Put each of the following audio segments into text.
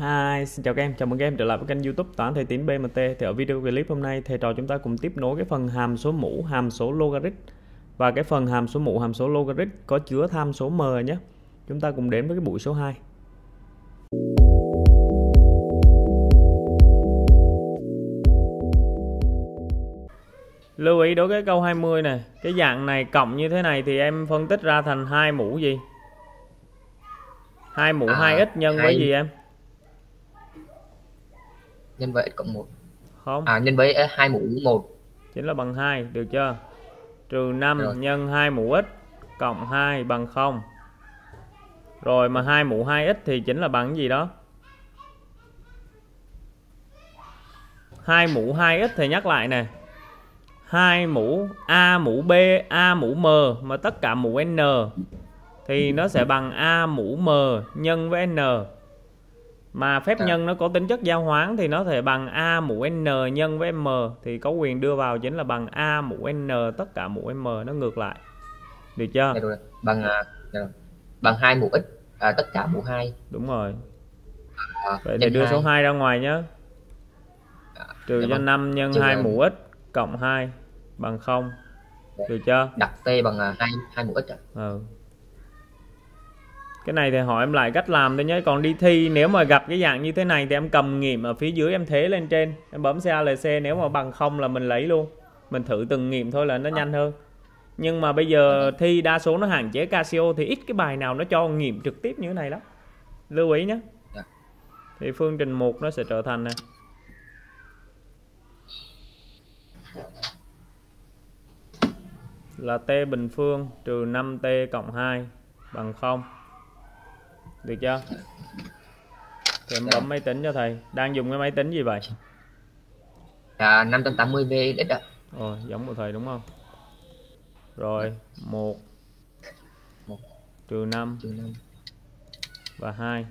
Hi, xin chào các em, chào mừng các em trở lại với kênh YouTube Toán Thầy Tín BMT. Thì ở video clip hôm nay, thầy trò chúng ta cùng tiếp nối cái phần hàm số mũ, hàm số logarit và cái phần hàm số mũ, hàm số logarit có chứa tham số m nhé. Chúng ta cùng đến với cái buổi số 2. Lưu ý đối với câu 20 này, cái dạng này cộng như thế này thì em phân tích ra thành 2 mũ gì? 2 mũ 2x nhân với gì em? Nhân với x cộng 1. Không. Nhân với 2 mũ 1. Chính là bằng 2, được chưa? Trừ 5 Rồi. nhân 2 mũ x cộng 2 bằng 0. Rồi mà 2 mũ 2x thì chính là bằng cái gì đó? 2 mũ 2x thì nhắc lại nè. 2 mũ A mũ B, A mũ M mà tất cả mũ N thì nó sẽ bằng A mũ M nhân với N. Mà phép nhân nó có tính chất giao hoán thì nó thể bằng A mũ N nhân với M, thì có quyền đưa vào chính là bằng A mũ N tất cả mũ M, nó ngược lại. Được chưa? Rồi. Bằng 2 mũ x tất cả mũ 2. Đúng rồi. Vậy thì đưa số 2 ra ngoài nhé. Trừ cho 5 nhân 2 mũ x cộng 2 bằng 0. Được chưa? Đặt t bằng 2 mũ x. Cái này thì hỏi em lại cách làm thôi nhé. Còn đi thi nếu mà gặp cái dạng như thế này thì em cầm nghiệm ở phía dưới em thế lên trên, em bấm CALC, nếu mà bằng 0 là mình lấy luôn. Mình thử từng nghiệm thôi là nó nhanh hơn. Nhưng mà bây giờ thi đa số nó hạn chế Casio thì ít cái bài nào nó cho nghiệm trực tiếp như thế này lắm. Lưu ý nhé. Thì phương trình 1 nó sẽ trở thành này. Là t bình phương trừ 5t cộng 2 bằng 0. Được chưa? Thì em bấm máy tính cho thầy. Đang dùng cái máy tính gì vậy? 580 VX ạ. Rồi, giống của thầy đúng không? Rồi, 1 trừ 5 và 2.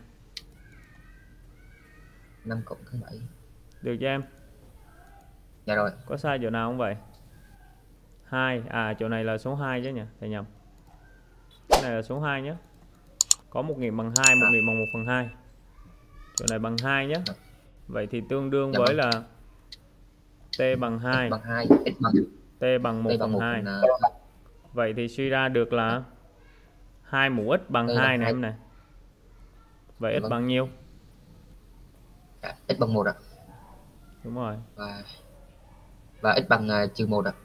5 cộng thứ 7. Được cho em? Dạ rồi. Có sai chỗ nào không vậy? 2, chỗ này là số 2 chứ nhỉ? Thầy nhầm. Cái này là số 2 nhé. Có một nghiệm bằng 2, một nghiệm bằng 1/2. Chỗ này bằng 2 nhé. Vậy thì tương đương với là t bằng 2, bằng 2, t bằng 1/2. Vậy thì suy ra được là 2 mũ x bằng 2 này em này. Vậy x bằng nhiêu? X bằng 1 ạ. Đúng rồi. Và x bằng trừ 1 ạ.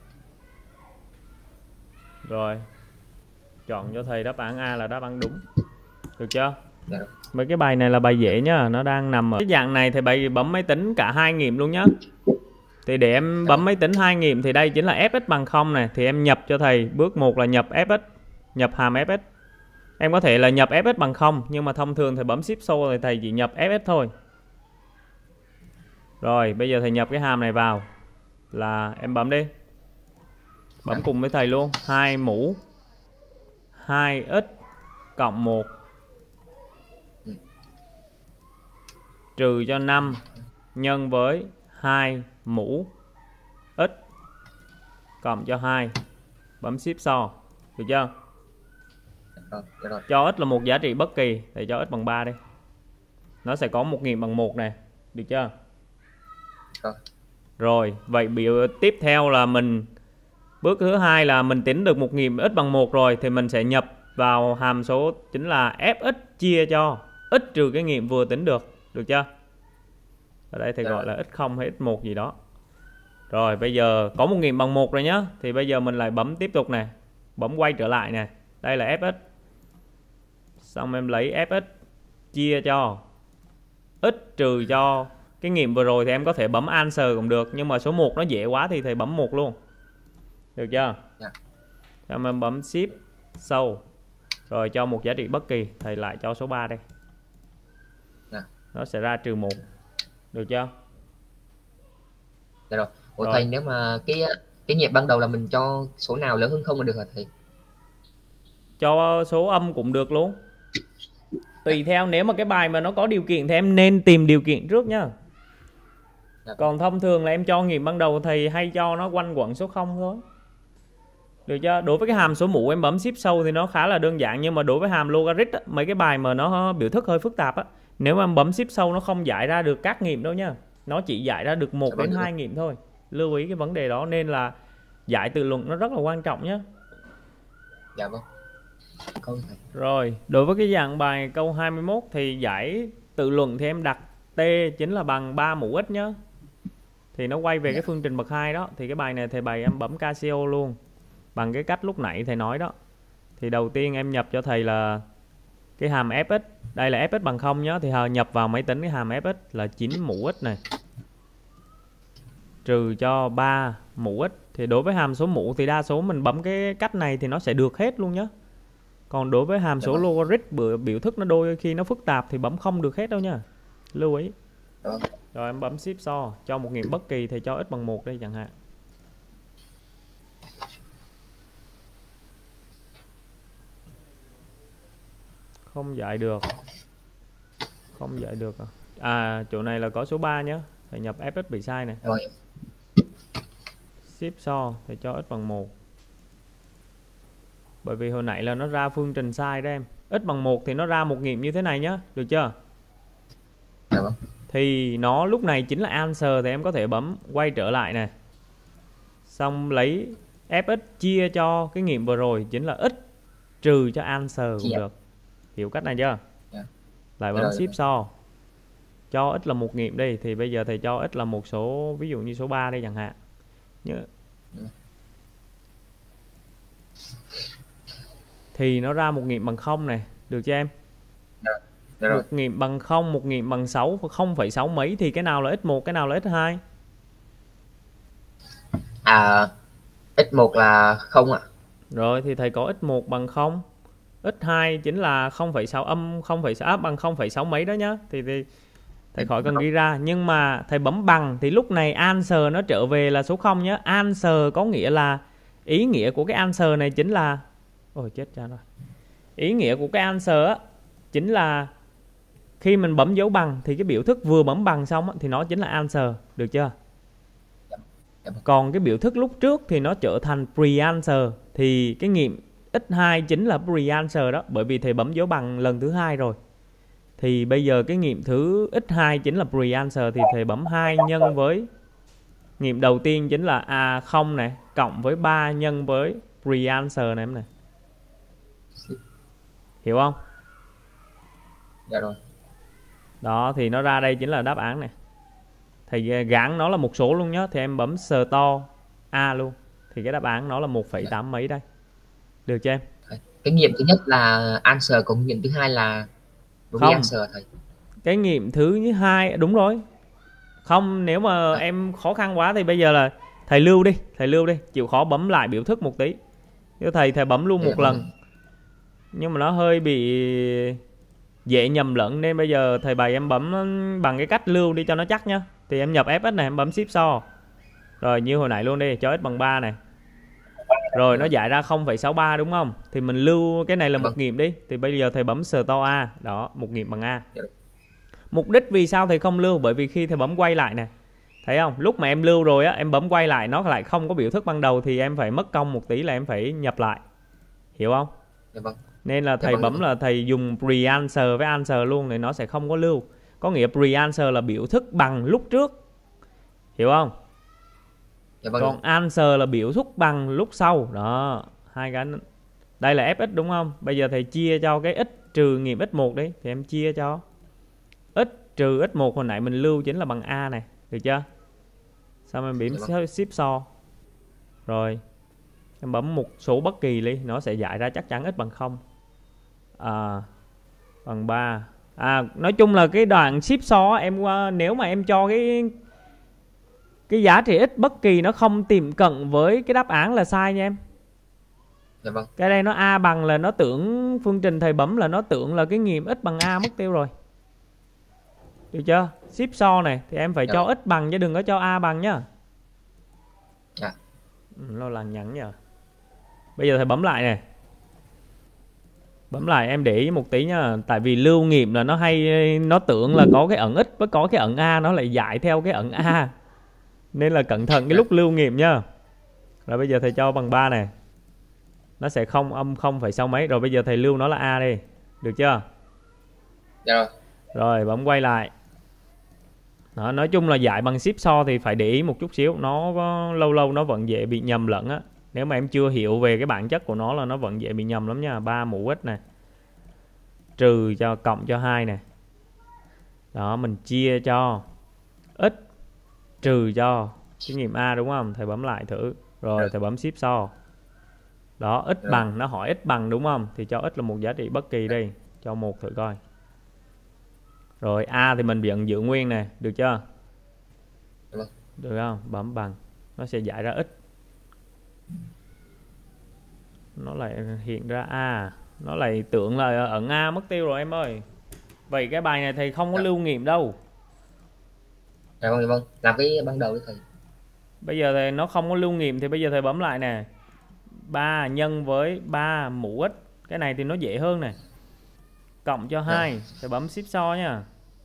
Rồi. Chọn cho thầy đáp án A là đáp án đúng. Được chưa? Dạ. Mấy cái bài này là bài dễ nhá, nó đang nằm ở cái dạng này thì bài bấm máy tính cả hai nghiệm luôn nhá. Thì để em bấm máy tính hai nghiệm thì đây chính là fx bằng 0 này, thì em nhập cho thầy bước 1 là nhập fx, nhập hàm fx. Em có thể là nhập fx bằng 0 nhưng mà thông thường thầy bấm shift số thì thầy chỉ nhập fx thôi. Rồi, bây giờ thầy nhập cái hàm này vào là em bấm đi. Bấm cùng với thầy luôn, 2 mũ 2x cộng 1 trừ cho 5 nhân với 2 mũ x cộng cho 2. Bấm shift so. Được chưa? Rồi. Cho x là một giá trị bất kỳ thì cho x bằng 3 đi. Nó sẽ có một nghiệm bằng 1 này. Được chưa? Rồi, vậy biểu tiếp theo là mình bước thứ hai là mình tính được một nghiệm x bằng 1 rồi thì mình sẽ nhập vào hàm số chính là fx chia cho x trừ cái nghiệm vừa tính được. Được chưa? Ở đây thầy gọi là x0 hay x1 gì đó. Rồi bây giờ có một nghiệm bằng 1 rồi nhá. Thì bây giờ mình lại bấm tiếp tục này. Bấm quay trở lại này. Đây là fx. Xong em lấy fx chia cho x trừ cho cái nghiệm vừa rồi thì em có thể bấm answer cũng được. Nhưng mà số 1 nó dễ quá thì thầy bấm 1 luôn. Được chưa? Xong em bấm shift sâu. Rồi cho một giá trị bất kỳ. Thầy lại cho số 3 đây. Nó sẽ ra trừ 1. Được chưa? Dạ rồi. Ủa thầy, nếu mà cái nghiệm ban đầu là mình cho số nào lớn hơn 0 là được hả thầy? Cho số âm cũng được luôn. Tùy theo, nếu mà cái bài mà nó có điều kiện thì em nên tìm điều kiện trước nhá. Còn thông thường là em cho nghiệm ban đầu thầy hay cho nó quanh quẩn số 0 thôi. Được chưa? Đối với cái hàm số mũ em bấm shift sâu thì nó khá là đơn giản. Nhưng mà đối với hàm logarit á, mấy cái bài mà nó biểu thức hơi phức tạp á, Nếu mà em bấm shift sâu nó không giải ra được các nghiệm đâu nha. Nó chỉ giải ra được 1 Dạ đến vâng. 2 nghiệm thôi. Lưu ý cái vấn đề đó, nên là giải tự luận nó rất là quan trọng nhé. Dạ vâng. Câu này. Rồi, đối với cái dạng bài câu 21 thì giải tự luận thì em đặt T chính là bằng 3 mũ x nhá. Thì nó quay về cái phương trình bậc 2 đó. Thì cái bài này thầy bày em bấm Casio luôn. Bằng cái cách lúc nãy thầy nói đó. Thì đầu tiên em nhập cho thầy là cái hàm fx. Đây là fx bằng 0 nhá. Thì nhập vào máy tính cái hàm fx là 9 mũ x này. Trừ cho 3 mũ x. Thì đối với hàm số mũ thì đa số mình bấm cái cách này thì nó sẽ được hết luôn nhá. Còn đối với hàm số logarit biểu thức nó đôi khi nó phức tạp thì bấm không được hết đâu nha. Lưu ý. Rồi em bấm shift so cho một nghiệm bất kỳ thì cho x bằng 1 đây chẳng hạn. Không giải được. Không giải được à. À chỗ này là có số 3 nhé. Phải nhập fx bị sai này. Rồi. Shift so thì cho x bằng 1. Bởi vì hồi nãy là nó ra phương trình sai đó em. X bằng 1 thì nó ra một nghiệm như thế này nhá. Được chưa? Dạ vâng. Thì nó lúc này chính là answer. Thì em có thể bấm quay trở lại này. Xong lấy fx chia cho cái nghiệm vừa rồi chính là x trừ cho answer cũng được. Hiểu cách này chưa? Lại bấm shift so. Cho x là một nghiệm đi. Thì bây giờ thầy cho x là một số, ví dụ như số 3 đây chẳng hạn. Nhớ. Thì nó ra một nghiệm bằng 0 này. Được chưa em? Một nghiệm bằng 0, một nghiệm bằng 6, 0,6 mấy. Thì cái nào là x1, cái nào là x2? À, x1 là 0 ạ. Rồi thì thầy có x1 bằng 0. X2 chính là 0,6 âm 0,6 bằng 0,6 mấy đó nhá. Thì thầy khỏi cần ghi ra. Nhưng mà thầy bấm bằng thì lúc này answer nó trở về là số 0 nhé. Answer có nghĩa là ý nghĩa của cái answer này chính là, ôi chết cha rồi. Ý nghĩa của cái answer á chính là khi mình bấm dấu bằng thì cái biểu thức vừa bấm bằng xong á, thì nó chính là answer. Được chưa? Còn cái biểu thức lúc trước thì nó trở thành pre-answer. Thì cái nghiệm x2 chính là pre-answer đó. Bởi vì thầy bấm dấu bằng lần thứ 2 rồi. Thì bây giờ cái nghiệm thứ x2 chính là pre-answer. Thì thầy bấm 2 nhân với nghiệm đầu tiên chính là A0 này. Cộng với 3 nhân với pre-answer này em này. Hiểu không? Dạ rồi. Đó thì nó ra đây chính là đáp án này. Thầy gắn nó là một số luôn nhé. Thì em bấm store A luôn. Thì cái đáp án nó là 1,8 mấy đây. Được chưa em? Cái nghiệm thứ nhất là answer, còn nghiệm thứ hai là không answer thầy. Cái nghiệm thứ hai đúng rồi. Không, nếu mà em khó khăn quá thì bây giờ là thầy lưu đi, chịu khó bấm lại biểu thức một tí. Nếu thầy bấm luôn một lần. Nhưng mà nó hơi bị dễ nhầm lẫn nên bây giờ thầy bày em bấm bằng cái cách lưu đi cho nó chắc nhá. Thì em nhập fx này, em bấm shift so. Rồi như hồi nãy luôn đi, cho x bằng 3 này. Rồi nó giải ra 0,63 đúng không? Thì mình lưu cái này là một nghiệm đi. Thì bây giờ thầy bấm store A. Đó, một nghiệm bằng A. Mục đích vì sao thầy không lưu? Bởi vì khi thầy bấm quay lại nè, thấy không? Lúc mà em lưu rồi á, em bấm quay lại nó lại không có biểu thức ban đầu thì em phải mất công một tí là em phải nhập lại. Hiểu không? Nên là thầy bấm là thầy dùng pre-answer với answer luôn thì nó sẽ không có lưu. Có nghĩa pre-answer là biểu thức bằng lúc trước. Hiểu không? Còn answer là biểu thức bằng lúc sau. Đó, hai cái. Đây là fx đúng không? Bây giờ thầy chia cho cái x trừ nghiệm x1 đi. Thì em chia cho x trừ x1 hồi nãy mình lưu chính là bằng A này. Được chưa? Xong em bấm shift so. Rồi em bấm một số bất kỳ đi. Nó sẽ giải ra chắc chắn x bằng 0. Bằng 3. Nói chung là cái đoạn shift so em nếu mà em cho cái giá trị x bất kỳ nó không tiệm cận với cái đáp án là sai nha em. Cái đây nó A bằng là nó tưởng phương trình thầy bấm là nó tưởng là cái nghiệm x bằng A mất tiêu rồi. Được chưa? Shift so này thì em phải cho x bằng chứ đừng có cho A bằng nhá. Nó lằng nhằng nhờ. Bây giờ thầy bấm lại này. Bấm lại em để ý một tí nhá. Tại vì lưu nghiệm là nó hay, nó tưởng là có cái ẩn x với có cái ẩn A, nó lại giải theo cái ẩn A. Nên là cẩn thận cái lúc lưu nghiệm nhá. Rồi bây giờ thầy cho bằng 3 này. Nó sẽ không âm 0,6 mấy. Rồi bây giờ thầy lưu nó là A đi. Được chưa? Dạ rồi. Rồi bấm quay lại. Đó, nói chung là giải bằng ship so thì phải để ý một chút xíu, nó có lâu lâu nó vẫn dễ bị nhầm lẫn á. Nếu mà em chưa hiểu về cái bản chất của nó là nó vẫn dễ bị nhầm lắm nha. 3 mũ x này trừ cho cộng cho 2 này. Đó, mình chia cho x trừ cho cái nghiệm A đúng không? Thầy bấm lại thử. Rồi thầy bấm ship so. Đó, x bằng, nó hỏi x bằng đúng không? Thì cho x là một giá trị bất kỳ đi. Cho 1 thử coi. Rồi A thì mình vẫn giữ nguyên nè, được chưa? Được không? Bấm bằng. Nó sẽ giải ra x. Nó lại hiện ra A. Nó lại tưởng là ẩn A mất tiêu rồi em ơi. Vậy cái bài này thầy không có lưu nghiệm đâu. Dạ vâng, làm cái ban đầu đi thầy. Bây giờ thì nó không có lưu nghiệm thì bây giờ thầy bấm lại nè. 3 nhân với 3 mũ x. Cái này thì nó dễ hơn nè. Cộng cho 2. Thầy bấm ship so nha.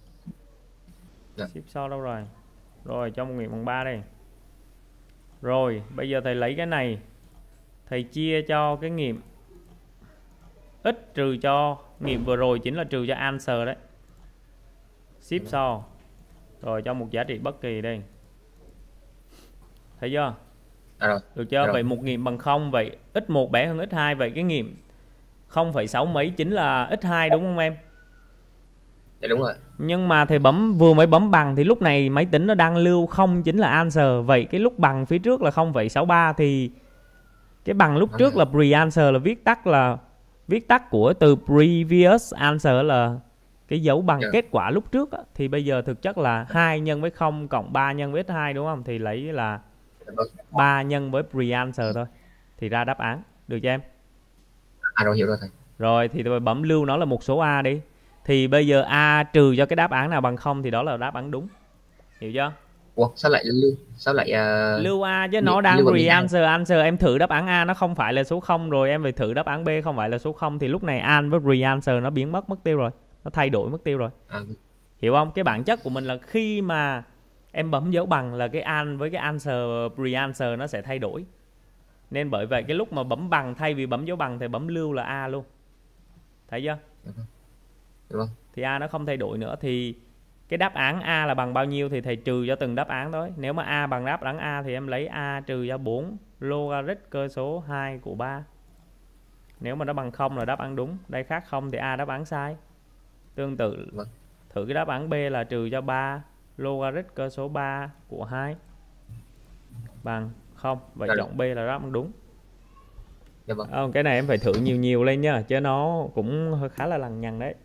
Ship so đâu rồi? Rồi cho 1 nghiệm bằng 3 đây. Rồi bây giờ thầy lấy cái này, thầy chia cho cái nghiệm x trừ cho nghiệm vừa rồi chính là trừ cho answer đấy. Ship so. Rồi cho một giá trị bất kỳ đây. Thấy chưa? Được chưa? Vậy một nghiệm bằng 0. Vậy x1 bé hơn x2. Vậy cái nghiệm 0,6 mấy chính là x2 đúng không em? Dạ đúng rồi. Nhưng mà thầy vừa mới bấm bằng thì lúc này máy tính nó đang lưu 0 chính là answer. Vậy cái lúc bằng phía trước là 0,63 thì cái bằng lúc trước là pre-answer, là viết tắt của từ previous answer là cái dấu bằng kết quả lúc trước á. Thì bây giờ thực chất là 2 nhân với 0 cộng 3 nhân với x2 đúng không? Thì lấy là 3 nhân với pre-answer thôi. Thì ra đáp án. Được cho em? Rồi hiểu rồi thầy. Rồi thì tôi bấm lưu nó là một số A đi. Thì bây giờ A trừ cho cái đáp án nào bằng 0 thì đó là đáp án đúng. Hiểu chưa? Ủa, sao lại lưu A chứ nó đang pre-answer. Em thử đáp án A nó không phải là số 0 rồi em phải thử đáp án B không phải là số 0 thì lúc này an với pre-answer nó biến mất tiêu rồi. Nó thay đổi mất tiêu rồi. Hiểu không? Cái bản chất của mình là khi mà em bấm dấu bằng là cái an với cái answer pre-answer nó sẽ thay đổi. Nên bởi vậy cái lúc mà bấm bằng thay vì bấm dấu bằng thì bấm lưu là A luôn. Thấy chưa? Thì A nó không thay đổi nữa. Thì cái đáp án A là bằng bao nhiêu thì thầy trừ cho từng đáp án thôi. Nếu mà A bằng đáp án A thì em lấy A trừ cho 4 logarit cơ số 2 của 3. Nếu mà nó bằng 0 là đáp án đúng. Đây khác 0 thì A đáp án sai. Tương tự thử cái đáp án B là trừ cho 3 logarit cơ số 3 của 2 bằng 0. Vậy chọn B là đáp án đúng. Cái này em phải thử nhiều lên nha, chứ nó cũng khá là lằng nhằng đấy.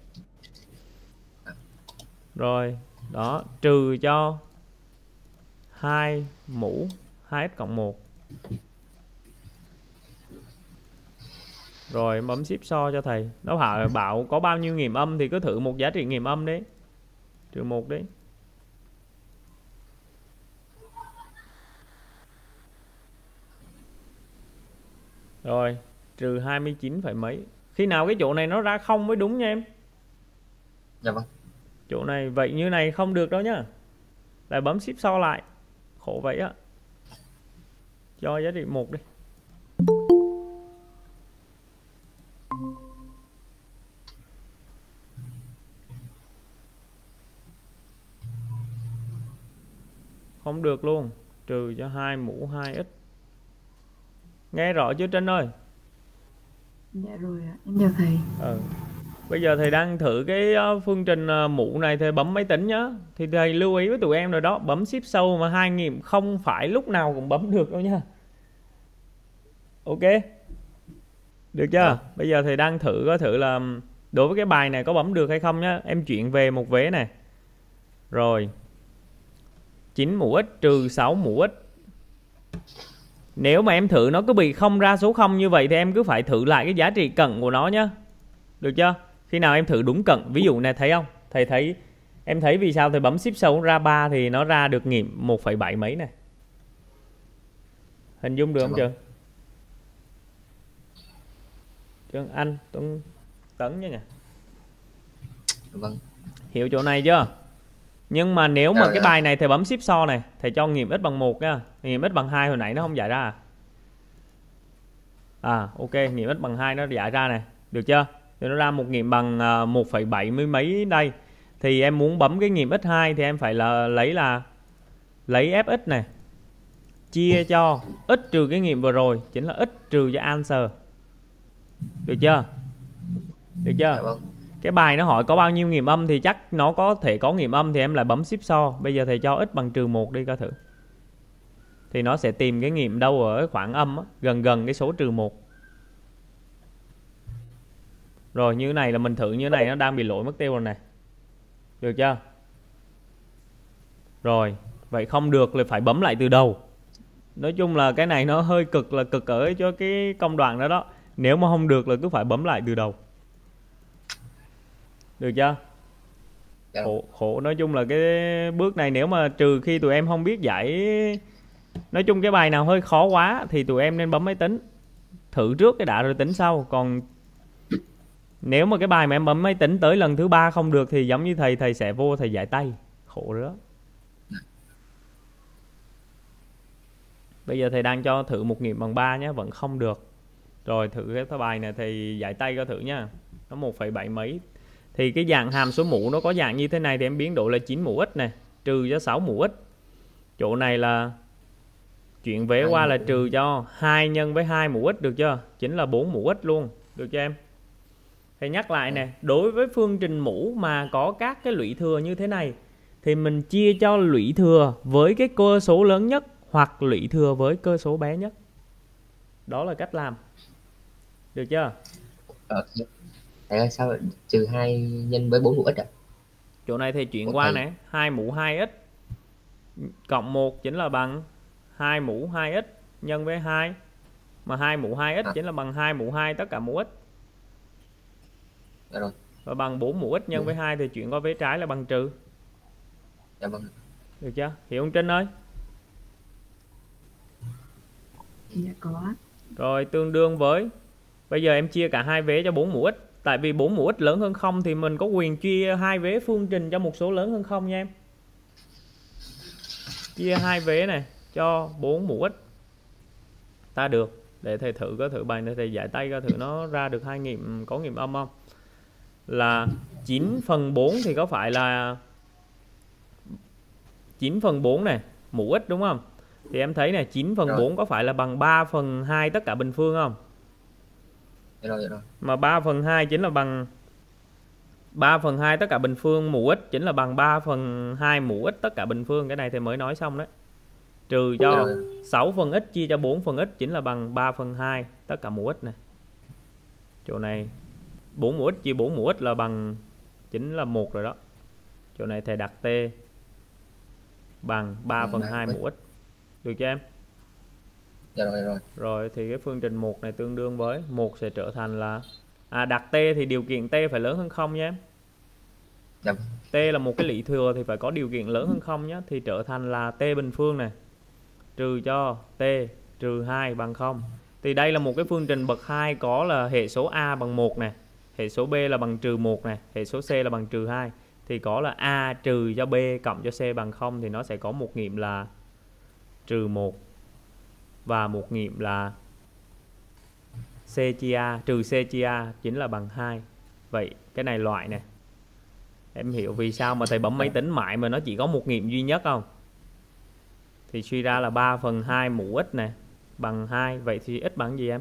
Rồi, đó, trừ cho 2 mũ 2x cộng 1. Rồi bấm ship so cho thầy. Nó bảo có bao nhiêu nghiệm âm thì cứ thử một giá trị nghiệm âm đấy. Trừ 1 đấy. Rồi, trừ 29 phải mấy. Khi nào cái chỗ này nó ra 0 mới đúng nha em. Dạ vâng. Chỗ này vậy như này không được đâu nhá. Lại bấm ship so lại. Khổ vậy á. Cho giá trị 1 đi. Không được luôn. Trừ cho 2 mũ 2x. Nghe rõ chưa Trinh ơi? Dạ rồi ạ, em chào thầy. Bây giờ thầy đang thử cái phương trình mũ này, thầy bấm máy tính nhá. Thì thầy lưu ý với tụi em rồi đó. Bấm ship sâu mà 2 nghiệm không phải lúc nào cũng bấm được đâu nha. Ok. Được chưa? Bây giờ thầy đang có thử là đối với cái bài này có bấm được hay không nhá. Em chuyển về một vế này. Rồi 9 mũ x trừ 6 mũ x. Nếu mà em thử nó cứ bị không ra số 0 như vậy thì em cứ phải thử lại cái giá trị cận của nó nhá. Được chưa? Khi nào em thử đúng cận, ví dụ này thấy không? Thầy thấy, em thấy vì sao thầy bấm ship sâu ra 3 thì nó ra được nghiệm 1,7 mấy này. Hình dung được không Trường? Trường Anh, Tuấn Tấn nhé. Vâng. Hiểu chỗ này chưa? Nhưng mà nếu mà cái bài này thầy bấm ship so này, thầy cho nghiệm x bằng 1 nha. Nghiệm x bằng 2 hồi nãy nó không giải ra ok, nghiệm x bằng 2 nó giải ra này. Được chưa? Thì nó ra một nghiệm bằng 1,7 mấy đây. Thì em muốn bấm cái nghiệm x2 thì em phải là lấy fx này chia cho x trừ cái nghiệm vừa rồi, chính là x trừ cho answer. Được chưa? Được chưa? Dạ vâng. Cái bài nó hỏi có bao nhiêu nghiệm âm thì chắc nó có thể có nghiệm âm thì em lại bấm shift so. Bây giờ thầy cho x bằng trừ 1 đi coi thử. Thì nó sẽ tìm cái nghiệm đâu ở cái khoảng âm á, gần gần cái số trừ 1. Rồi như này là mình thử như này nó đang bị lỗi mất tiêu rồi này. Được chưa? Rồi, vậy không được là phải bấm lại từ đầu. Nói chung là cái này nó hơi cực, là cực ở cho cái công đoạn đó đó. Nếu mà không được là cứ phải bấm lại từ đầu. Được chưa? Dạ. Khổ nói chung là cái bước này nếu mà trừ khi tụi em không biết giải. Nói chung cái bài nào hơi khó quá thì tụi em nên bấm máy tính. Thử trước cái đã rồi tính sau. Còn nếu mà cái bài mà em bấm máy tính tới lần thứ 3 không được thì giống như thầy sẽ vô thầy giải tay. Khổ rồi đó. Bây giờ thầy đang cho thử một nghiệm bằng 3 nhé, vẫn không được. Rồi thử cái bài này thầy giải tay coi thử nha. Nó 1,7 mấy. Thì cái dạng hàm số mũ nó có dạng như thế này thì em biến đổi là 9 mũ x này, trừ cho 6 mũ x. Chỗ này là chuyển vế qua là trừ cho 2 nhân với 2 mũ x, được chưa? Chính là 4 mũ x luôn, được chưa em? Thầy nhắc lại nè, đối với phương trình mũ mà có các cái lũy thừa như thế này thì mình chia cho lũy thừa với cái cơ số lớn nhất hoặc lũy thừa với cơ số bé nhất. Đó là cách làm. Được chưa? Thầy ơi, sao trừ 2 nhân với 4 mũ x ạ? Chỗ này thầy chuyển qua này, 2 mũ 2x cộng 1 chính là bằng 2 mũ 2x nhân với 2. Mà 2 mũ 2x chính là bằng 2 mũ 2 tất cả mũ x. Dạ rồi. Và bằng 4 mũ x nhân với 2 thì chuyển qua vế trái là bằng trừ. Dạ vâng. Được chưa? Hiểu không Trinh ơi? Dạ có. Rồi tương đương với, bây giờ em chia cả hai vế cho 4 mũ x. Tại vì 4 mũ x lớn hơn 0 thì mình có quyền chia hai vế phương trình cho một số lớn hơn 0 nha em. Chia hai vế này cho 4 mũ x. Ta được. Để thầy thử có thử bài này thầy giải tay coi thử nó ra được hai nghiệm có nghiệm âm không. Là 9 phần 4 thì có phải là 9 phần 4 này, mũ x đúng không? Thì em thấy này, 9 phần 4 có phải là bằng 3 phần 2 tất cả bình phương không? Dạ rồi. Mà 3 phần 2 chính là bằng 3 phần 2 tất cả bình phương mũ x chính là bằng 3 phần 2 mũ x tất cả bình phương. Cái này thì mới nói xong đấy. Trừ cho 6 phần x chia cho 4 phần x chính là bằng 3 phần 2 tất cả mũ x này. Chỗ này 4 mũ x chia 4 mũ x là bằng chính là 1 rồi đó. Chỗ này thầy đặt t bằng 3 phần 2 mũ x. Được chưa em? Dạ rồi. Rồi thì cái phương trình 1 này tương đương với 1 sẽ trở thành là đặt t thì điều kiện t phải lớn hơn 0 nha em. Dạ. T là một cái lũy thừa thì phải có điều kiện lớn hơn 0 nhé. Thì trở thành là t bình phương này trừ cho t trừ 2 bằng 0. Thì đây là một cái phương trình bậc 2 có là hệ số a bằng 1 này, hệ số b là bằng trừ 1 này, hệ số c là bằng trừ 2. Thì có là a trừ cho b cộng cho c bằng 0 thì nó sẽ có một nghiệm là trừ 1 và một nghiệm là c chia a trừ c chia a chính là bằng 2. Vậy cái này loại nè. Em hiểu vì sao mà thầy bấm máy tính mãi mà nó chỉ có một nghiệm duy nhất không? Thì suy ra là 3 phần 2 mũ x này bằng 2. Vậy thì x bằng gì em?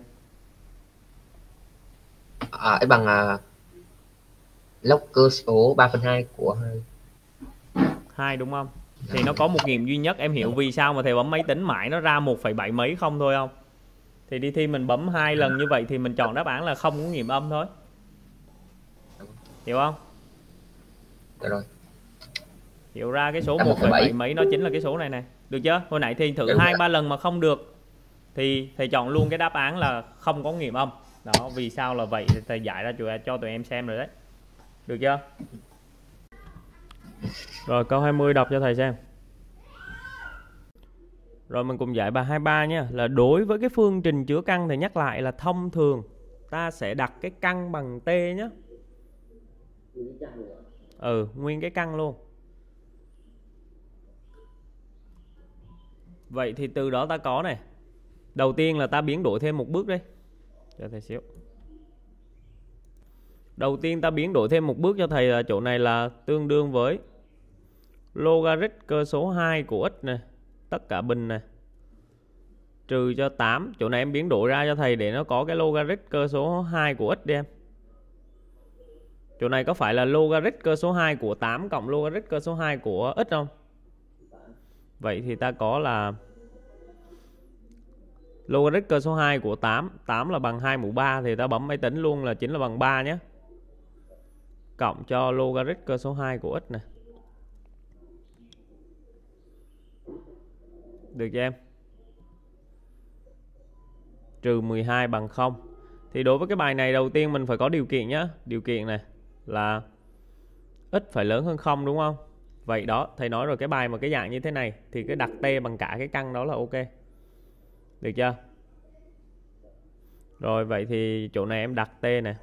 X bằng log cơ số 3 phần 2 của 2 đúng không? Thì nó có một nghiệm duy nhất. Em hiểu vì sao mà thầy bấm máy tính mãi nó ra 1,7 mấy không thôi không? Thì đi thi mình bấm 2 lần như vậy thì mình chọn đáp án là không có nghiệm âm thôi. Hiểu không? Được rồi. Hiểu ra cái số 1,7 mấy nó chính là cái số này nè. Được chưa? Hồi nãy thì thử 2-3 lần mà không được thì thầy chọn luôn cái đáp án là không có nghiệm âm. Đó, vì sao là vậy thì thầy giải ra cho tụi em xem rồi đấy. Được chưa? Rồi câu 20 đọc cho thầy xem. Rồi mình cùng giải bài 23 nha. Là đối với cái phương trình chứa căn thì nhắc lại là thông thường ta sẽ đặt cái căn bằng t nhé. Nguyên cái căn luôn. Vậy thì từ đó ta có này. Đầu tiên là ta biến đổi thêm một bước đi. Cho thầy xíu. Đầu tiên ta biến đổi thêm một bước cho thầy là chỗ này là tương đương với logarit cơ số 2 của x này, tất cả bình này, trừ cho 8. Chỗ này em biến đổi ra cho thầy để nó có cái logarit cơ số 2 của x đi em. Chỗ này có phải là logarit cơ số 2 của 8 cộng logarit cơ số 2 của x không? Vậy thì ta có là logarit cơ số 2 của 8, 8 là bằng 2 mũ 3 thì ta bấm máy tính luôn là chính là bằng 3 nhé. Cộng cho logarit cơ số 2 của x này. Được chưa em? Trừ 12 bằng 0. Thì đối với cái bài này đầu tiên mình phải có điều kiện nhé. Điều kiện này là x phải lớn hơn 0 đúng không? Vậy đó, thầy nói rồi, cái bài mà cái dạng như thế này thì cái đặt t bằng cả cái căn đó là ok. Được chưa? Rồi vậy thì chỗ này em đặt t này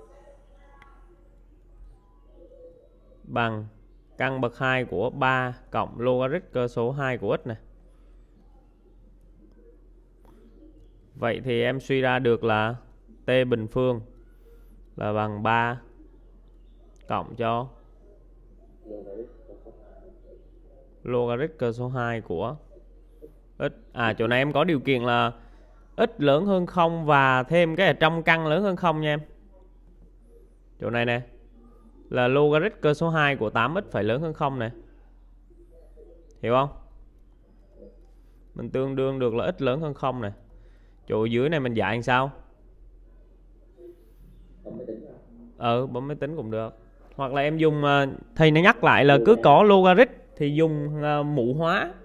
bằng căn bậc 2 của 3 cộng logarit cơ số 2 của x này. Vậy thì em suy ra được là t bình phương là bằng 3 cộng cho logarit cơ số 2 của x. Chỗ này em có điều kiện là x lớn hơn 0 và thêm cái ở trong căn lớn hơn 0 nha em. Chỗ này nè là logarit cơ số 2 của 8x phải lớn hơn 0 này. Hiểu không? Mình tương đương được là x lớn hơn 0 này. Chỗ dưới này mình giải làm sao? Bấm máy tính cũng được. Hoặc là em dùng, thầy nó nhắc lại là cứ có logarit thì dùng mũ hóa,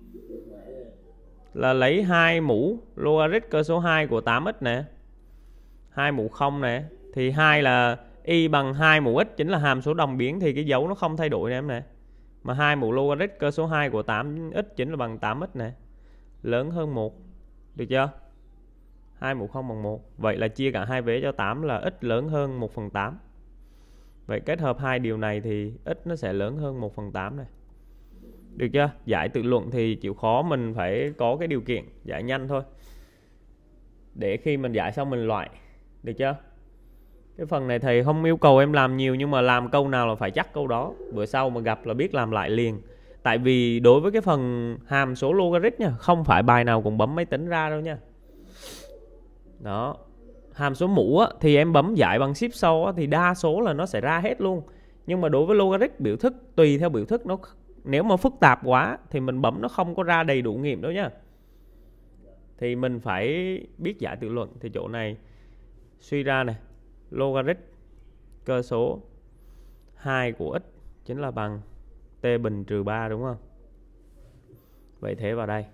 là lấy 2 mũ logarit cơ số 2 của 8x nè, 2 mũ 0 nè, thì 2 là y bằng 2 mũ x, chính là hàm số đồng biến thì cái dấu nó không thay đổi nè em nè. Mà 2 mũ logarit cơ số 2 của 8x chính là bằng 8x nè, lớn hơn 1. Được chưa? 2 mũ 0 bằng 1. Vậy là chia cả hai vế cho 8 là x lớn hơn 1/8. Vậy kết hợp hai điều này thì x nó sẽ lớn hơn 1/8 này. Được chưa? Giải tự luận thì chịu khó mình phải có cái điều kiện giải nhanh thôi, để khi mình giải xong mình loại. Được chưa? Cái phần này thầy không yêu cầu em làm nhiều, nhưng mà làm câu nào là phải chắc câu đó. Bữa sau mà gặp là biết làm lại liền. Tại vì đối với cái phần hàm số logarit nha, không phải bài nào cũng bấm máy tính ra đâu nha. Đó. Hàm số mũ á, thì em bấm giải bằng shift sau á, thì đa số là nó sẽ ra hết luôn. Nhưng mà đối với logarit biểu thức, tùy theo biểu thức, nó nếu mà phức tạp quá thì mình bấm nó không có ra đầy đủ nghiệm đâu nhá. Thì mình phải biết giải tự luận. Thì chỗ này suy ra này, logarit cơ số 2 của x chính là bằng t bình trừ 3 đúng không? Vậy thế vào đây.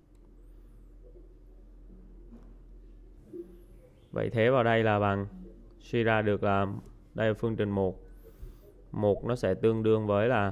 Vậy thế vào đây là bằng, suy ra được là đây là phương trình 1. 1 nó sẽ tương đương với là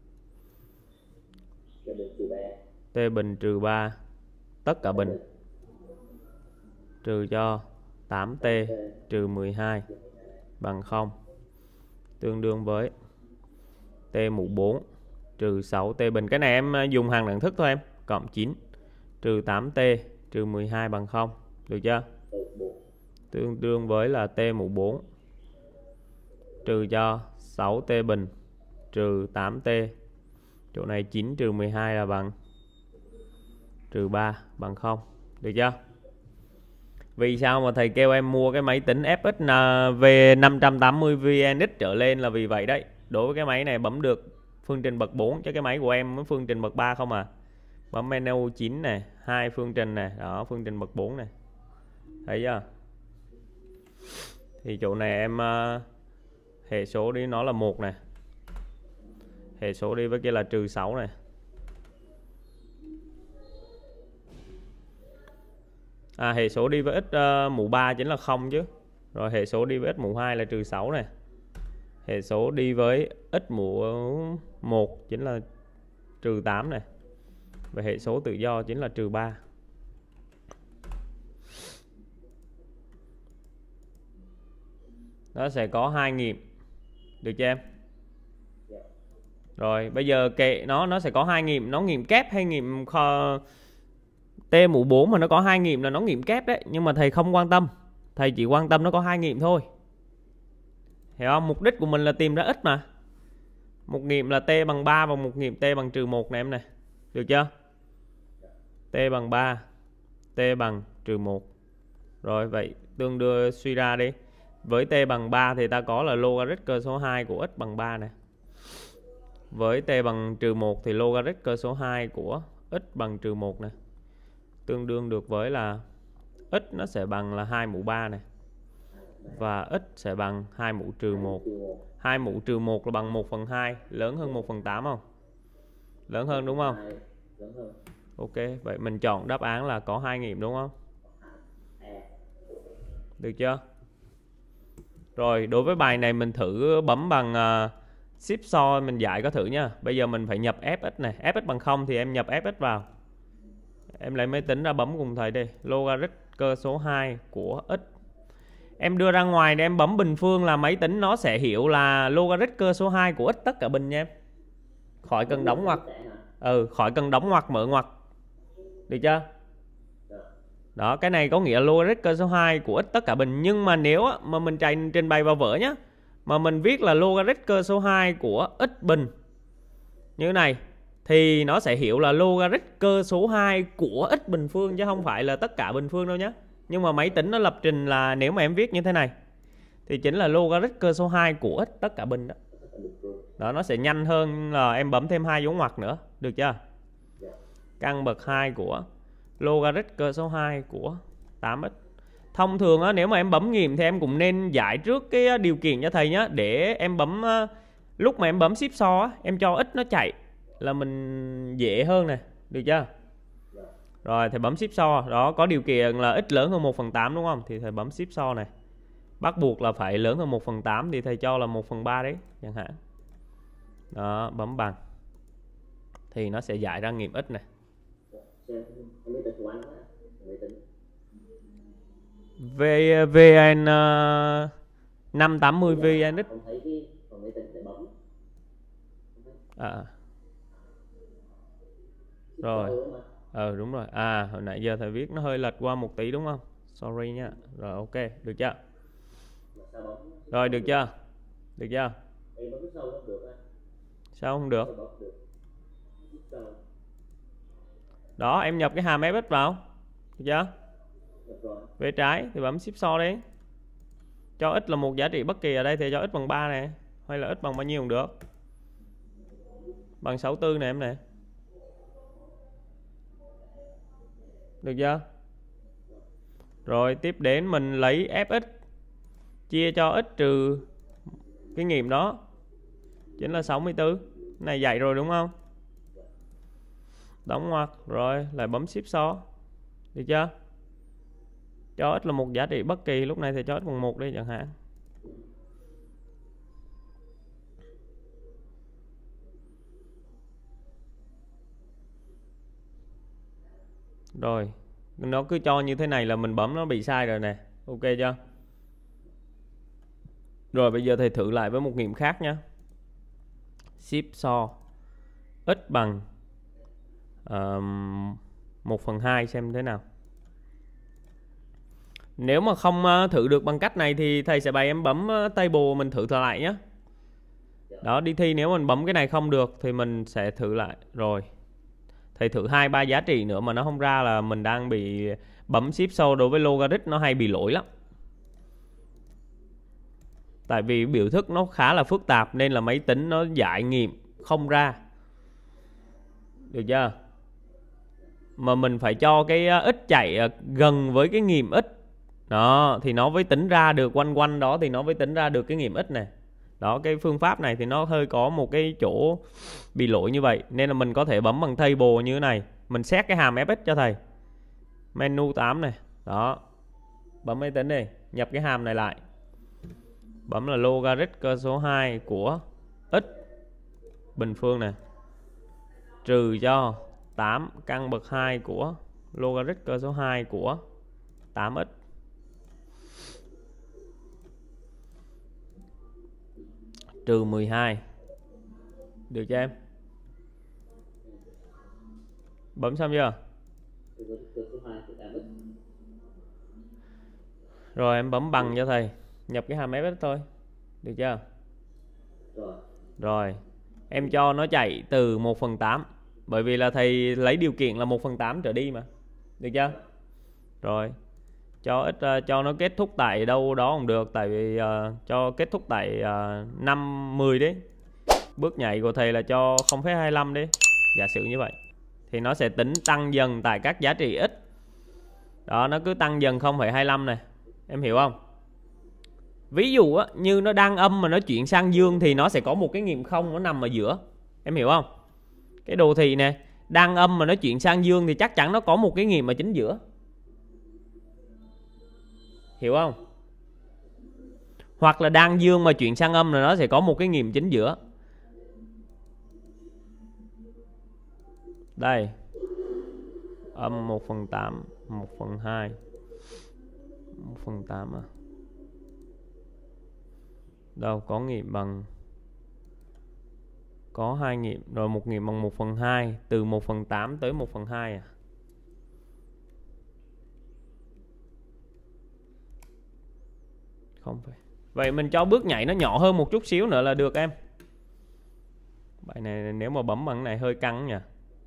t bình trừ 3 tất cả bình trừ cho 8t trừ 12 bằng 0, tương đương với t mũ 4 trừ 6t bình. Cái này em dùng hàng đẳng thức thôi em. Cộng 9 trừ 8t trừ 12 bằng 0. Được chưa? Tương đương với là t mũ 4 trừ cho 6t bình trừ 8t. Chỗ này 9 trừ 12 là bằng trừ 3 bằng 0. Được chưa? Vì sao mà thầy kêu em mua cái máy tính FX V580 VNX trở lên là vì vậy đấy. Đối với cái máy này bấm được phương trình bậc 4, chứ cái máy của em mới phương trình bậc 3 không à. Bấm menu 9 này, 2 phương trình này, đó phương trình bậc 4 này. Thấy chưa? Thì chỗ này em hệ số đi nó là 1 này. Hệ số đi với kia là trừ 6 này. Hệ số đi với x mũ 3 chính là 0 chứ. Rồi hệ số đi với x mũ 2 là trừ 6 này. Hệ số đi với x mũ 1 chính là trừ 8 này. Và hệ số tự do chính là trừ 3. Nó sẽ có 2 nghiệm. Được chưa em? Rồi bây giờ kệ nó sẽ có 2 nghiệm. Nó nghiệm kép hay nghiệm T mũ 4 mà nó có 2 nghiệm là nó nghiệm kép đấy. Nhưng mà thầy không quan tâm. Thầy chỉ quan tâm nó có 2 nghiệm thôi. Hiểu không? Mục đích của mình là tìm ra x mà. Một nghiệm là t bằng 3 và một nghiệm t bằng trừ 1 này em này. Được chưa? T bằng 3, t bằng trừ 1. Rồi vậy tương đương suy ra đi. Với t bằng 3 thì ta có là logarit cơ số 2 của x bằng 3 này. Với t bằng trừ 1 thì logarit cơ số 2 của x bằng trừ 1 này. Tương đương được với là x nó sẽ bằng là 2 mũ 3 này. Và x sẽ bằng 2 mũ trừ 1. 2 mũ trừ 1 là bằng 1/2, lớn hơn 1/8 không? Lớn hơn đúng không? Ok, vậy mình chọn đáp án là có 2 nghiệm đúng không? Được chưa? Rồi, đối với bài này mình thử bấm bằng shift so mình giải có thử nha. Bây giờ mình phải nhập fx này, fx bằng 0 thì em nhập fx vào. Em lấy máy tính ra bấm cùng thầy đi. Logarit cơ số 2 của x. Em đưa ra ngoài để em bấm bình phương là máy tính nó sẽ hiểu là logarit cơ số 2 của x tất cả bình nha em. Khỏi cần đóng ngoặc. Khỏi cần đóng ngoặc mở ngoặc. Được chưa? Đó, cái này có nghĩa là logarit cơ số 2 của x tất cả bình. Nhưng mà nếu mà mình trình bày vào vở nhé, mà mình viết là logarit cơ số 2 của x bình như thế này, thì nó sẽ hiểu là logarit cơ số 2 của x bình phương, chứ không phải là tất cả bình phương đâu nhé. Nhưng mà máy tính nó lập trình là nếu mà em viết như thế này thì chính là logarit cơ số 2 của x tất cả bình đó. Đó, nó sẽ nhanh hơn là em bấm thêm 2 dấu ngoặc nữa. Được chưa? Căn bậc 2 của logarit cơ số 2 của 8x. Thông thường á, nếu mà em bấm nghiệm thì em cũng nên giải trước cái điều kiện cho thầy nhé. Để em bấm, lúc mà em bấm shift so á, em cho x nó chạy là mình dễ hơn nè. Được chưa? Rồi thầy bấm shift so. Đó, có điều kiện là x lớn hơn 1/8 đúng không? Thì thầy bấm shift so này. Bắt buộc là phải lớn hơn 1/8 thì thầy cho là 1/3 đấy chẳng hạn. Đó, bấm bằng thì nó sẽ giải ra nghiệm x này. VN 580 VNX. Rồi. Đúng rồi. Hồi nãy giờ thầy viết nó hơi lệch qua một tí đúng không? Sorry nha. Rồi ok, được chưa? Rồi được chưa? Được chưa? Sao không được? Đó, em nhập cái hàm fx vào. Được chưa? Về trái thì bấm shift so đi. Cho x là một giá trị bất kỳ ở đây thì cho x bằng 3 này, hay là x bằng bao nhiêu cũng được. Bằng 64 này em này. Được chưa? Rồi tiếp đến mình lấy fx chia cho x trừ cái nghiệm đó, chính là 64. Cái này dạy rồi đúng không? Đóng ngoặc rồi lại bấm shift so. Được chưa? Cho x là một giá trị bất kỳ, lúc này thì cho x bằng 1 đi chẳng hạn. Rồi, nó cứ cho như thế này là mình bấm nó bị sai rồi nè. Ok chưa? Rồi bây giờ thầy thử lại với một nghiệm khác nhé. Shift so x bằng 1/2 xem thế nào. Nếu mà không thử được bằng cách này thì thầy sẽ bày em bấm table mình thử lại nhé. Đó, đi thi nếu mình bấm cái này không được thì mình sẽ thử lại. Rồi thầy thử 2-3 giá trị nữa mà nó không ra là mình đang bị bấm shift so. Đối với logarit nó hay bị lỗi lắm. Tại vì biểu thức nó khá là phức tạp nên là máy tính nó giải nghiệm không ra. Được chưa? Mà mình phải cho cái x chạy gần với cái nghiệm x. Đó, thì nó mới tính ra được quanh quanh đó thì nó mới tính ra được cái nghiệm x này. Đó, cái phương pháp này thì nó hơi có một cái chỗ bị lỗi như vậy. Nên là mình có thể bấm bằng table như thế này. Mình xét cái hàm fx cho thầy. Menu 8 này. Đó. Bấm máy tính đi. Nhập cái hàm này lại. Bấm là logarit cơ số 2 của x bình phương này. Trừ cho 8 căn bậc 2 của logarit cơ số 2 của 8x. Trừ 12. Được cho em? Bấm xong chưa? Rồi em bấm bằng cho thầy. Nhập cái hàm fx thôi. Được chưa? Rồi. Rồi, em cho nó chạy từ 1/8. Bởi vì là thầy lấy điều kiện là 1/8 trở đi mà. Được chưa? Rồi, cho nó kết thúc tại đâu đó cũng được. Tại vì cho kết thúc tại 5, 10 đấy. Bước nhảy của thầy là cho 0,25 đi. Giả sử như vậy. Thì nó sẽ tính tăng dần tại các giá trị x. Đó, nó cứ tăng dần 0,25 này. Em hiểu không? Ví dụ á, như nó đang âm mà nó chuyển sang dương thì nó sẽ có một cái nghiệm không nó nằm ở giữa. Em hiểu không? Cái đồ thị này đang âm mà nó chuyển sang dương thì chắc chắn nó có một cái nghiệm ở chính giữa. Hiểu không? Hoặc là đang dương mà chuyển sang âm là nó sẽ có một cái nghiệm chính giữa. Đây. Âm 1/8, 1/2, 1/8 à. Đâu có nghiệm bằng, có 2 nghiệm rồi, một nghiệm bằng 1/2, từ 1/8 tới 1/2 à. Không phải. Vậy mình cho bước nhảy nó nhỏ hơn một chút xíu nữa là được em. Bài này nếu mà bấm bằng cái này hơi căng nhỉ.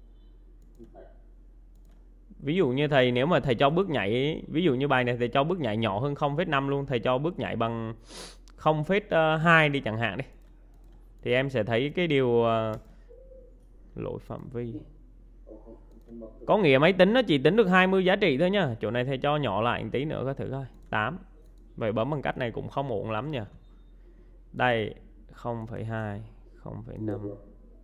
Ví dụ như thầy, nếu mà thầy cho bước nhảy, ví dụ như bài này thầy cho bước nhảy nhỏ hơn 0,5 luôn, thầy cho bước nhảy bằng 0,2 đi chẳng hạn đi. Thì em sẽ thấy cái điều lỗi phạm vi. Có nghĩa máy tính nó chỉ tính được 20 giá trị thôi nhá. Chỗ này thầy cho nhỏ lại một tí nữa có thử coi. 8. Vậy bấm bằng cách này cũng không ổn lắm nha. Đây 0,2, 0,5.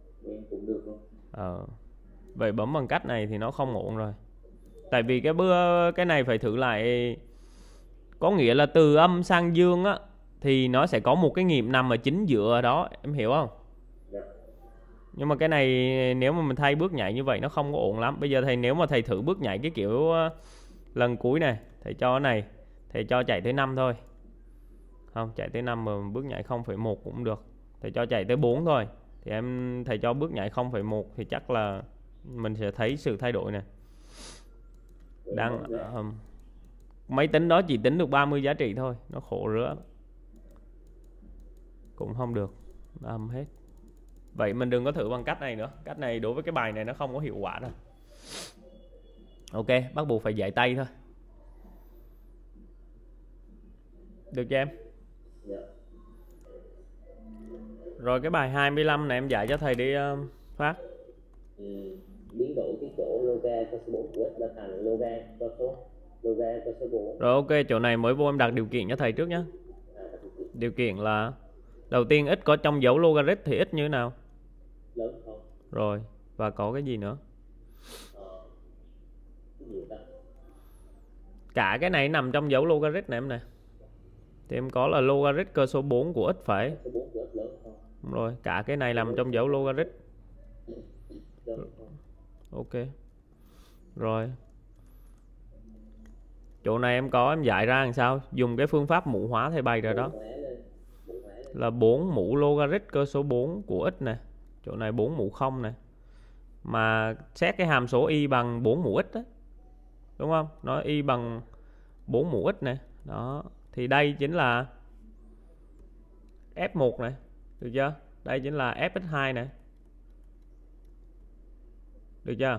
Vậy bấm bằng cách này thì nó không ổn rồi. Tại vì cái này phải thử lại. Có nghĩa là từ âm sang dương á thì nó sẽ có một cái nghiệm nằm ở chính giữa đó, em hiểu không? Nhưng mà cái này nếu mà mình thay bước nhảy như vậy nó không có ổn lắm. Bây giờ thầy, nếu mà thầy thử bước nhảy cái kiểu lần cuối này, thầy cho cái này, thầy cho chạy tới 5 thôi. Không, chạy tới 5 mà bước nhảy 0,1 cũng được. Thầy cho chạy tới 4 thôi. Thì thầy cho bước nhảy 0,1 thì chắc là mình sẽ thấy sự thay đổi này. Máy tính đó chỉ tính được 30 giá trị thôi, nó khổ rứa. Cũng không được, âm hết. Vậy mình đừng có thử bằng cách này nữa. Cách này đối với cái bài này nó không có hiệu quả đâu. Ok, bắt buộc phải dạy tay thôi. Được chưa em? Rồi cái bài 25 này em dạy cho thầy đi Phát. Biến đổi cái chỗ loga cơ số 4 của x là thành loga cơ số 4. Rồi ok, chỗ này mới vô em đặt điều kiện cho thầy trước nhé. Điều kiện là đầu tiên x có trong dấu logarit thì x như thế nào? Lớn không? Rồi, và có cái gì nữa? Cái gì ta? Cả cái này nằm trong dấu logarit này em nè. Thì em có là logarit cơ số 4 của x phải. Cơ số 4 của x lớn không? Rồi, cả cái này nằm trong dấu logarit. Ok. Rồi. Chỗ này em có, em dạy ra làm sao? Dùng cái phương pháp mũ hóa thầy bày rồi đó. Là 4 mũ logarit cơ số 4 của x nè. Chỗ này 4 mũ 0 nè. Mà xét cái hàm số y bằng 4 mũ x đó. Đúng không? Nó y bằng 4 mũ x nè. Đó. Thì đây chính là F1 này. Được chưa? Đây chính là Fx2 này. Được chưa?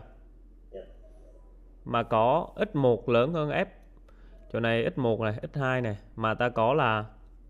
Mà có x1 lớn hơn F. Chỗ này x1 này, x2 này. Mà ta có là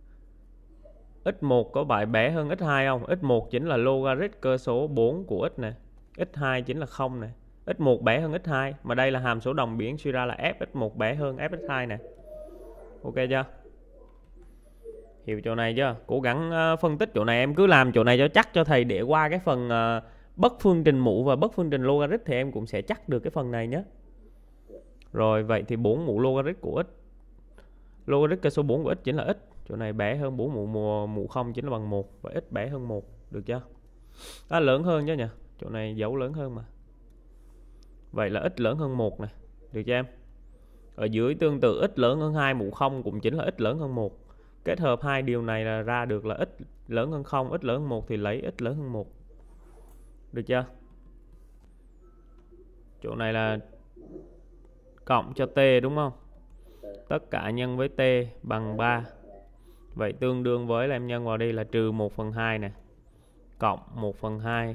x1 có phải bé hơn x2 không? x1 chính là logarit cơ số 4 của x này. x2 chính là 0 này. x1 bé hơn x2. Mà đây là hàm số đồng biến, suy ra là fx1 bé hơn fx2 này. Ok chưa? Hiểu chỗ này chưa? Cố gắng phân tích chỗ này. Em cứ làm chỗ này cho chắc cho thầy, để qua cái phần bất phương trình mũ và bất phương trình logarit thì em cũng sẽ chắc được cái phần này nhé. Rồi vậy thì 4 mũ logarit của x, logarit cơ số 4 của x chính là x. Chỗ này bé hơn 4 mũ 0 chính là bằng 1. Và x bé hơn 1. Được chưa? Đó, lớn hơn chứ nhỉ? Chỗ này dấu lớn hơn mà. Vậy là x lớn hơn 1 này. Được chưa em? Ở dưới tương tự x lớn hơn 2 mũ 0 cũng chính là x lớn hơn 1. Kết hợp hai điều này là ra được là x lớn hơn 0, x lớn hơn 1 thì lấy x lớn hơn 1. Được chưa? Chỗ này là cộng cho t đúng không? Tất cả nhân với t bằng 3. Vậy tương đương với là em nhân vào đây là trừ 1/2 nè, cộng 1/2.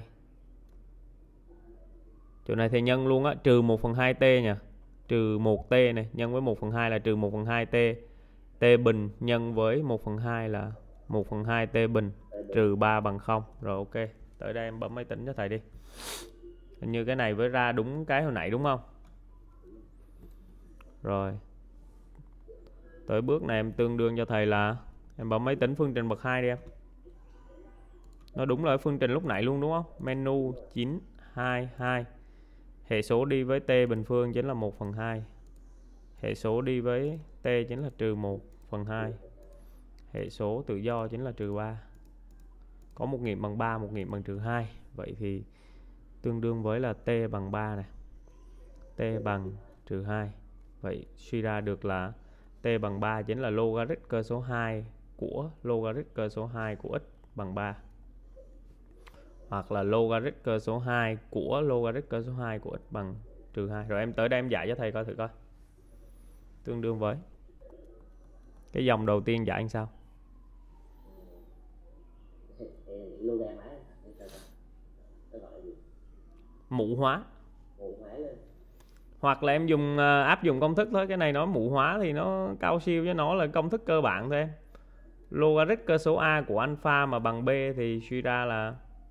Chỗ này thì nhân luôn á, trừ 1/2 t nha. Trừ 1 t này nhân với 1/2 là trừ 1/2 t. T bình nhân với 1/2 là 1/2 t bình, trừ 3 bằng 0. Rồi ok. Tới đây em bấm máy tính cho thầy đi. Hình như cái này với ra đúng cái hồi nãy đúng không? Rồi. Tới bước này em tương đương cho thầy là em bấm máy tính phương trình bậc 2 đi em. Nó đúng là phương trình lúc nãy luôn đúng không? Menu 922. Hệ số đi với t bình phương chính là 1/2. Hệ số đi với t chính là trừ 1/2. Hệ số tự do chính là trừ 3. Có một nghiệm bằng 3, một nghiệm bằng trừ 2. Vậy thì tương đương với là t bằng 3 này. T bằng trừ 2. Vậy suy ra được là t bằng 3 chính là logarit cơ số 2 của logarit cơ số 2 của x bằng 3. Hoặc là logarit cơ số 2 của logarit cơ số 2 của x bằng trừ 2. Rồi em tới đây em giải cho thầy coi thử coi. Tương đương với cái dòng đầu tiên giải làm sao? Mũ hóa. Hoặc là em dùng áp dụng công thức thôi. Cái này nó mũ hóa thì nó cao siêu, cho nó là công thức cơ bản thôi em. Logarit cơ số a của alpha mà bằng b thì suy ra là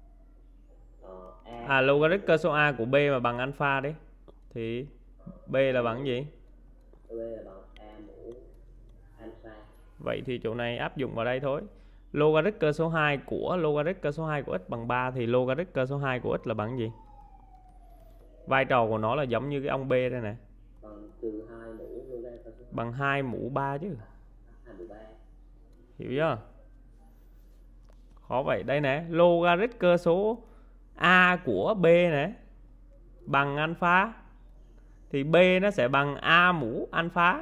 logarit cơ số a của b mà bằng alpha đấy thì b là bằng gì? B là bằng a mũ alpha. Vậy thì chỗ này áp dụng vào đây thôi. Logarit cơ số 2 của logarit cơ số 2 của x bằng 3 thì logarit cơ số 2 của x là bằng gì? Vai trò của nó là giống như cái ông B đây nè. Bằng trừ 2 mũ logarit cơ số 2. Bằng 2 mũ 3 chứ. 2 mũ 3. Hiểu chưa? Khó vậy. Đây nè, logarit cơ số a của b nè bằng alpha thì b nó sẽ bằng a mũ alpha.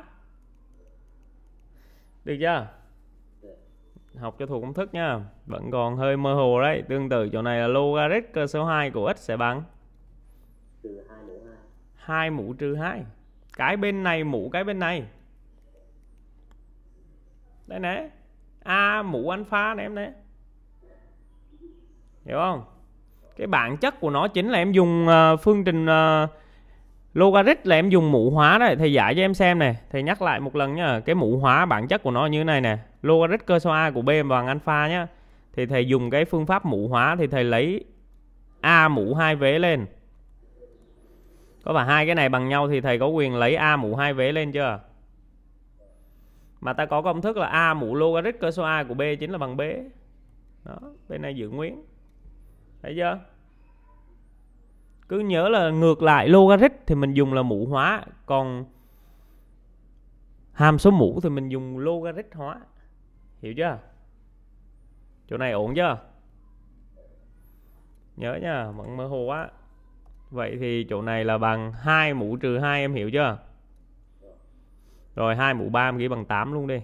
Được chưa? Học cho thuộc công thức nha. Vẫn còn hơi mơ hồ đấy. Tương tự chỗ này là logarit cơ số 2 của x sẽ bằng trừ 2 mũ 2. 2 mũ trừ 2. Cái bên này mũ cái bên này. Đây nè. A mũ alpha này em nè. Hiểu không? Cái bản chất của nó chính là em dùng phương trình logarit là em dùng mũ hóa đấy. Thầy giải cho em xem này. Thầy nhắc lại một lần nhá. Cái mũ hóa bản chất của nó như thế này nè. Logarit cơ số a của b bằng alpha nhá. Thì thầy dùng cái phương pháp mũ hóa thì thầy lấy a mũ 2 vế lên. Có phải hai cái này bằng nhau thì thầy có quyền lấy a mũ 2 vế lên chưa? Mà ta có công thức là a mũ logarit cơ số a của b chính là bằng b. Đó, bên này giữ nguyên. Thấy chưa? Cứ nhớ là ngược lại logarit thì mình dùng là mũ hóa, còn hàm số mũ thì mình dùng logarit hóa. Hiểu chưa? Chỗ này ổn chưa? Nhớ nha, vẫn mơ hồ quá. Vậy thì chỗ này là bằng 2 mũ trừ 2 em hiểu chưa? Rồi 2 mũ 3 em ghi bằng 8 luôn đi.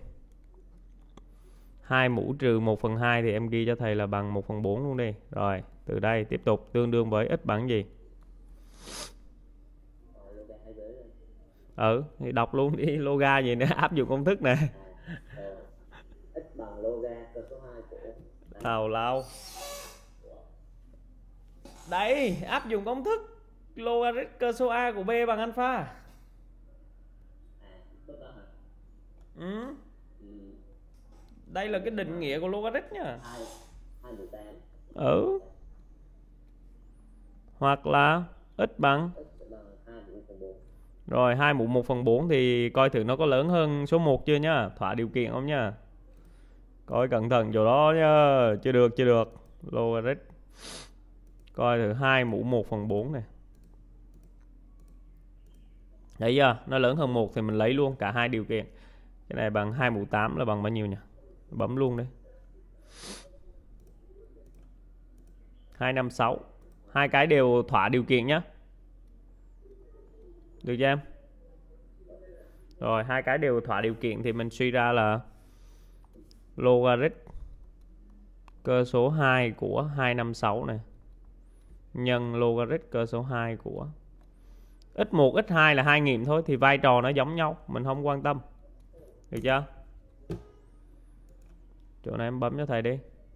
2 mũ trừ 1/2 thì em ghi cho thầy là bằng 1/4 luôn đi. Rồi, từ đây tiếp tục tương đương với x bằng gì? Thì đọc luôn đi, loga gì nữa, áp dụng công thức nè. X bằng loga cơ số 2 của Tào lao. Đây, áp dụng công thức logarit cơ số a của b bằng alpha. Ừ. Đây là cái định nghĩa của logarit nha. 2/8. Hoặc là x bằng 2 mũ 1/4. Rồi 2 mũ 1/4 thì coi thử nó có lớn hơn số 1 chưa nhá. Thỏa điều kiện không nhá. Coi cẩn thận chỗ đó nhá. Chưa được. Logarit. Coi thử 2 mũ 1/4 này. Thấy chưa? Nó lớn hơn 1 thì mình lấy luôn cả hai điều kiện. Cái này bằng 2 mũ 8 là bằng bao nhiêu nhỉ? Bấm luôn đấy. 256. Hai cái đều thỏa điều kiện nhá. Được chưa em? Rồi hai cái đều thỏa điều kiện thì mình suy ra là logarit cơ số 2 của 256 này nhân logarit cơ số 2 của x1 x2 là hai nghiệm thôi thì vai trò nó giống nhau, mình không quan tâm. Được chưa? Chỗ này em bấm cho thầy đi.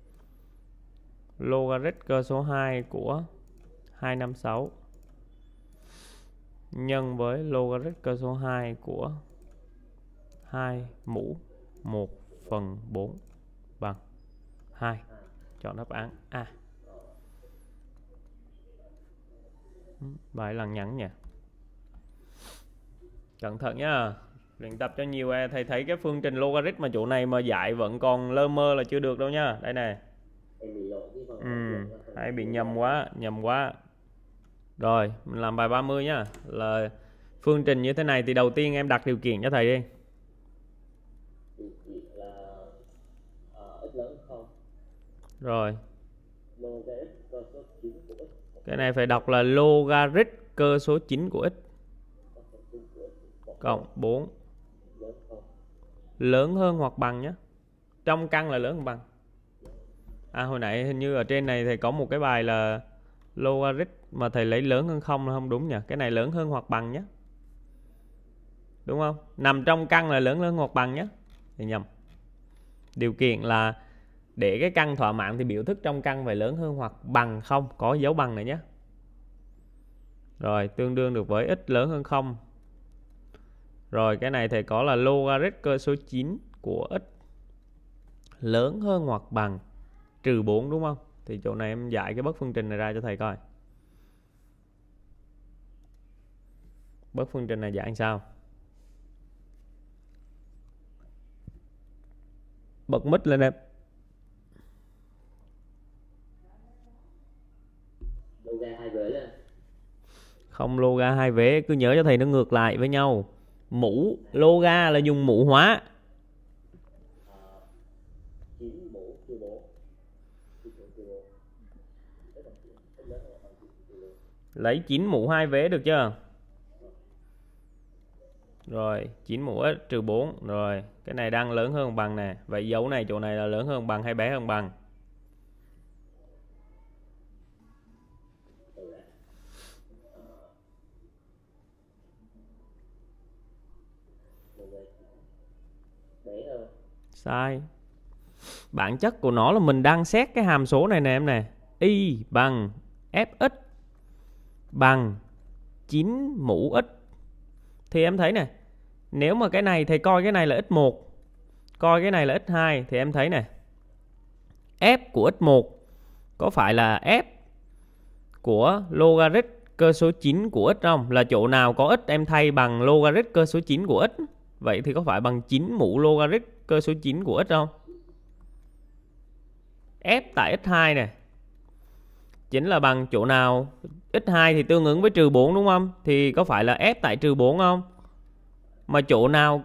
Logarit cơ số 2 của 256 nhân với logarit cơ số 2 của 2 mũ 1/4 bằng 2. Chọn đáp án A. Bài lằng nhằng nhỉ. Cẩn thận nhá. Luyện tập cho nhiều thầy thấy cái phương trình logarit mà chỗ này mà dạy vẫn còn lơ mơ là chưa được đâu nha. Đây này. Hay bị nhầm quá. Rồi, mình làm bài 30 nhá. Là phương trình như thế này thì đầu tiên em đặt điều kiện cho thầy đi. Điều kiện là x lớn không. Rồi. Logarit cơ số 9 của x. Cái này phải đọc là logarit cơ số 9 của x cộng 4 lớn hơn hoặc bằng nhé. Trong căn là lớn hơn bằng. Hồi nãy hình như ở trên này thầy có một cái bài là logarit mà thầy lấy lớn hơn không là không đúng nhỉ. Cái này lớn hơn hoặc bằng nhé. Đúng không? Nằm trong căn là lớn hơn hoặc bằng nhé. Thì nhầm. Điều kiện là để cái căn thỏa mãn thì biểu thức trong căn phải lớn hơn hoặc bằng không, có dấu bằng này nhé. Rồi, tương đương được với x lớn hơn không. Rồi, cái này thầy có là logarit cơ số 9 của x lớn hơn hoặc bằng trừ 4 đúng không? Thì chỗ này em giải cái bất phương trình này ra cho thầy coi. Bất phương trình này giải làm sao? Bật mic lên em. Loga 2 vế lên. Không loga 2 vế, cứ nhớ cho thầy nó ngược lại với nhau. Mũ, loga là dùng mũ hóa. 9 mũ trừ 4. Lấy 9 mũ 2 vế được chưa? Rồi, 9 mũ x trừ 4. Rồi, cái này đang lớn hơn bằng nè. Vậy dấu này chỗ này là lớn hơn bằng hay bé hơn bằng? Bé hơn. Sai. Bản chất của nó là mình đang xét cái hàm số này nè em nè. Y bằng Fx bằng 9 mũ x. Thì em thấy nè, nếu mà cái này thầy coi cái này là x1, coi cái này là x2 thì em thấy nè, f của x1 có phải là f của logarit cơ số 9 của x không? Là chỗ nào có x em thay bằng logarit cơ số 9 của x. Vậy thì có phải bằng 9 mũ logarit cơ số 9 của x không? F tại x2 nè chính là bằng chỗ nào? X2 thì tương ứng với trừ 4 đúng không? Thì có phải là F tại trừ 4 không? Mà chỗ nào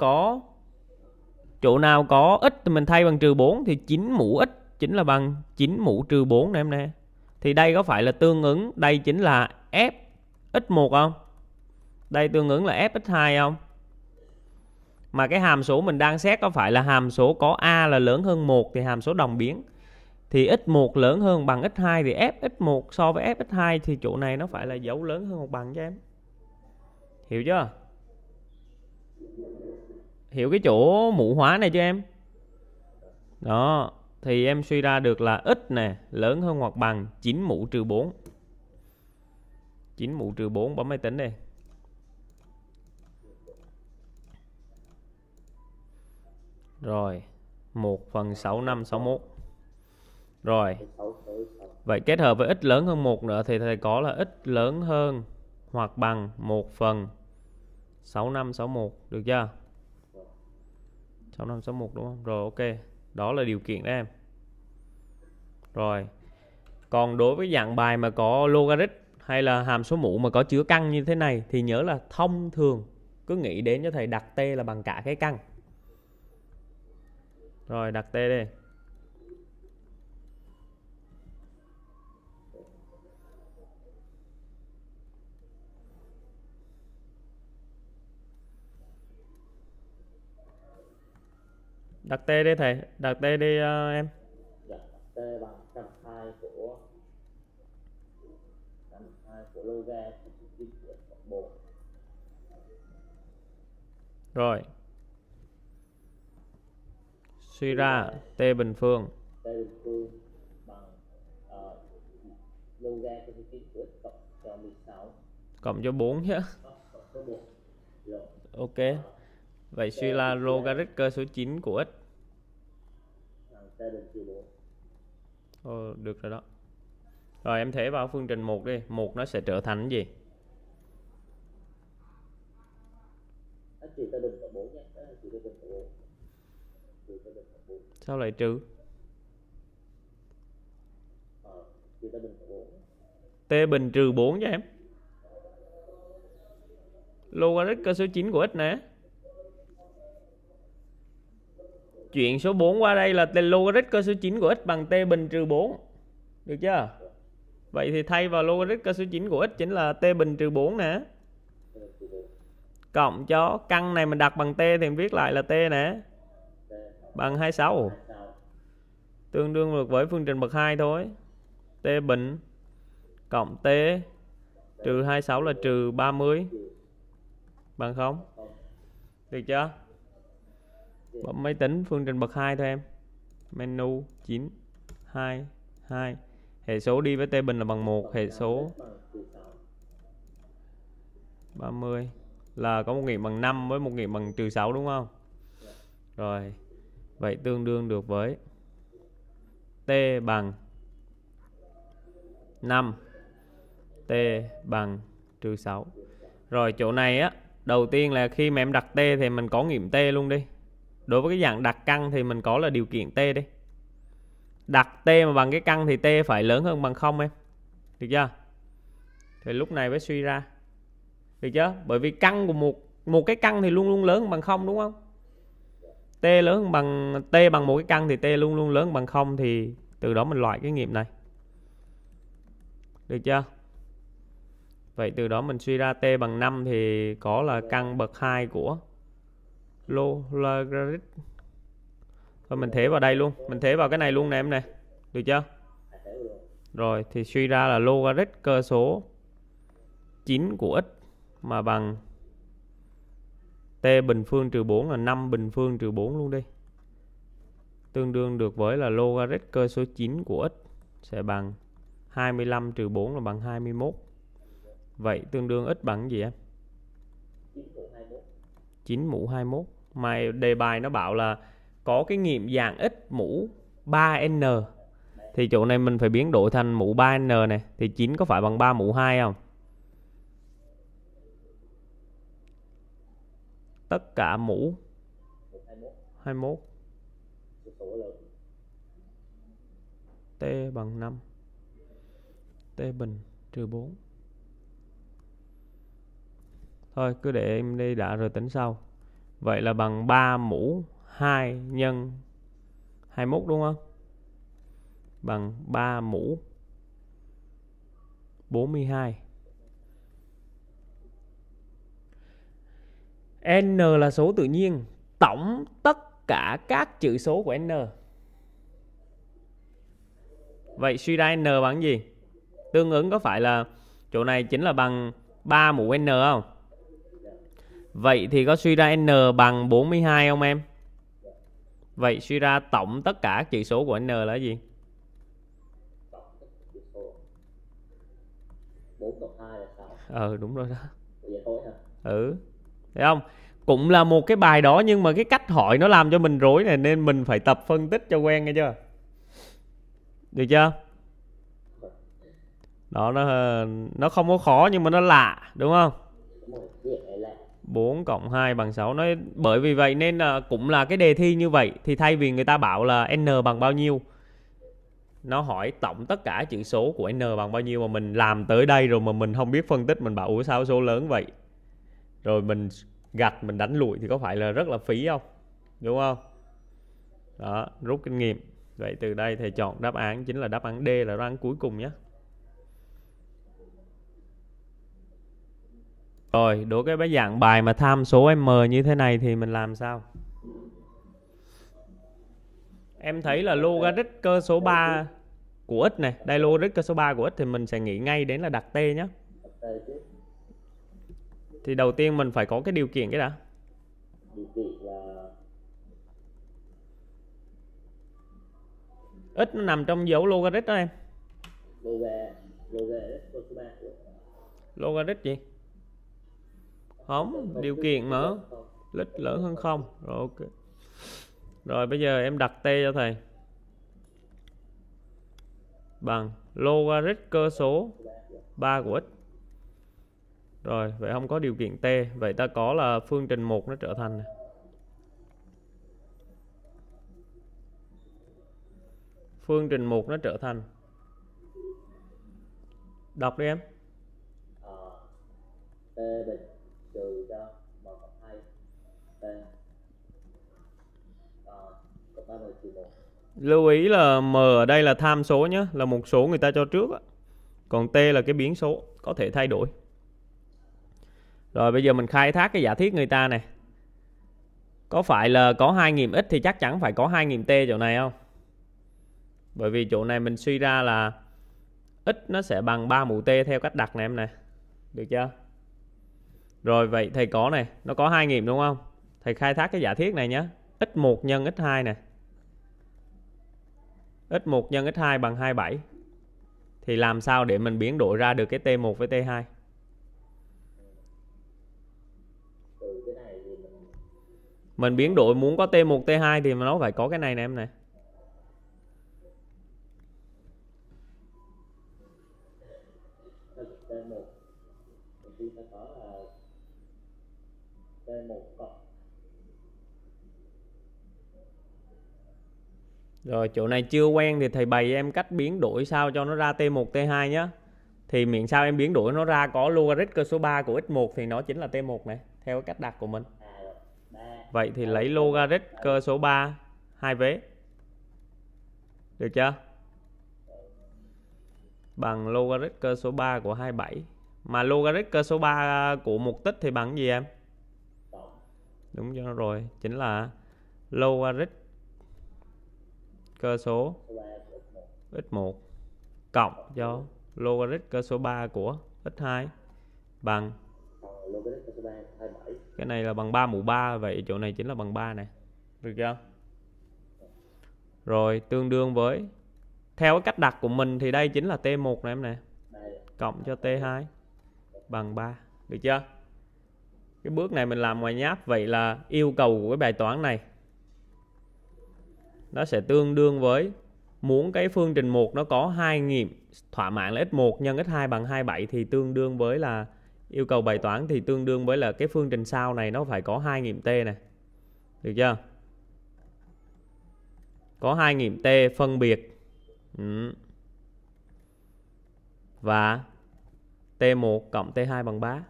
có x thì mình thay bằng trừ 4 thì 9 mũ x chính là bằng 9 mũ trừ 4 nè em nè. Thì đây có phải là tương ứng, đây chính là F x1 không? Đây tương ứng là F x2 không? Mà cái hàm số mình đang xét có phải là hàm số có A là lớn hơn 1 thì hàm số đồng biến. Thì x1 lớn hơn bằng x2 thì f x1 so với f x2 thì chỗ này nó phải là dấu lớn hơn hoặc bằng cho em. Hiểu chưa? Hiểu cái chỗ mũ hóa này cho em. Đó, thì em suy ra được là x nè lớn hơn hoặc bằng 9 mũ trừ 4. 9 mũ trừ 4 bấm máy tính đi. Rồi, 1/6561. Rồi. Vậy kết hợp với x lớn hơn 1 nữa thì thầy có là x lớn hơn hoặc bằng 1/6561 được chưa? 6561 đúng không? Rồi ok. Đó là điều kiện đó em. Rồi. Còn đối với dạng bài mà có logarit hay là hàm số mũ mà có chứa căn như thế này thì nhớ là thông thường cứ nghĩ đến cho thầy đặt t là bằng cả cái căn. Rồi đặt t đi. Đặt t đi thầy, đặt t đi em. Dạ, t bằng 120 của loga cộng 4. Rồi. Suy ra T bình phương T bình phương bằng log cơ số 9 của x cộng cho 16 cộng cho 4 nhé. cộng số 1. Rồi. Ok. Vậy suy ra logarit cơ số 9 của x Bằng T bình trừ 4. Ồ, được rồi đó. Rồi em thể vào phương trình 1 đi. 1 nó sẽ trở thành cái gì? Trừ T bình cộng 4 nhé. Trừ T bình cộng 4. Trừ T bình cộng 4. Sao lại trừ? Trừ T bình cộng 4. T bình trừ 4 cho em. Logarit cơ số 9 của x nè. Chuyện số 4 qua đây là logarit cơ số 9 của x bằng T bình trừ 4. Được chưa? Vậy thì thay vào logarit cơ số 9 của x chính là T bình trừ 4 nè. Cộng cho căn này mình đặt bằng T thì mình viết lại là T nè. Bằng 26. Tương đương được với phương trình bậc 2 thôi. T bình cộng T trừ 26 là trừ 30. Bằng 0. Được chưa? Bấm máy tính phương trình bậc 2 thôi em. Menu 9 2 2. Hệ số đi với T bình là bằng 1. Hệ số 30 là có một nghiệm bằng 5 với một nghiệm bằng trừ 6 đúng không? Rồi. Vậy tương đương được với T bằng 5. T bằng trừ 6. Rồi chỗ này á, đầu tiên là khi mà em đặt T thì mình có nghiệm T luôn đi. Đối với cái dạng đặt căn thì mình có là điều kiện T đi. Đặt T mà bằng cái căn thì T phải lớn hơn bằng 0 em. Được chưa? Thì lúc này mới suy ra. Được chưa? Bởi vì căn của một cái căn thì luôn luôn lớn hơn bằng 0 đúng không? T lớn hơn bằng T bằng một cái căn thì T luôn luôn lớn hơn bằng 0 thì từ đó mình loại cái nghiệm này. Được chưa? Vậy từ đó mình suy ra T bằng 5 thì có là căn bậc 2 của logarit. Rồi mình thế vào đây luôn. Mình thế vào cái này luôn nè em nè. Được chưa? Rồi thì suy ra là logarit cơ số 9 của x mà bằng T bình phương trừ 4 là 5 bình phương trừ 4 luôn đi. Tương đương được với là logarit cơ số 9 của x sẽ bằng 25 trừ 4 là bằng 21. Vậy tương đương x bằng gì em? 9 mũ 21. Mà đề bài nó bảo là có cái nghiệm dạng x mũ 3n. Thì chỗ này mình phải biến đổi thành mũ 3n này. Thì 9 có phải bằng 3 mũ 2 không? Tất cả mũ 21. T bằng 5. T bình trừ 4. Thôi cứ để em đi đã rồi tính sau. Vậy là bằng 3 mũ 2 nhân 21 đúng không? Bằng 3 mũ 42. N là số tự nhiên. Tổng tất cả các chữ số của N. Vậy suy ra N bằng gì? Tương ứng có phải là chỗ này chính là bằng 3 mũ N không? Vậy thì có suy ra N bằng 42 không em? Vậy suy ra tổng tất cả chữ số của N là gì? 4 cộng 2 là 6. Đúng rồi đó. Vậy thôi hả? Thấy không? Cũng là một cái bài đó nhưng mà cái cách hỏi nó làm cho mình rối này nên mình phải tập phân tích cho quen nghe chưa? Được chưa? Đó nó không có khó nhưng mà nó lạ đúng không? 4 cộng 2 bằng 6. Bởi vì vậy nên là cũng là cái đề thi như vậy. Thì thay vì người ta bảo là N bằng bao nhiêu, nó hỏi tổng tất cả chữ số của N bằng bao nhiêu, mà mình làm tới đây rồi mà mình không biết phân tích, mình bảo ủa sao số lớn vậy, rồi mình gạch mình đánh lụi thì có phải là rất là phí không? Đúng không? Đó, rút kinh nghiệm. Vậy từ đây thầy chọn đáp án chính là đáp án D, là đáp án cuối cùng nhé. Rồi, đối với cái dạng bài mà tham số M như thế này thì mình làm sao? Em thấy là logarit cơ số 3 của x này, đây logarit cơ số 3 của x thì mình sẽ nghĩ ngay đến là đặt T nhé. Thì đầu tiên mình phải có cái điều kiện cái đã. Điều kiện là X nó nằm trong dấu logarit đó em. Logarit cơ số 3 của x. Logarit gì? Không, điều kiện mà x lớn hơn 0. Rồi ok. Rồi bây giờ em đặt t cho thầy. Bằng logarit cơ số 3 của x. Rồi, vậy không có điều kiện t. Vậy ta có là phương trình 1 nó trở thành này. Phương trình 1 nó trở thành. Đọc đi em. T bình trừ cho m cộng 2 t cộng 3 m trừ 1. Lưu ý là m ở đây là tham số nhé, là một số người ta cho trước á. Còn t là cái biến số có thể thay đổi. Rồi bây giờ mình khai thác cái giả thiết người ta này. Có phải là có 2.000 x thì chắc chắn phải có 2.000 t chỗ này không? Bởi vì chỗ này mình suy ra là x nó sẽ bằng 3 mũ t theo cách đặt này em này. Được chưa? Rồi vậy thầy có này, nó có 2.000 đúng không? Thầy khai thác cái giả thiết này nhé. x1 nhân x2 này. x1 nhân x2 bằng 27. Thì làm sao để mình biến đổi ra được cái t1 với t2? Mình biến đổi muốn có t1, t2 thì nó phải có cái này nè em này. T1 thì ta có là T1 cộng. Rồi chỗ này chưa quen thì thầy bày em cách biến đổi sao cho nó ra t1, t2 nhé. Thì miễn sao em biến đổi nó ra có logarit cơ số 3 của x1 thì nó chính là t1 này, theo cách đặt của mình. Vậy thì lấy logarit cơ số 3 hai vế. Được chưa? Bằng logarit cơ số 3 của 27. Mà logarit cơ số 3 của một tích thì bằng gì em? Đúng cho nó rồi, chính là logarit cơ số x1 cộng cho logarit cơ số 3 của x2 bằng logarit cơ số 3 27. Cái này là bằng 3 mũ 3, vậy chỗ này chính là bằng 3 này. Được chưa? Rồi tương đương với, theo cái cách đặt của mình thì đây chính là T1 này em nè, cộng cho T2 bằng 3. Được chưa? Cái bước này mình làm ngoài nháp. Vậy là yêu cầu của cái bài toán này nó sẽ tương đương với, muốn cái phương trình 1 nó có 2 nghiệm thỏa mãn là x1 nhân x2 bằng 27 thì tương đương với là yêu cầu bài toán thì tương đương với là cái phương trình sau này nó phải có 2 nghiệm t này. Được chưa? Có 2 nghiệm t phân biệt. Và T1 cộng T2 bằng 3.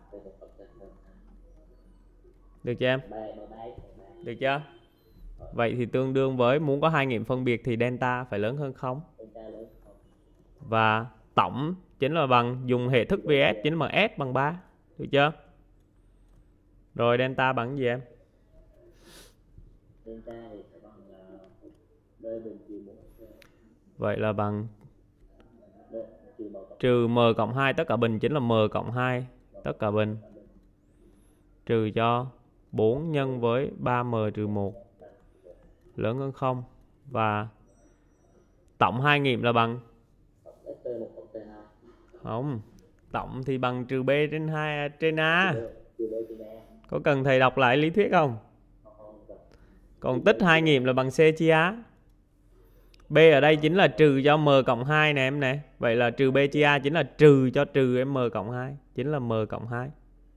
Được chưa em? Được chưa? Vậy thì tương đương với muốn có 2 nghiệm phân biệt thì delta phải lớn hơn 0. Và tổng chính là bằng, dùng hệ thức VS chính là bằng S bằng 3. Được chưa? Rồi delta bằng gì em? Delta thì sẽ bằng B bình trừ 1. Vậy là bằng trừ m cộng 2 tất cả bình chính là m cộng 2 tất cả bình trừ cho 4 nhân với 3m trừ 1 lớn hơn 0. Và tổng 2 nghiệm là bằng, không, tổng thì bằng trừ b trên 2 trên a. Có cần thầy đọc lại lý thuyết không? Còn tích 2 nghiệm là bằng c chia a. B ở đây chính là trừ cho m cộng 2 nè em nè. Vậy là trừ b chia a chính là trừ cho trừ m cộng 2, chính là m cộng 2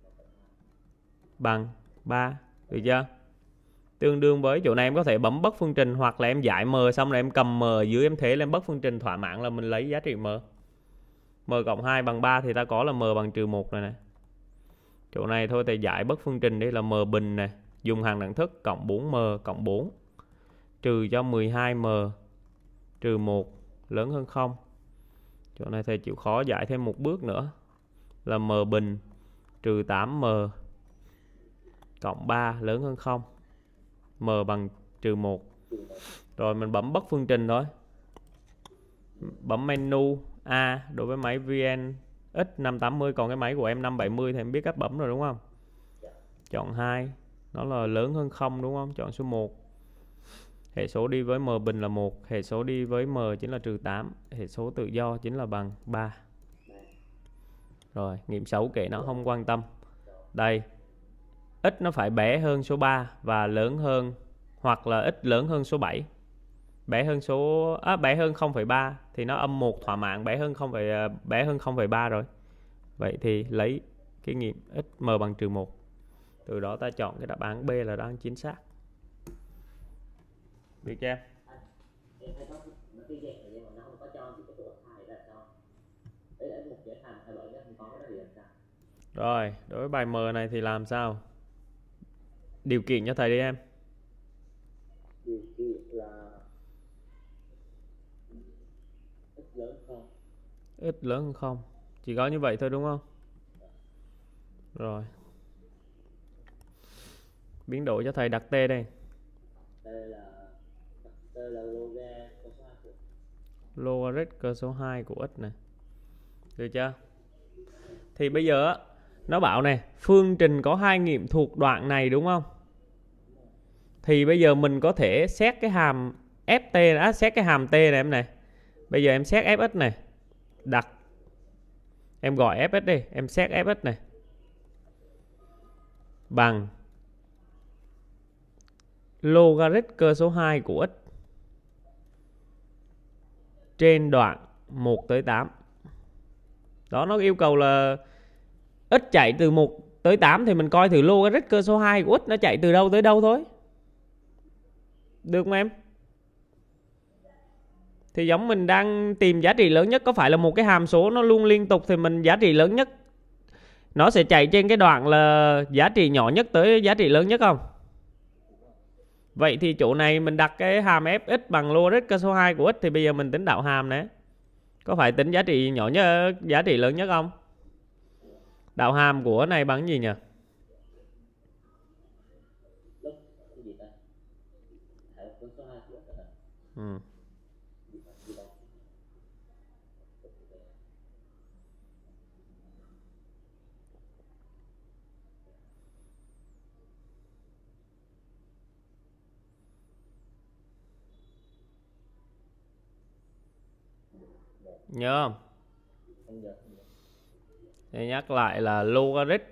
bằng 3. Được chưa? Tương đương với, chỗ này em có thể bấm bất phương trình hoặc là em giải m xong rồi em cầm m ở dưới em thế lên bất phương trình thỏa mãn là mình lấy giá trị m. M cộng 2 bằng 3 thì ta có là m bằng trừ 1 này nè. Chỗ này thôi thầy giải bất phương trình đây là m bình này, dùng hàng đẳng thức cộng 4m cộng 4 trừ cho 12m trừ 1 lớn hơn 0. Chỗ này thầy chịu khó giải thêm một bước nữa là m bình trừ 8m cộng 3 lớn hơn 0. M bằng trừ 1. Rồi mình bấm bất phương trình thôi. Bấm menu A đối với máy VN X580. Còn cái máy của em 570 thì em biết cách bấm rồi đúng không? Chọn 2. Nó là lớn hơn 0 đúng không? Chọn số 1. Hệ số đi với m bình là 1, hệ số đi với m chính là -8, hệ số tự do chính là bằng 3. Rồi, nghiệm xấu kệ nó không quan tâm. Đây, x nó phải bé hơn số 3 và lớn hơn, hoặc là x lớn hơn số 7. Bé hơn bé hơn 0,3 thì nó âm 1 thỏa mãn bé hơn 0,3 rồi. Vậy thì lấy cái nghiệm x m bằng -1. Từ đó ta chọn cái đáp án B là đáp án chính xác. Được chưa? Em thấy có cái dạng này nhưng mà nó không có cho thì cái tủ thai ra cho. Đấy là một giải tham 27 nó không có đó thì làm sao? Rồi, đối với bài M này thì làm sao? Điều kiện cho thầy đi em. Điều kiện là x lớn không? X lớn hơn 0. Chỉ có như vậy thôi đúng không? Rồi. Biến đổi cho thầy đặt T đây. Đây là loga cơ số 2 của Logarit cơ số 2 của x này. Được chưa? Thì bây giờ nó bảo này, phương trình có hai nghiệm thuộc đoạn này đúng không? Thì bây giờ mình có thể xét cái hàm ft đã, xét cái hàm t này em này. Bây giờ em xét fx này. Đặt em gọi fx đi, em xét fx này. Bằng logarit cơ số 2 của x trên đoạn 1 tới 8. Đó, nó yêu cầu là x chạy từ 1 tới 8 thì mình coi thử logarit cơ số 2 của x nó chạy từ đâu tới đâu thôi. Được không em? Thì giống mình đang tìm giá trị lớn nhất, có phải là một cái hàm số nó luôn liên tục thì mình giá trị lớn nhất nó sẽ chạy trên cái đoạn là giá trị nhỏ nhất tới giá trị lớn nhất không? Vậy thì chỗ này mình đặt cái hàm fx bằng logarit cơ số 2 của x thì bây giờ mình tính đạo hàm này. Có phải tính giá trị nhỏ nhất, giá trị lớn nhất không? Đạo hàm của này bằng gì nhỉ? lớp cái gì ta? Hàm cơ số 2 của x hả? Ừ. Nhớ không? Để nhắc lại là logarit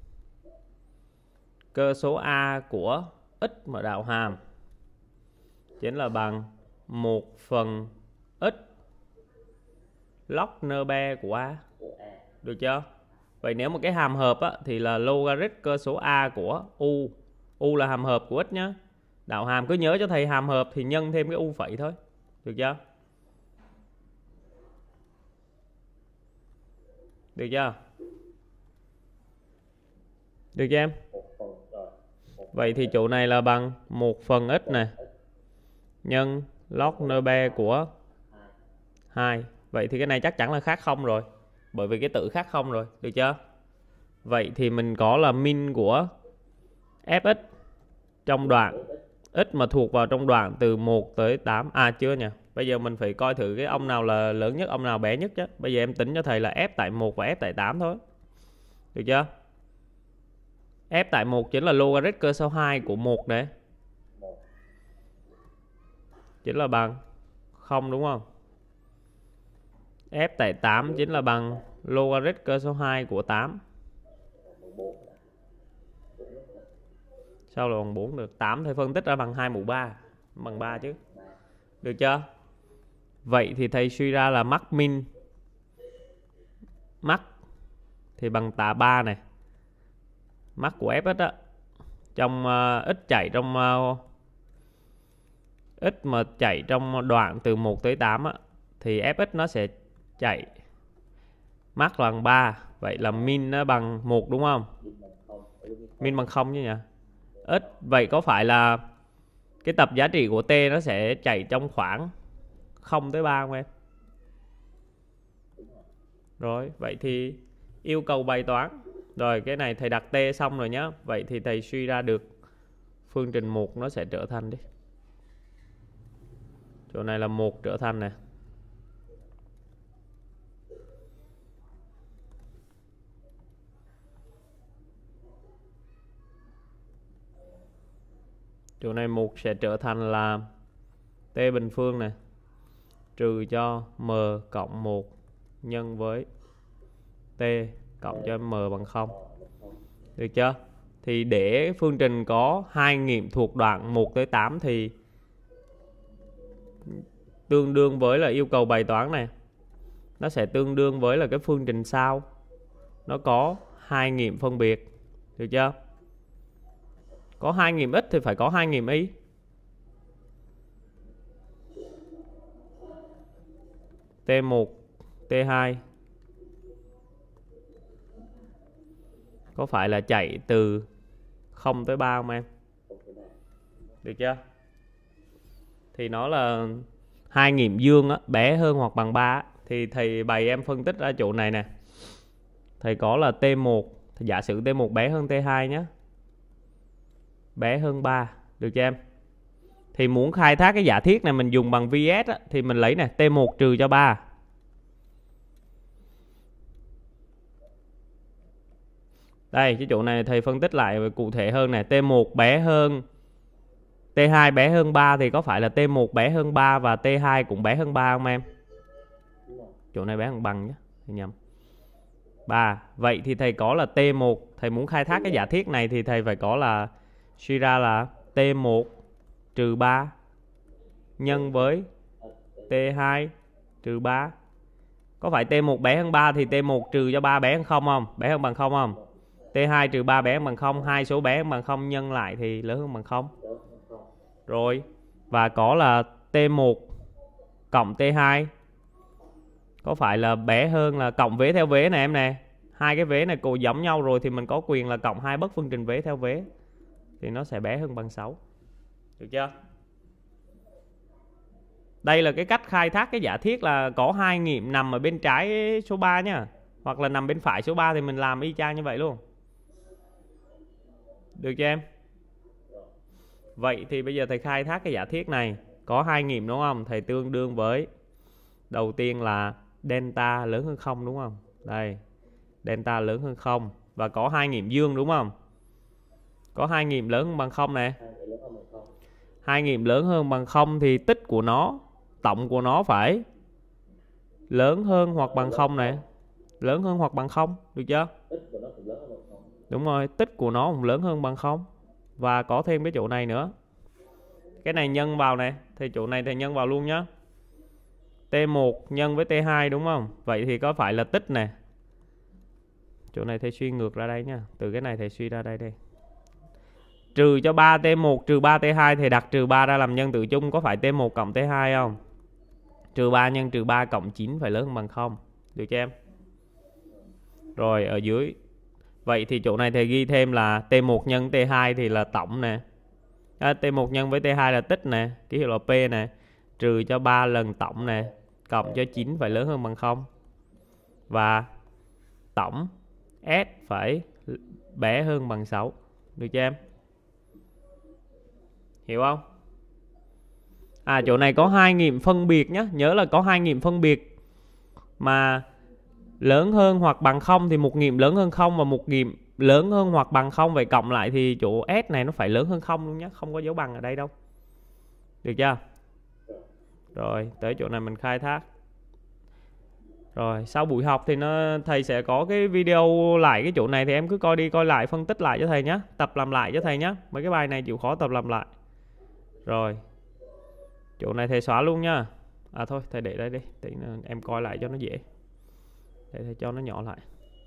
cơ số A của x mà đạo hàm chính là bằng 1 phần x log n be của A. Được chưa? Vậy nếu một cái hàm hợp á, thì là logarit cơ số A của U. U là hàm hợp của x nhá. Đạo hàm cứ nhớ cho thầy hàm hợp thì nhân thêm cái U phẩy thôi. Được chưa? Được chưa? Được chưa em? Vậy thì chỗ này là bằng 1 phần x này nhân log n be của 2. Vậy thì cái này chắc chắn là khác 0 rồi. Bởi vì cái tử khác 0 rồi. Được chưa? Vậy thì mình có là min của fx trong đoạn x mà thuộc vào trong đoạn từ 1 tới 8. À chưa nhỉ? Bây giờ mình phải coi thử cái ông nào là lớn nhất, ông nào bé nhất chứ. Bây giờ em tính cho thầy là f tại 1 và f tại 8 thôi. Được chưa? F tại 1 chính là logarit cơ số 2 của 1 đấy. Chính là bằng 0 đúng không? F tại 8 chính là bằng logarit cơ số 2 của 8. Sao là bằng 4 được? 8 thì phân tích ra bằng 2 mũ 3. Bằng 3 chứ. Được chưa? Vậy thì thầy suy ra là mắc min mắc thì bằng tạ 3 này. Mắc của fx á, trong x chạy trong x mà chạy trong đoạn từ 1 tới 8 á, thì fx nó sẽ chạy mắc bằng 3. Vậy là min nó bằng 1 đúng không? Min bằng 0 chứ nhỉ? X vậy có phải là cái tập giá trị của t nó sẽ chạy trong khoảng 0 tới 3 không em? Rồi, vậy thì yêu cầu bài toán. Rồi cái này thầy đặt t xong rồi nhá. Vậy thì thầy suy ra được phương trình 1 nó sẽ trở thành đi. Chỗ này là 1 trở thành này. Chỗ này 1 sẽ trở thành là T bình phương này trừ cho m cộng 1 nhân với T cộng cho m bằng 0. Được chưa? Thì để phương trình có hai nghiệm thuộc đoạn 1 tới 8 thì tương đương với là yêu cầu bài toán này. Nó sẽ tương đương với là cái phương trình sau. Nó có hai nghiệm phân biệt. Được chưa? Có hai nghiệm x thì phải có hai nghiệm y. T1, T2 có phải là chạy từ 0 tới 3 không em? Được chưa? Thì nó là hai nghiệm dương á, bé hơn hoặc bằng 3 á. Thì thầy bày em phân tích ra chỗ này nè. Thầy có là T1, thì giả sử T1 bé hơn T2 nhé. Bé hơn 3, được chưa em? Thì muốn khai thác cái giả thiết này mình dùng bằng VS á, thì mình lấy nè, T1 trừ cho 3. Đây, cái chỗ này thầy phân tích lại cụ thể hơn nè. T1 bé hơn T2 bé hơn 3 thì có phải là T1 bé hơn 3 và T2 cũng bé hơn 3 không em? Chỗ này bé hơn bằng nhé, nhầm. 3. Vậy thì thầy có là T1, thầy muốn khai thác cái giả thiết này thì thầy phải có là suy ra là T1 trừ 3 nhân với T2 trừ 3. Có phải T1 bé hơn 3 thì T1 trừ cho 3 bé hơn 0 không? Bé hơn bằng 0 không? T2 trừ 3 bé hơn bằng 0, hai số bé hơn bằng 0 nhân lại thì lớn hơn bằng 0. Rồi, và có là T1 cộng T2 có phải là bé hơn là cộng vế theo vế này em nè. Hai cái vế này cùng giống nhau rồi thì mình có quyền là cộng hai bất phương trình vế theo vế. Thì nó sẽ bé hơn bằng 6. Được chưa? Đây là cái cách khai thác cái giả thiết là có hai nghiệm nằm ở bên trái số 3 nhá. Hoặc là nằm bên phải số 3 thì mình làm y chang như vậy luôn. Được chưa em? Vậy thì bây giờ thầy khai thác cái giả thiết này. Có hai nghiệm đúng không? Thầy tương đương với đầu tiên là delta lớn hơn 0 đúng không? Đây. Delta lớn hơn 0. Và có hai nghiệm dương đúng không? Có hai nghiệm lớn hơn bằng 0 nè. Hai nghiệm lớn hơn bằng 0 thì tích của nó, tổng của nó phải lớn hơn hoặc bằng 0 nè. Lớn hơn hoặc bằng 0, được chưa? Đúng rồi, tích của nó cũng lớn hơn bằng 0. Và có thêm cái chỗ này nữa. Cái này nhân vào này, thì chỗ này thầy nhân vào luôn nhá. T1 nhân với T2 đúng không? Vậy thì có phải là tích nè. Chỗ này thầy suy ngược ra đây nha. Từ cái này thầy suy ra đây đây. Trừ cho 3 T1 trừ 3 T2 thì đặt trừ 3 ra làm nhân tử chung. Có phải T1 cộng T2 không? Trừ 3 nhân trừ 3 cộng 9 phải lớn hơn bằng 0. Được chưa em? Rồi ở dưới. Vậy thì chỗ này thầy ghi thêm là T1 nhân T2 thì là tổng nè. T1 nhân với T2 là tích nè. Ký hiệu là P nè. Trừ cho 3 lần tổng nè. Cộng cho 9 phải lớn hơn bằng 0. Và tổng S phải bé hơn bằng 6. Được chưa em? Hiểu không? Chỗ này có hai nghiệm phân biệt nhé. Nhớ là có hai nghiệm phân biệt. Mà lớn hơn hoặc bằng 0 thì một nghiệm lớn hơn 0 và một nghiệm lớn hơn hoặc bằng 0. Vậy cộng lại thì chỗ S này nó phải lớn hơn 0 luôn nhé. Không có dấu bằng ở đây đâu. Được chưa? Rồi tới chỗ này mình khai thác. Rồi sau buổi học thì thầy sẽ có cái video lại cái chỗ này. Thì em cứ coi đi coi lại, phân tích lại cho thầy nhé. Tập làm lại cho thầy nhé. Mấy cái bài này chịu khó tập làm lại. Rồi chỗ này thầy xóa luôn nha. Thôi thầy để đây đi. Tí em coi lại cho nó dễ. Để thầy cho nó nhỏ lại.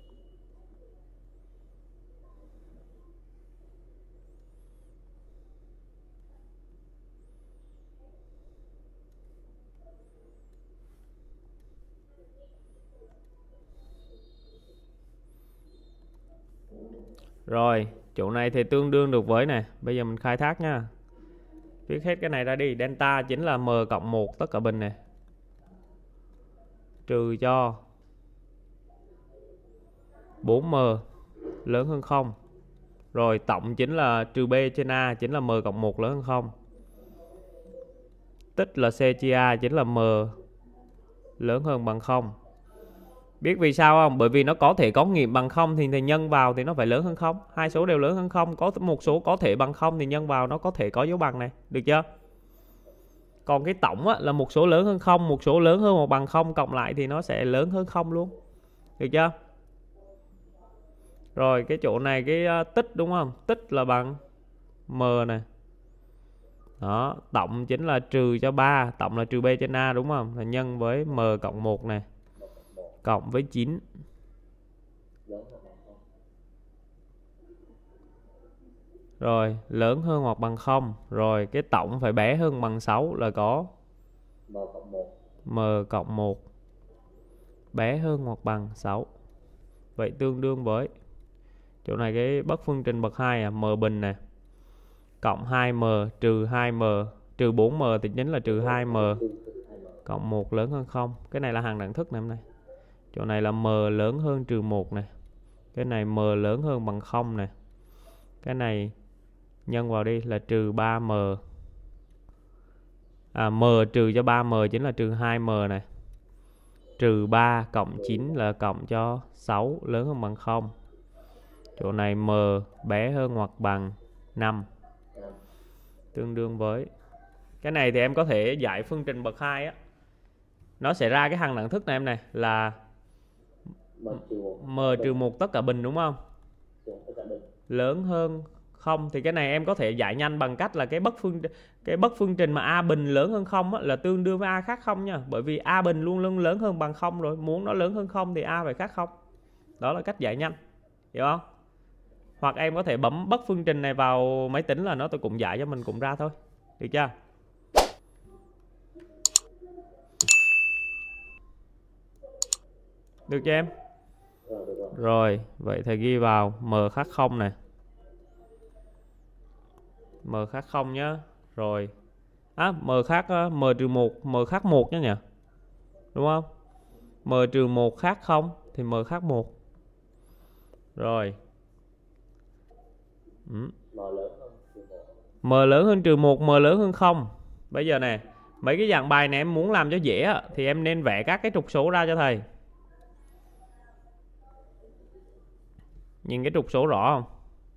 Rồi chỗ này thì tương đương được với nè. Bây giờ mình khai thác nha. Viết hết cái này ra đi. Delta chính là m cộng 1 tất cả bình này. Trừ cho 4m lớn hơn 0. Rồi tổng chính là trừ b trên a chính là m cộng 1 lớn hơn 0. Tích là c chia a chính là m lớn hơn bằng 0. Biết vì sao không? Bởi vì nó có thể có nghiệm bằng 0 thì nhân vào thì nó phải lớn hơn 0. Hai số đều lớn hơn 0. Có một số có thể bằng 0 thì nhân vào nó có thể có dấu bằng này. Được chưa? Còn cái tổng á, là một số lớn hơn 0, một số lớn hơn hoặc bằng 0 cộng lại thì nó sẽ lớn hơn 0 luôn. Được chưa? Rồi cái chỗ này cái tích đúng không? Tích là bằng m này. Đó, tổng chính là trừ cho 3, tổng là trừ b trên a đúng không? Là nhân với m cộng 1 này, cộng với 9. Rồi, lớn hơn hoặc bằng 0. Rồi, cái tổng phải bé hơn bằng 6 là có m cộng 1 bé hơn hoặc bằng 6. Vậy tương đương với chỗ này cái bất phương trình bậc 2 m bình này, cộng 2m trừ 2m trừ 4m thì chính là trừ 2m cộng 1 lớn hơn 0. Cái này là hàng đẳng thức này em này. Chỗ này là m lớn hơn trừ 1 này. Cái này m lớn hơn bằng 0 này. Cái này nhân vào đi là trừ 3m. M trừ cho 3m chính là trừ 2m này. Trừ 3 cộng 9 là cộng cho 6 lớn hơn bằng 0. Chỗ này m bé hơn hoặc bằng 5. Tương đương với cái này thì em có thể giải phương trình bậc 2 á. Nó sẽ ra cái hàng đẳng thức này em này là m trừ 1 tất cả bình đúng không? Lớn hơn 0 thì cái này em có thể giải nhanh bằng cách là cái bất phương trình mà a bình lớn hơn 0 á, là tương đương với a khác 0 nha. Bởi vì a bình luôn luôn lớn hơn bằng 0 rồi, muốn nó lớn hơn 0 thì a phải khác 0. Đó là cách giải nhanh. Hiểu không? Hoặc em có thể bấm bất phương trình này vào máy tính là nó tôi cũng giải cho mình cũng ra thôi. Được chưa? Được chưa em? Rồi, vậy thầy ghi vào m khác 0 này. M khác 0 nhá. Rồi. M khác m trừ 1, m khác 1 nhá nhỉ. Đúng không? M trừ 1 khác 0 thì m khác 1. Rồi. M lớn hơn trừ 1, m lớn hơn 0. Bây giờ nè, mấy cái dạng bài này em muốn làm cho dễ thì em nên vẽ các cái trục số ra cho thầy. Nhìn cái trục số rõ không?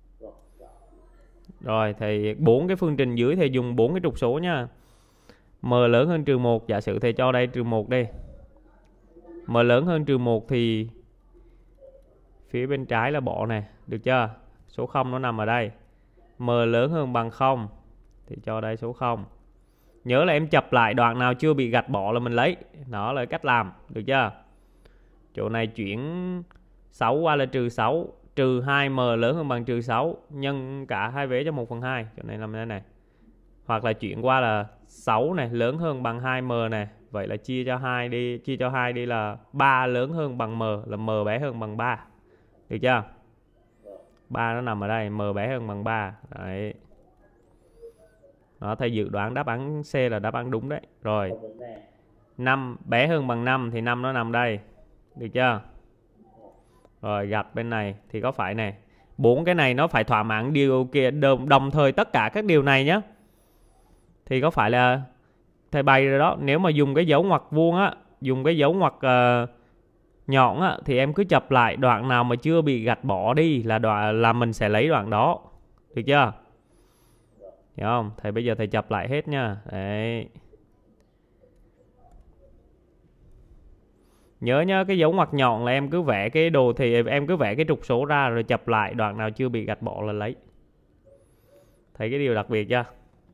Rồi thì 4 cái phương trình dưới thì dùng 4 cái trục số nha. M lớn hơn trừ 1, giả sử thầy cho đây trừ 1 đi. M lớn hơn trừ 1 thì phía bên trái là bỏ này, được chưa? Số 0 nó nằm ở đây. M lớn hơn bằng 0 thì cho đây số 0. Nhớ là em chập lại đoạn nào chưa bị gạch bỏ là mình lấy. Đó là cách làm, được chưa? Chỗ này chuyển 6 qua là trừ 6. Trừ 2m lớn hơn bằng trừ 6. Nhân cả hai vế cho 1/2. Chỗ này làm thế này. Hoặc là chuyển qua là 6 này lớn hơn bằng 2m này. Vậy là chia cho 2 đi. Chia cho 2 đi là 3 lớn hơn bằng m. Là m bé hơn bằng 3. Được chưa? 3 nó nằm ở đây. M bé hơn bằng 3. Đấy. Đó, thầy dự đoán đáp án C là đáp án đúng đấy. Rồi 5 bé hơn bằng 5 thì 5 nó nằm đây. Được chưa? Rồi gạch bên này thì có phải này, 4 cái này nó phải thỏa mãn điều kiện đồng thời tất cả các điều này nhé. Thì có phải là thầy bày rồi đó. Nếu mà dùng cái dấu ngoặc vuông á, dùng cái dấu ngoặc nhọn á, thì em cứ chập lại đoạn nào mà chưa bị gạch bỏ đi là mình sẽ lấy đoạn đó. Được chưa? Hiểu không? Thầy bây giờ thầy chập lại hết nha. Đấy. Nhớ nhá, cái dấu ngoặc nhọn là em cứ vẽ cái đồ thì em cứ vẽ cái trục số ra rồi chập lại đoạn nào chưa bị gạch bỏ là lấy. Thấy cái điều đặc biệt chưa?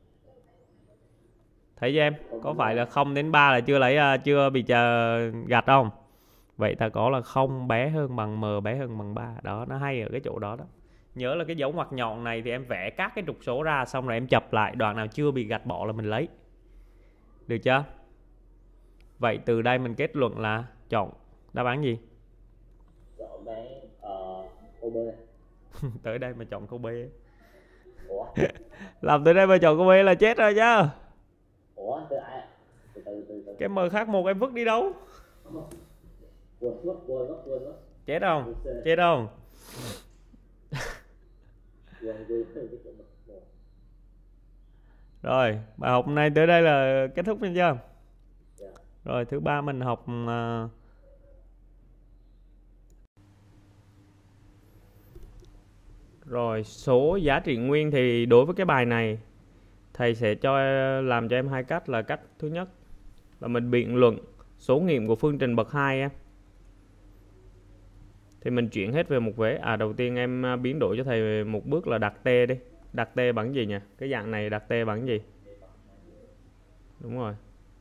Thấy chưa em? Có phải là 0 đến 3 là chưa bị gạch không? Vậy ta có là 0 bé hơn bằng m bé hơn bằng 3. Đó, nó hay ở cái chỗ đó đó. Nhớ là cái dấu ngoặc nhọn này thì em vẽ các cái trục số ra xong rồi em chập lại đoạn nào chưa bị gạch bỏ là mình lấy. Được chưa? Vậy từ đây mình kết luận là chọn đáp án gì? Chọn bé câu B. Tới đây mà chọn câu B. Ủa? Làm tới đây mà chọn câu B là chết rồi chứ. Ủa? Cái m khác 1 em vứt đi đâu? Quên mất. Chết không? Chết không? Rồi, bài học hôm nay tới đây là kết thúc nha chưa? Rồi, thứ ba mình học rồi số giá trị nguyên. Thì đối với cái bài này thầy sẽ làm cho em hai cách. Là cách thứ nhất là mình biện luận số nghiệm của phương trình bậc 2 em. Thì mình chuyển hết về một vế. Đầu tiên em biến đổi cho thầy một bước là đặt t đi. Đặt t bằng gì nhỉ? Cái dạng này đặt t bằng gì? Đúng rồi.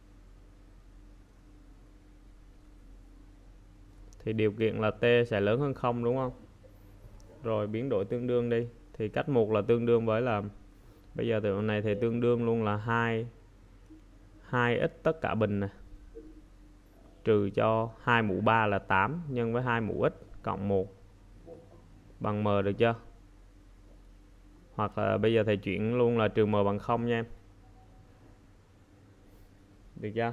Thì điều kiện là t sẽ lớn hơn 0 đúng không? Rồi biến đổi tương đương đi. Thì cách 1 là tương đương với là, bây giờ từ này thì tương đương luôn là 2x tất cả bình này, trừ cho 2 mũ 3 là 8 nhân với 2 mũ x cộng 1 bằng m, được chưa? Hoặc là bây giờ thầy chuyển luôn là trừ m bằng 0 nha em. Được chưa?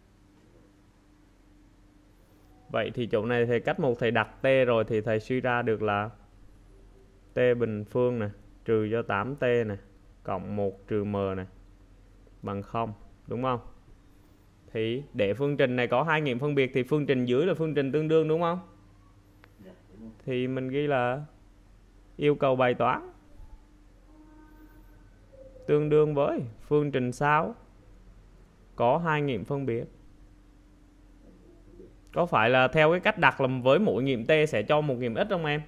Vậy thì chỗ này thì cách 1 thầy đặt t rồi thì thầy suy ra được là t bình phương này trừ cho 8t này cộng 1 trừ m này bằng 0, đúng không? Thì để phương trình này có hai nghiệm phân biệt thì phương trình dưới là phương trình tương đương, đúng không? Thì mình ghi là yêu cầu bài toán tương đương với phương trình sau có hai nghiệm phân biệt. Có phải là theo cái cách đặt là với mỗi nghiệm t sẽ cho một nghiệm x không em?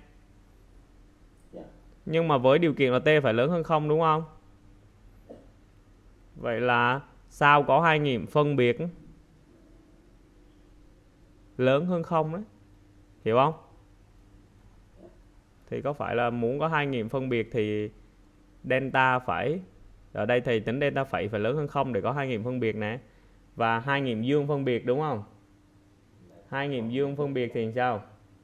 Nhưng mà với điều kiện là t phải lớn hơn 0, đúng không? Vậy là sao có hai nghiệm phân biệt lớn hơn 0 đấy. Hiểu không? Thì có phải là muốn có hai nghiệm phân biệt thì delta phải, ở đây thầy tính delta phải lớn hơn 0 để có hai nghiệm phân biệt nè. Và hai nghiệm dương phân biệt, đúng không? Hai nghiệm dương phân biệt thì sao?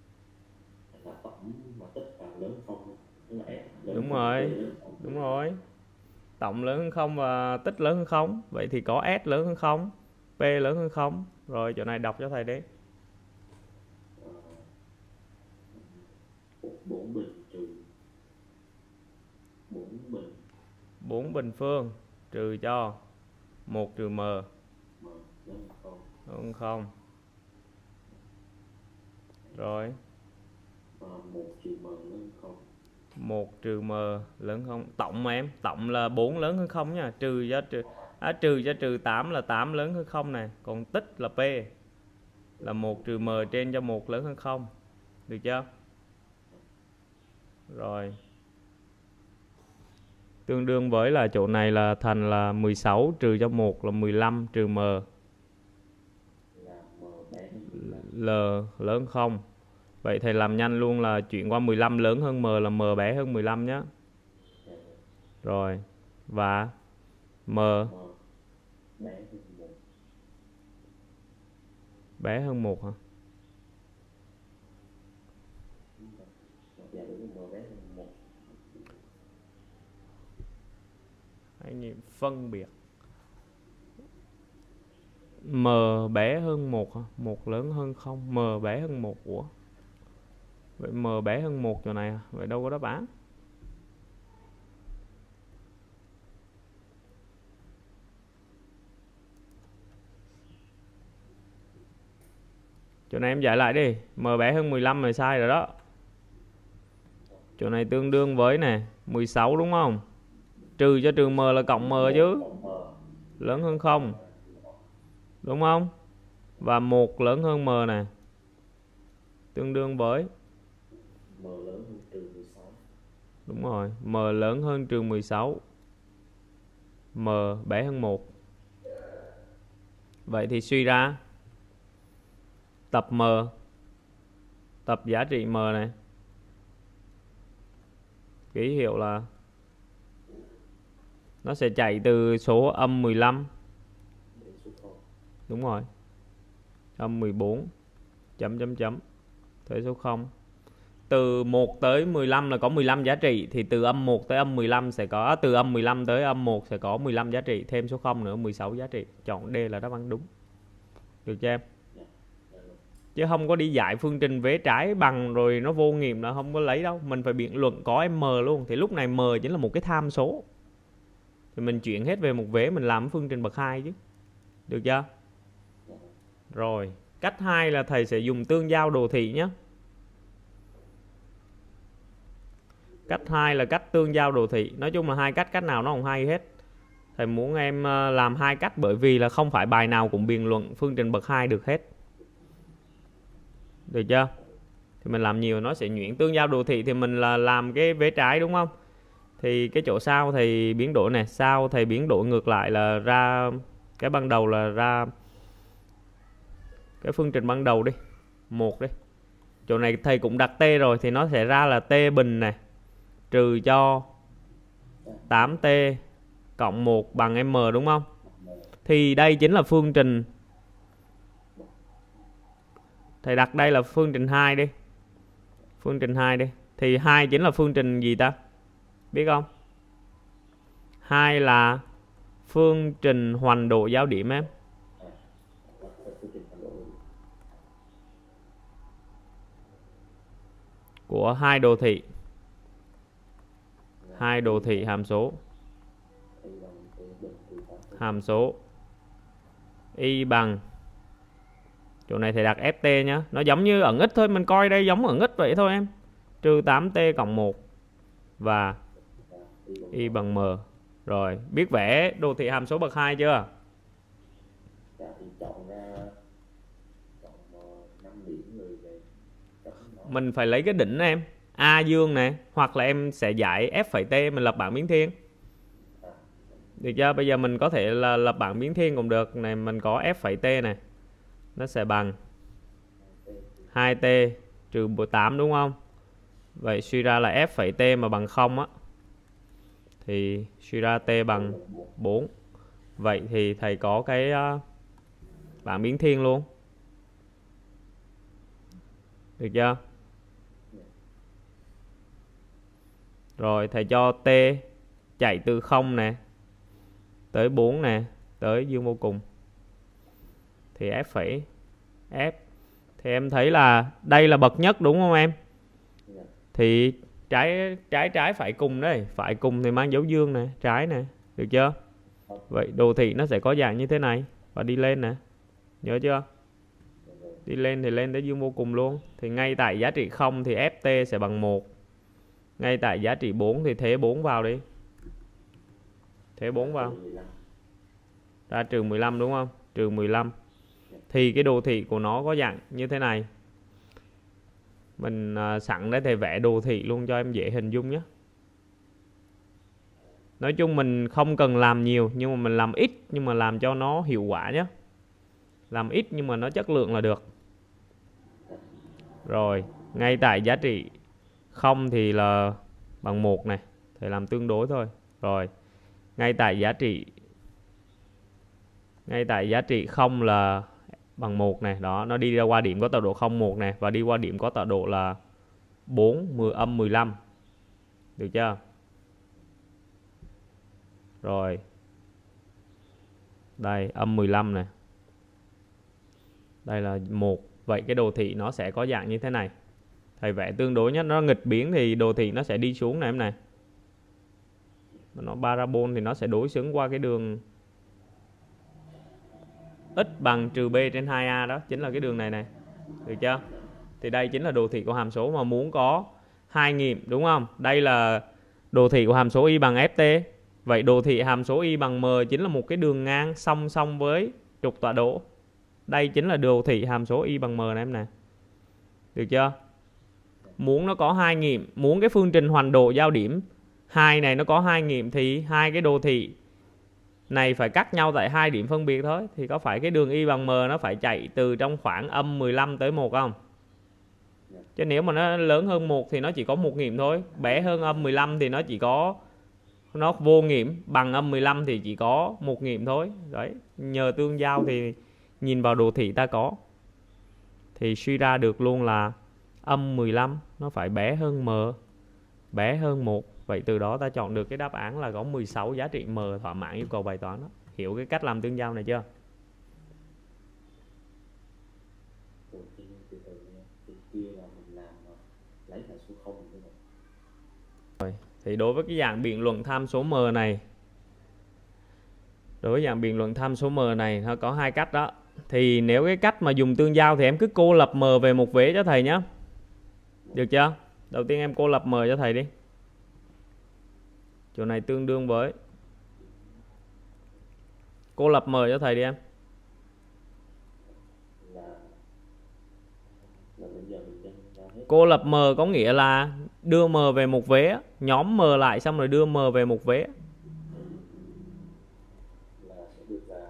Đúng rồi. Đúng rồi. Tổng lớn hơn 0 và tích lớn hơn 0. Vậy thì có S lớn hơn 0, P lớn hơn 0. Rồi chỗ này đọc cho thầy đi. 4 bình trừ 4 bình phương trừ cho 1 trừ m hơn 0. Rồi 1 trừ m lớn 0. 1 trừ m lớn hơn tổng mà em, tổng là 4 lớn hơn 0 nha, trừ cho trừ 8 là 8 lớn hơn 0 này, còn tích là p là 1 trừ m trên cho 1 lớn hơn 0. Được chưa? Rồi tương đương với là chỗ này là thành là 16 trừ cho 1 là 15 trừ m L lớn 0. Vậy thầy làm nhanh luôn là chuyển qua 15 lớn hơn m là m bé hơn 15 nhé. Rồi và m bé hơn 1 hả? Hai nghiệm phân biệt m bé hơn 1 hả? 1 lớn hơn 0, m bé hơn 1. Ủa? Vậy m bé hơn 1 chỗ này à? Vậy đâu có đáp án. Chỗ này em giải lại đi. M bé hơn 15 là sai rồi đó. Chỗ này tương đương với nè 16 đúng không? Trừ cho trừ m là cộng m chứ. Lớn hơn 0. Đúng không? Và 1 lớn hơn m nè. Tương đương với M lớn hơn trừ 16. Đúng rồi, m lớn hơn trừ 16. M bé hơn 1. Vậy thì suy ra tập m, tập giá trị m này, ký hiệu là nó sẽ chạy từ số âm 15. Đúng rồi. Âm 14 chấm chấm chấm tới số 0. Từ 1 tới 15 là có 15 giá trị, thì từ âm 1 tới âm 15 sẽ có, từ âm 15 tới âm 1 sẽ có 15 giá trị, thêm số 0 nữa 16 giá trị. Chọn D là đáp án đúng. Được chưa em? Chứ không có đi giải phương trình vế trái bằng rồi nó vô nghiệm là không có lấy đâu. Mình phải biện luận có m luôn. Thì lúc này m chính là một cái tham số. Thì mình chuyển hết về một vế, mình làm phương trình bậc 2 chứ. Được chưa? Rồi, cách 2 là thầy sẽ dùng tương giao đồ thị nhé. Cách 2 là cách tương giao đồ thị. Nói chung là hai cách nào nó cũng hay hết. Thầy muốn em làm hai cách, bởi vì là không phải bài nào cũng biện luận phương trình bậc 2 được hết. Được chưa? Thì mình làm nhiều nó sẽ nhuyễn. Tương giao đồ thị thì mình là làm cái vế trái đúng không? Thì cái chỗ sau thầy biến đổi này, sau thầy biến đổi ngược lại là ra cái ban đầu là ra cái phương trình ban đầu đi, 1 đi. Chỗ này thầy cũng đặt t rồi thì nó sẽ ra là t bình này trừ cho 8t cộng 1 bằng m đúng không? Thì đây chính là phương trình, thầy đặt đây là phương trình 2 đi. Phương trình 2 đi. Thì 2 chính là phương trình gì ta? Biết không? 2 là phương trình hoành độ giao điểm em. Của hai đồ thị. Hai đồ thị hàm số. Hàm số y bằng, chỗ này thầy đặt ft nhá, nó giống như ẩn x thôi, mình coi đây giống ẩn x vậy thôi em. Trừ 8t cộng 1 và y bằng m. Rồi, biết vẽ đồ thị hàm số bậc 2 chưa? Mình phải lấy cái đỉnh em, A dương này, hoặc là em sẽ giải f phẩy t, mình lập bảng biến thiên. Được chưa? Bây giờ mình có thể là lập bảng biến thiên cũng được. Này mình có f phẩy t này, nó sẽ bằng 2t trừ 8 đúng không? Vậy suy ra là f phẩy t mà bằng 0 á, thì suy ra t bằng 4. Vậy thì thầy có cái bảng biến thiên luôn. Được chưa? Rồi thầy cho t chạy từ 0 nè tới 4 nè tới dương vô cùng. Thì f phẩy f thì em thấy là đây là bậc nhất đúng không em? Thì trái phải cùng đấy, phải cùng thì mang dấu dương nè, trái nè, được chưa? Vậy đồ thị nó sẽ có dạng như thế này và đi lên nè. Nhớ chưa? Đi lên thì lên tới dương vô cùng luôn. Thì ngay tại giá trị 0 thì ft sẽ bằng 1. Ngay tại giá trị 4 thì thế 4 vào đi. Thế 4 vào. Ra trừ 15 đúng không? Trừ 15. Thì cái đồ thị của nó có dạng như thế này. Mình sẵn để thầy vẽ đồ thị luôn cho em dễ hình dung nhé. Nói chung mình không cần làm nhiều, nhưng mà mình làm ít nhưng mà làm cho nó hiệu quả nhé. Làm ít nhưng mà nó chất lượng là được. Rồi, ngay tại giá trị 0 thì là bằng 1 này. Thầy làm tương đối thôi. Rồi, ngay tại giá trị 0 là bằng 1 này. Đó, nó đi ra qua điểm có tọa độ 0, 1 này. Và đi qua điểm có tọa độ là 4, âm 15. Được chưa? Rồi. Đây, âm 15 này. Đây là 1. Vậy cái đồ thị nó sẽ có dạng như thế này. Thầy vẽ tương đối nhé. Nó nghịch biến thì đồ thị nó sẽ đi xuống này em này. Nó parabol thì nó sẽ đối xứng qua cái đường x bằng trừ b trên 2a, đó chính là cái đường này này. Được chưa? Thì đây chính là đồ thị của hàm số mà muốn có hai nghiệm đúng không? Đây là đồ thị của hàm số y bằng ft. Vậy đồ thị hàm số y bằng m chính là một cái đường ngang song song với trục tọa độ. Đây chính là đồ thị hàm số y bằng m này em nè. Được chưa? Muốn nó có hai nghiệm, muốn cái phương trình hoành độ giao điểm 2 này nó có hai nghiệm thì hai cái đồ thị này phải cắt nhau tại hai điểm phân biệt thôi. Thì có phải cái đường y bằng m nó phải chạy từ trong khoảng âm 15 tới 1 không? Chứ nếu mà nó lớn hơn 1 thì nó chỉ có một nghiệm thôi. Bé hơn âm 15 thì nó chỉ có, nó vô nghiệm. Bằng âm 15 thì chỉ có một nghiệm thôi. Đấy, nhờ tương giao thì nhìn vào đồ thị ta có. Thì suy ra được luôn là âm 15 nó phải bé hơn m, bé hơn 1. Vậy từ đó ta chọn được cái đáp án là có 16 giá trị m thỏa mãn yêu cầu bài toán đó. Hiểu cái cách làm tương giao này chưa? Rồi, thì đối với cái dạng biện luận tham số m này, đối với dạng biện luận tham số m này nó có hai cách đó. Thì nếu cái cách mà dùng tương giao thì em cứ cô lập m về một vế cho thầy nhé. Được chưa? Đầu tiên em cô lập m cho thầy đi. Chỗ này tương đương với Cô lập M cho thầy đi em. là bây giờ mình nhân ra hết. Cô lập M có nghĩa là đưa M về một vế, nhóm M lại xong rồi đưa M về một vế. Là sẽ được là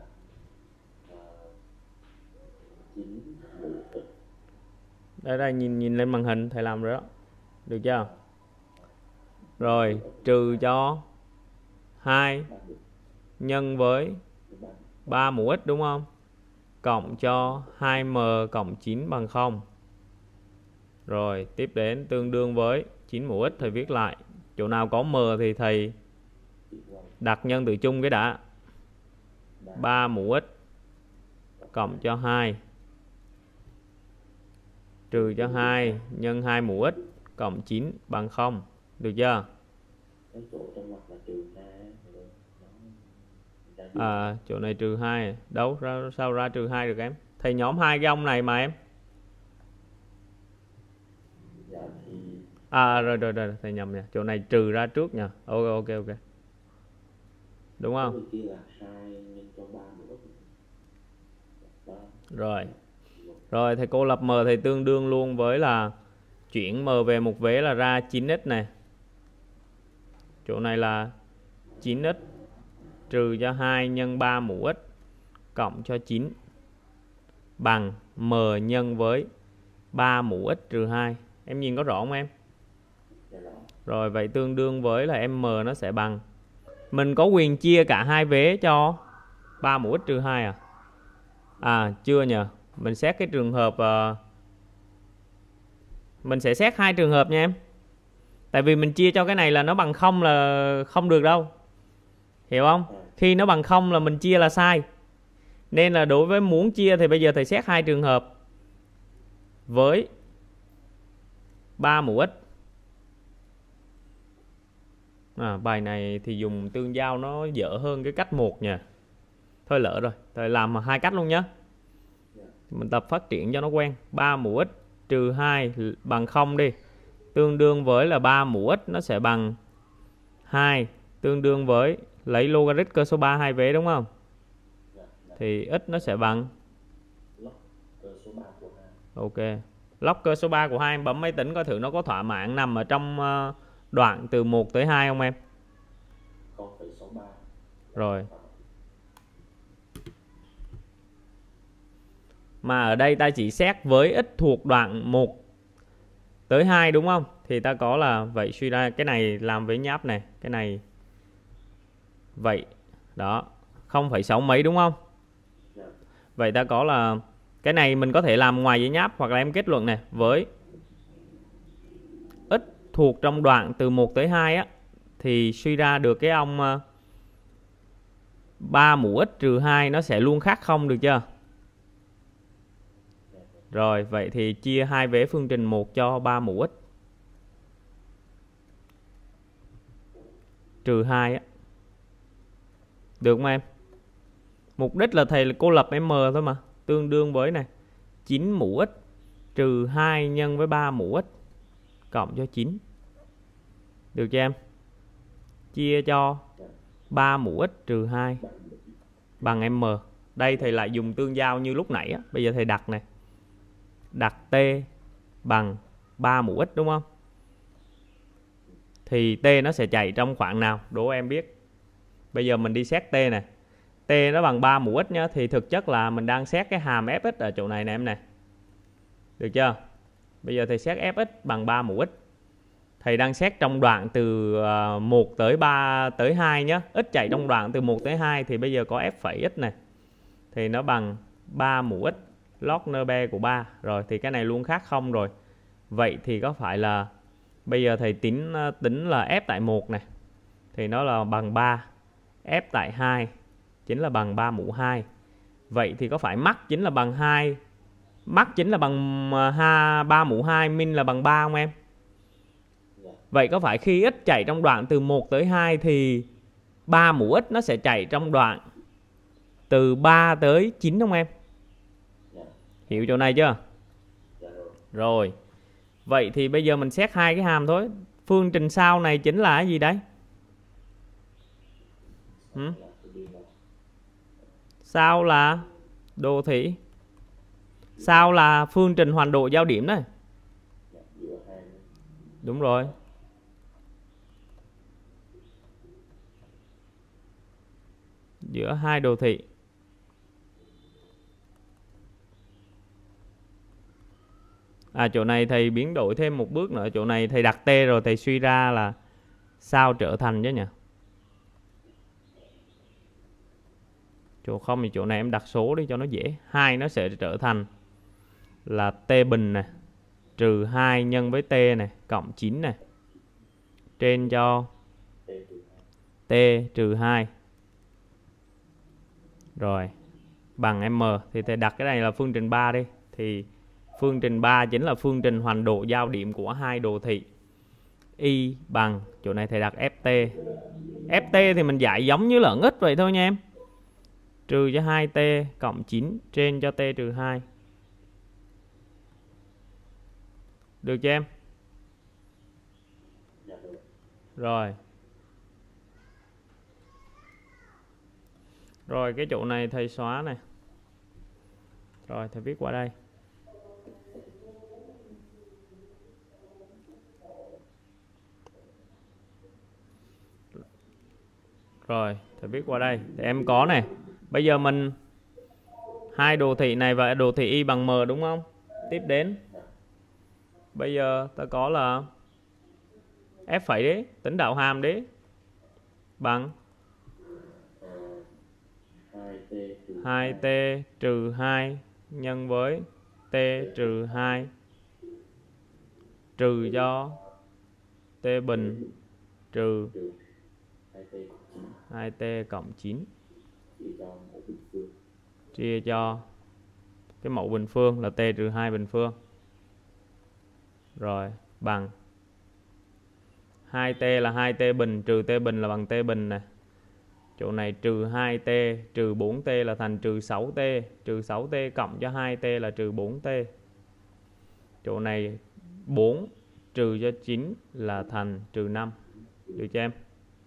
9 mũ x. Đây nhìn lên màn hình thầy làm rồi đó. Được chưa? Rồi trừ cho 2 nhân với 3 mũ x đúng không? Cộng cho 2m cộng 9 bằng 0. Rồi tiếp đến tương đương với 9 mũ x, thầy viết lại. Chỗ nào có m thì thầy đặt nhân tử chung cái đã. 3 mũ x cộng cho 2 trừ cho 2 nhân 2 mũ x cộng 9 bằng 0. Được chưa? Cái chỗ trong ngoặc là trừ 2. Chỗ này trừ 2. Đâu sao ra trừ 2 được em? Thầy nhóm hai cái ông này mà em. Dạ thì Rồi thầy nhầm nha. Chỗ này trừ ra trước nha. Ok. Đúng không? kia là 2 nhân cho 3 mũ x. Rồi thầy cô lập M thì tương đương luôn với là chuyển M về một vế là ra 9x này. Chỗ này là 9x trừ cho 2 nhân 3 mũ x cộng cho 9 bằng M nhân với 3 mũ x trừ 2. Em nhìn có rõ không em? Rồi vậy tương đương với là M nó sẽ bằng, mình có quyền chia cả hai vế cho 3 mũ x trừ 2 à? Chưa nhờ. Mình xét cái trường hợp mình sẽ xét hai trường hợp nha em. Tại vì mình chia cho cái này là nó bằng 0 là không được đâu. Hiểu không? Khi nó bằng 0 là mình chia là sai. Nên là đối với muốn chia thì bây giờ thầy xét hai trường hợp với 3 mũ x. Bài này thì dùng tương giao nó dở hơn cái cách 1 nha. Thôi lỡ rồi, thầy làm hai cách luôn nhé. Mình tập phát triển cho nó quen. 3 mũ x trừ 2 bằng 0 đi. Tương đương với là 3 mũ x nó sẽ bằng 2. Tương đương với lấy logarit cơ số 3 hai vế đúng không? Thì x nó sẽ bằng ok. Log cơ số 3 của 2 em bấm máy tính coi thử nó có thỏa mãn nằm ở trong đoạn từ 1 tới 2 không em? 0,63. Rồi. Mà ở đây ta chỉ xét với x thuộc đoạn 1 tới 2 đúng không? Thì ta có là vậy suy ra cái này làm với nháp này, cái này vậy đó 0,6 mấy đúng không? Vậy ta có là cái này mình có thể làm ngoài với nháp hoặc là em kết luận này với x thuộc trong đoạn từ 1 tới 2 á thì suy ra được cái ông 3 mũ x trừ 2 nó sẽ luôn khác 0 được chưa? Rồi vậy thì chia hai vế phương trình 1 cho 3 mũ x trừ 2 á. Được không em? Mục đích là thầy cô lập M thôi mà. Tương đương với này 9 mũ x trừ 2 nhân với 3 mũ x cộng cho 9. Được chưa em? Chia cho 3 mũ x trừ 2 bằng M. Đây thầy lại dùng tương giao như lúc nãy á. Bây giờ thầy đặt này. Đặt T bằng 3 mũ x đúng không? Thì T nó sẽ chạy trong khoảng nào? Đố em biết. Bây giờ mình đi xét T này. T nó bằng 3 mũ x nhá. Thì thực chất là mình đang xét cái hàm Fx ở chỗ này nè em này. Được chưa? Bây giờ thầy xét Fx bằng 3 mũ x. Thầy đang xét trong đoạn từ 1 tới 3 tới 2 nhá. X chạy trong đoạn từ 1 tới 2 thì bây giờ có f phẩy x này. Thì nó bằng 3 mũ x log nb của 3. Rồi thì cái này luôn khác 0 rồi. Vậy thì có phải là bây giờ thầy tính là f tại 1 này. Thì nó là bằng 3. F tại 2 chính là bằng 3 mũ 2. Vậy thì có phải mắc chính là bằng 2, mắc chính là bằng 3 mũ 2, min là bằng 3 không em? Vậy có phải khi x chạy trong đoạn từ 1 tới 2 thì 3 mũ x nó sẽ chạy trong đoạn từ 3 tới 9 không em? Hiểu chỗ này chưa? Rồi. Vậy thì bây giờ mình xét hai cái hàm thôi. Phương trình sau này chính là cái gì đấy? Sao là đồ thị. Sao là phương trình hoàn độ giao điểm đấy. Đúng rồi. Giữa hai đồ thị. Chỗ này thầy biến đổi thêm một bước nữa. Chỗ này thầy đặt T rồi thầy suy ra là sao trở thành chứ nhỉ. Chỗ không thì chỗ này em đặt số đi cho nó dễ. 2 nó sẽ trở thành là T bình này trừ 2 nhân với T này cộng 9 này trên cho T trừ 2 rồi bằng M. Thì thầy đặt cái này là phương trình 3 đi. Thì phương trình 3 chính là phương trình hoàn độ giao điểm của hai đồ thị. Y bằng, chỗ này thầy đặt FT. FT thì mình giải giống như lợn ít vậy thôi nha em. Trừ cho 2T cộng 9 trên cho T trừ 2. Được chưa em? Rồi. Rồi cái chỗ này thầy xóa này. Rồi thầy viết qua đây. Rồi thầy viết qua đây. Thì em có này. Bây giờ mình hai đồ thị này và đồ thị Y bằng M đúng không? Tiếp đến. Bây giờ ta có là F phẩy đấy, tính đạo hàm đấy. Bằng 2T trừ 2 nhân với T trừ 2 trừ cho T bình trừ 2T cộng 9 chia cho cái mẫu bình phương là T trừ 2 bình phương. Rồi bằng 2T là 2T bình trừ T bình là bằng T bình này. Chỗ này trừ 2T trừ 4T là thành trừ 6T. Trừ 6T cộng cho 2T là trừ 4T. Chỗ này 4 trừ cho 9 là thành trừ 5. Được cho em?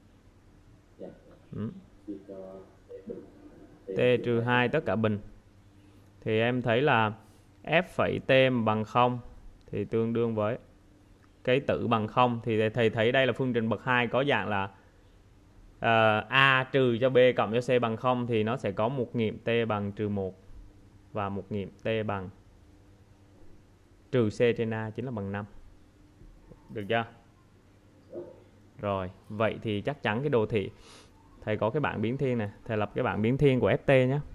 T trừ 2 tất cả bình. Thì em thấy là F phẩy T bằng 0 thì tương đương với cái tử bằng 0. Thì thầy thấy đây là phương trình bậc 2 có dạng là A trừ cho B cộng cho C bằng 0 thì nó sẽ có một nghiệm T bằng trừ 1 và một nghiệm T bằng trừ C trên A chính là bằng 5. Được chưa? Rồi, vậy thì chắc chắn cái đồ thị thầy có cái bảng biến thiên này, thầy lập cái bảng biến thiên của FT nhé.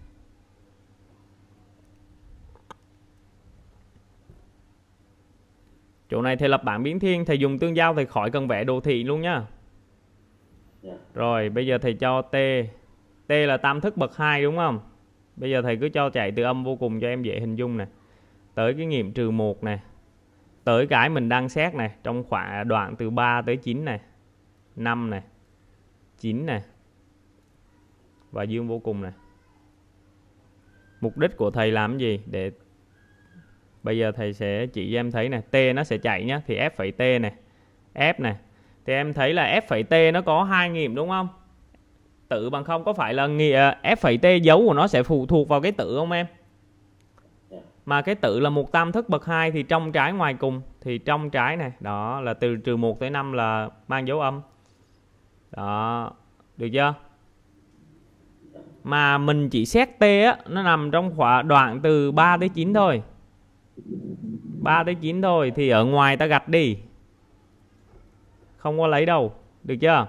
Chỗ này thầy lập bảng biến thiên, thầy dùng tương giao thầy khỏi cần vẽ đồ thị luôn nhá. Rồi bây giờ thầy cho T. T là tam thức bậc 2 đúng không? Bây giờ thầy cứ cho chạy từ âm vô cùng cho em dễ hình dung này. Tới cái nghiệm trừ 1 này. Tới cái mình đang xét này. Trong khoảng đoạn từ 3 tới 9 này. 5 này. 9 này. Và dương vô cùng này. Mục đích của thầy làm cái gì? Để bây giờ thầy sẽ chỉ cho em thấy này. T nó sẽ chạy nhá. Thì F phẩy T này. F này. Thì em thấy là F phẩy T nó có hai nghiệm đúng không? Tử bằng 0 có phải là F phẩy T dấu của nó sẽ phụ thuộc vào cái tử không em? Mà cái tử là một tam thức bậc 2 thì trong trái ngoài cùng. Thì trong trái này, đó là từ trừ 1 tới 5 là mang dấu âm. Đó, được chưa? Mà mình chỉ xét T á, nó nằm trong khoảng đoạn từ 3 tới 9 thôi. 3 tới 9 thôi thì ở ngoài ta gạch đi. Không có lấy đâu, được chưa?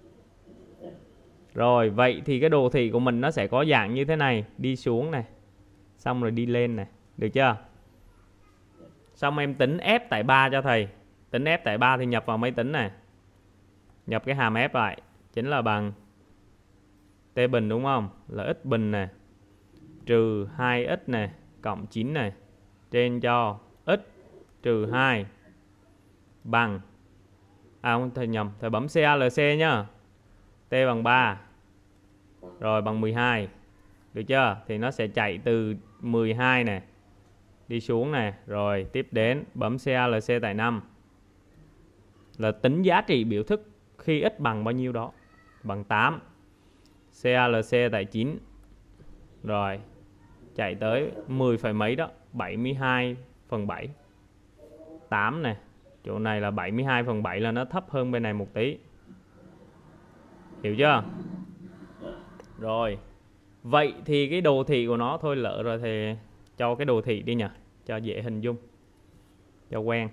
Rồi, vậy thì cái đồ thị của mình nó sẽ có dạng như thế này. Đi xuống này. Xong rồi đi lên này. Được chưa? Xong em tính F tại 3 cho thầy. Tính F tại 3 thì nhập vào máy tính này. Nhập cái hàm F lại. Chính là bằng T bình đúng không? Là x bình này. Trừ 2x này. Cộng 9 này. Trên cho x trừ 2 bằng. Không, thầy nhầm. Thầy bấm CALC nhá. T bằng 3. Rồi bằng 12. Được chưa? Thì nó sẽ chạy từ 12 này. Đi xuống này. Rồi tiếp đến bấm CALC tại 5. Là tính giá trị biểu thức khi x bằng bao nhiêu đó. Bằng 8. CALC tại 9. Rồi, chạy tới 10 phẩy mấy đó, 72/7. 8 nè, chỗ này là 72/7 là nó thấp hơn bên này một tí. Hiểu chưa? Rồi, vậy thì cái đồ thị của nó thôi, lỡ rồi thì cho cái đồ thị đi nhỉ, cho dễ hình dung, cho quen.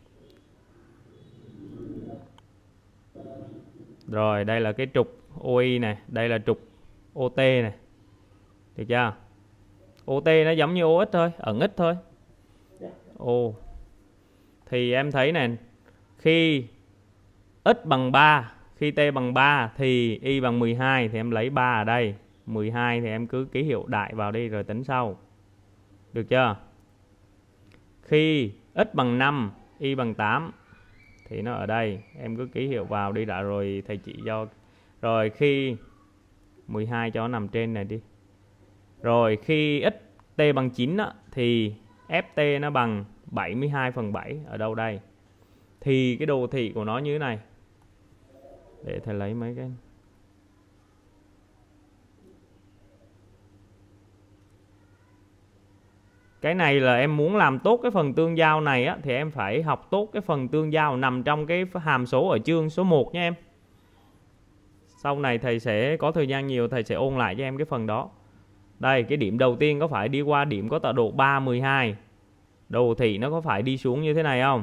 Rồi, đây là cái trục OI này, đây là trục OT này. Được chưa? OT nó giống như OX thôi, ẩn ít thôi. Ồ. Thì em thấy nè, khi x bằng 3, khi t bằng 3 thì y bằng 12 thì em lấy 3 ở đây. 12 thì em cứ ký hiệu đại vào đi rồi tính sau. Được chưa? Khi x bằng 5, y bằng 8 thì nó ở đây, em cứ ký hiệu vào đi đã rồi thầy chỉ cho. Rồi khi 12 cho nó nằm trên này đi. Rồi khi x t bằng 9 á, thì ft nó bằng 72/7 ở đâu đây? Thì cái đồ thị của nó như thế này. Để thầy lấy mấy cái. Cái này là em muốn làm tốt cái phần tương giao này á, thì em phải học tốt cái phần tương giao nằm trong cái hàm số ở chương số 1 nha em. Sau này thầy sẽ có thời gian nhiều, thầy sẽ ôn lại cho em cái phần đó. Đây, cái điểm đầu tiên có phải đi qua điểm có tọa độ 3, 12. Đồ thị nó có phải đi xuống như thế này không?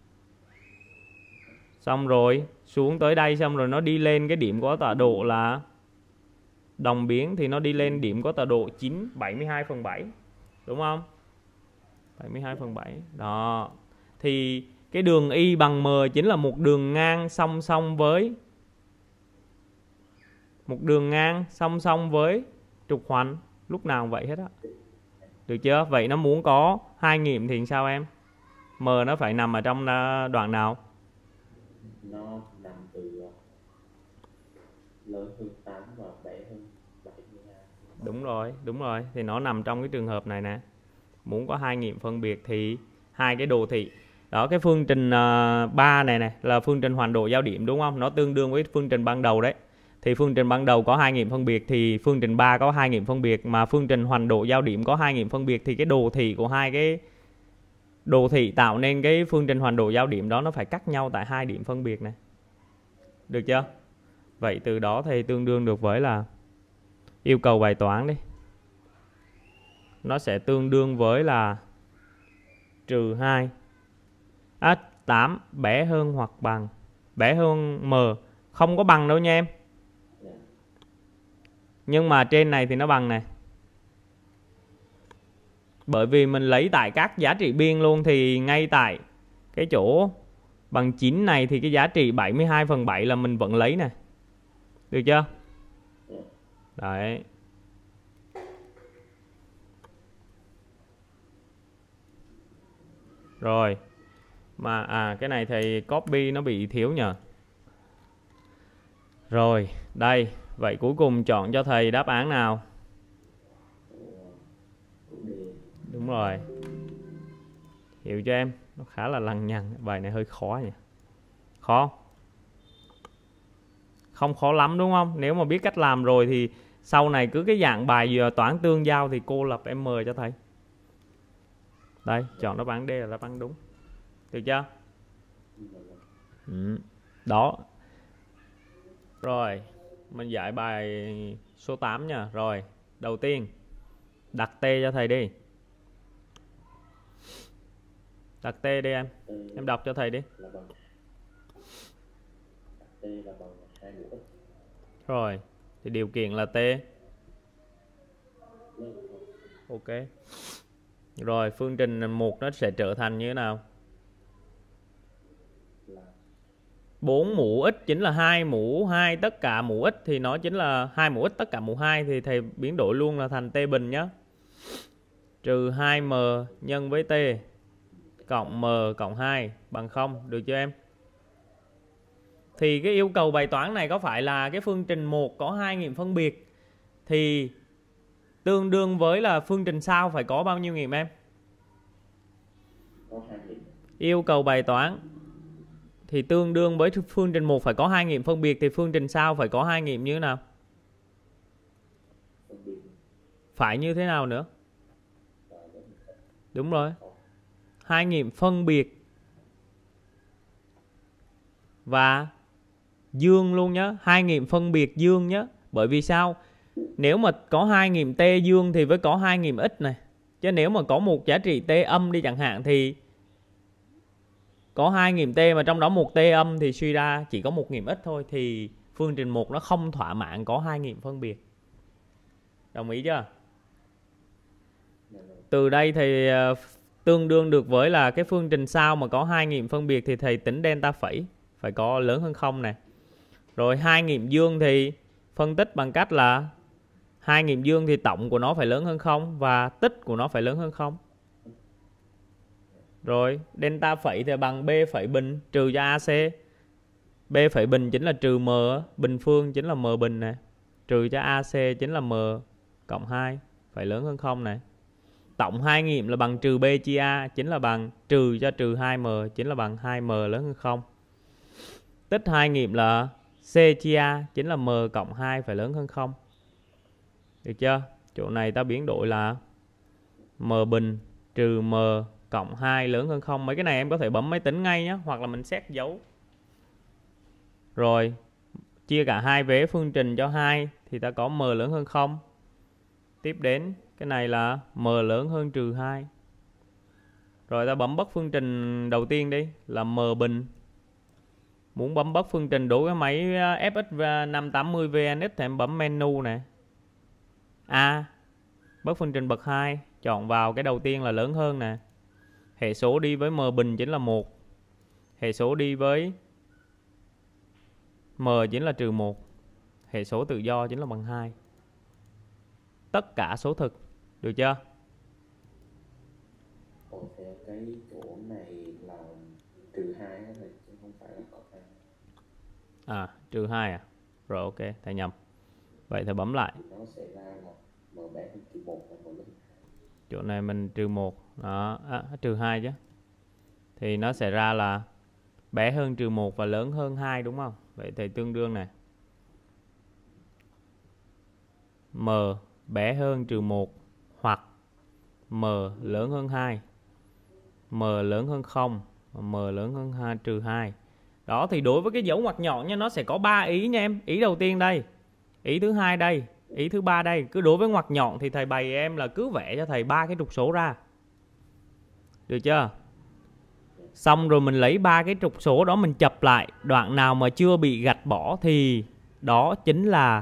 Xong rồi, xuống tới đây xong rồi nó đi lên cái điểm có tọa độ là đồng biến thì nó đi lên điểm có tọa độ 9, 72/7. Đúng không? 72/7. Đó. Thì cái đường Y bằng M chính là một đường ngang song song với trục hoành. Lúc nào cũng vậy hết á. Được chưa? Vậy nó muốn có hai nghiệm thì sao em? M nó phải nằm ở trong đoạn nào? Nó nằm từ lớn hơn 8 và bé hơn 72. Đúng rồi. Thì nó nằm trong cái trường hợp này nè. Muốn có hai nghiệm phân biệt thì hai cái đồ thị. Đó, cái phương trình 3 này này là phương trình hoành độ giao điểm đúng không? Nó tương đương với phương trình ban đầu đấy. Thì phương trình ban đầu có hai nghiệm phân biệt thì phương trình 3 có hai nghiệm phân biệt, mà phương trình hoành độ giao điểm có hai nghiệm phân biệt thì cái đồ thị của hai cái đồ thị tạo nên cái phương trình hoành độ giao điểm đó nó phải cắt nhau tại hai điểm phân biệt này. Được chưa? Vậy từ đó thì tương đương được với là yêu cầu bài toán đi. Nó sẽ tương đương với là -2. 8 bé hơn hoặc bằng, bé hơn M, không có bằng đâu nha em. Nhưng mà trên này thì nó bằng này. Bởi vì mình lấy tại các giá trị biên luôn thì ngay tại cái chỗ bằng 9 này thì cái giá trị 72/7 là mình vẫn lấy nè. Được chưa? Đấy. Rồi. Mà cái này thầy copy nó bị thiếu nhờ. Rồi, đây. Vậy cuối cùng chọn cho thầy đáp án nào? Đúng rồi. Hiểu cho em. Nó khá là lằng nhằng. Bài này hơi khó nhỉ. Khó. Không khó lắm đúng không? Nếu mà biết cách làm rồi thì sau này cứ cái dạng bài toán tương giao thì cô lập em mời cho thầy. Đây, chọn đáp án D là đáp án đúng. Được chưa? Đó. Rồi, mình giải bài số 8 nha. Rồi, đầu tiên đặt T cho thầy đi. Đặt T đi em. Em đọc cho thầy đi. T là bằng 2 mũ x. Rồi, thì điều kiện là T. Ok. Rồi, phương trình 1 nó sẽ trở thành như thế nào? 4 mũ x chính là 2 mũ 2 tất cả mũ x thì nó chính là 2 mũ x tất cả mũ 2 thì thầy biến đổi luôn là thành T bình nhé. Trừ 2m nhân với T cộng m cộng 2 bằng 0. Được chưa em? Thì cái yêu cầu bài toán này có phải là cái phương trình 1 có hai nghiệm phân biệt thì tương đương với là phương trình sau phải có bao nhiêu nghiệm em? Có 2 nghiệm. Yêu cầu bài toán thì tương đương với phương trình 1 phải có hai nghiệm phân biệt thì phương trình sau phải có hai nghiệm như thế nào? Phải như thế nào nữa? Đúng rồi. Hai nghiệm phân biệt và dương luôn nhé. Hai nghiệm phân biệt dương nhé. Bởi vì sao? Nếu mà có hai nghiệm t dương thì với có hai nghiệm x này. Chứ nếu mà có một giá trị t âm đi chẳng hạn thì có hai nghiệm t mà trong đó một t âm thì suy ra chỉ có một nghiệm x thôi, thì phương trình 1 nó không thỏa mãn có hai nghiệm phân biệt. Đồng ý chưa? Từ đây thì tương đương được với là cái phương trình sau mà có hai nghiệm phân biệt thì thầy tính delta phẩy phải có lớn hơn 0 này. Rồi hai nghiệm dương thì phân tích bằng cách là hai nghiệm dương thì tổng của nó phải lớn hơn 0 và tích của nó phải lớn hơn 0. Rồi delta phẩy thì bằng b phẩy bình trừ cho AC. B phẩy bình chính là trừ m bình phương chính là m bình này, trừ cho AC chính là m cộng 2 phải lớn hơn 0 này. Tổng hai nghiệm là bằng trừ b chia a chính là bằng trừ cho trừ 2m chính là bằng 2m lớn hơn 0. Tích hai nghiệm là c chia a chính là m cộng 2 phải lớn hơn 0. Được chưa? Chỗ này ta biến đổi là m bình trừ m cộng 2 lớn hơn 0. Mấy cái này em có thể bấm máy tính ngay nhé, hoặc là mình xét dấu. Rồi chia cả hai vế phương trình cho 2 thì ta có m lớn hơn 0. Tiếp đến cái này là m lớn hơn trừ 2. Rồi ta bấm bất phương trình đầu tiên đi là m bình. Muốn bấm bất phương trình đối với máy FX 580 VNX thì em bấm menu nè. A. Bất phương trình bậc 2, chọn vào cái đầu tiên là lớn hơn nè. Hệ số đi với m bình chính là 1. Hệ số đi với m chính là trừ 1. Hệ số tự do chính là bằng 2. Tất cả số thực. Được chưa? Ồ, theo cái chỗ này là trừ 2 này chứ không phải là cộng 2. À, trừ 2 à? Rồi ok, thầy nhầm. Vậy thầy bấm lại. Nó sẽ ra là m bé hơn trừ 1 và m lớn hơn 2. Chỗ này mình trừ 1. Đó, trừ 2 chứ. Thì nó sẽ ra là bé hơn trừ 1 và lớn hơn 2 đúng không? Vậy thì tương đương này. M bé hơn trừ 1 hoặc m lớn hơn 2. M lớn hơn 0 và m lớn hơn 2 trừ 2. Đó, thì đối với cái dấu ngoặc nhọn nha, nó sẽ có 3 ý nha em. Ý đầu tiên đây, ý thứ hai đây, ý thứ ba đây. Cứ đối với ngoặc nhọn thì thầy bày em là cứ vẽ cho thầy 3 cái trục số ra. Được chưa? Xong rồi mình lấy 3 cái trục số đó mình chập lại, đoạn nào mà chưa bị gạch bỏ thì đó chính là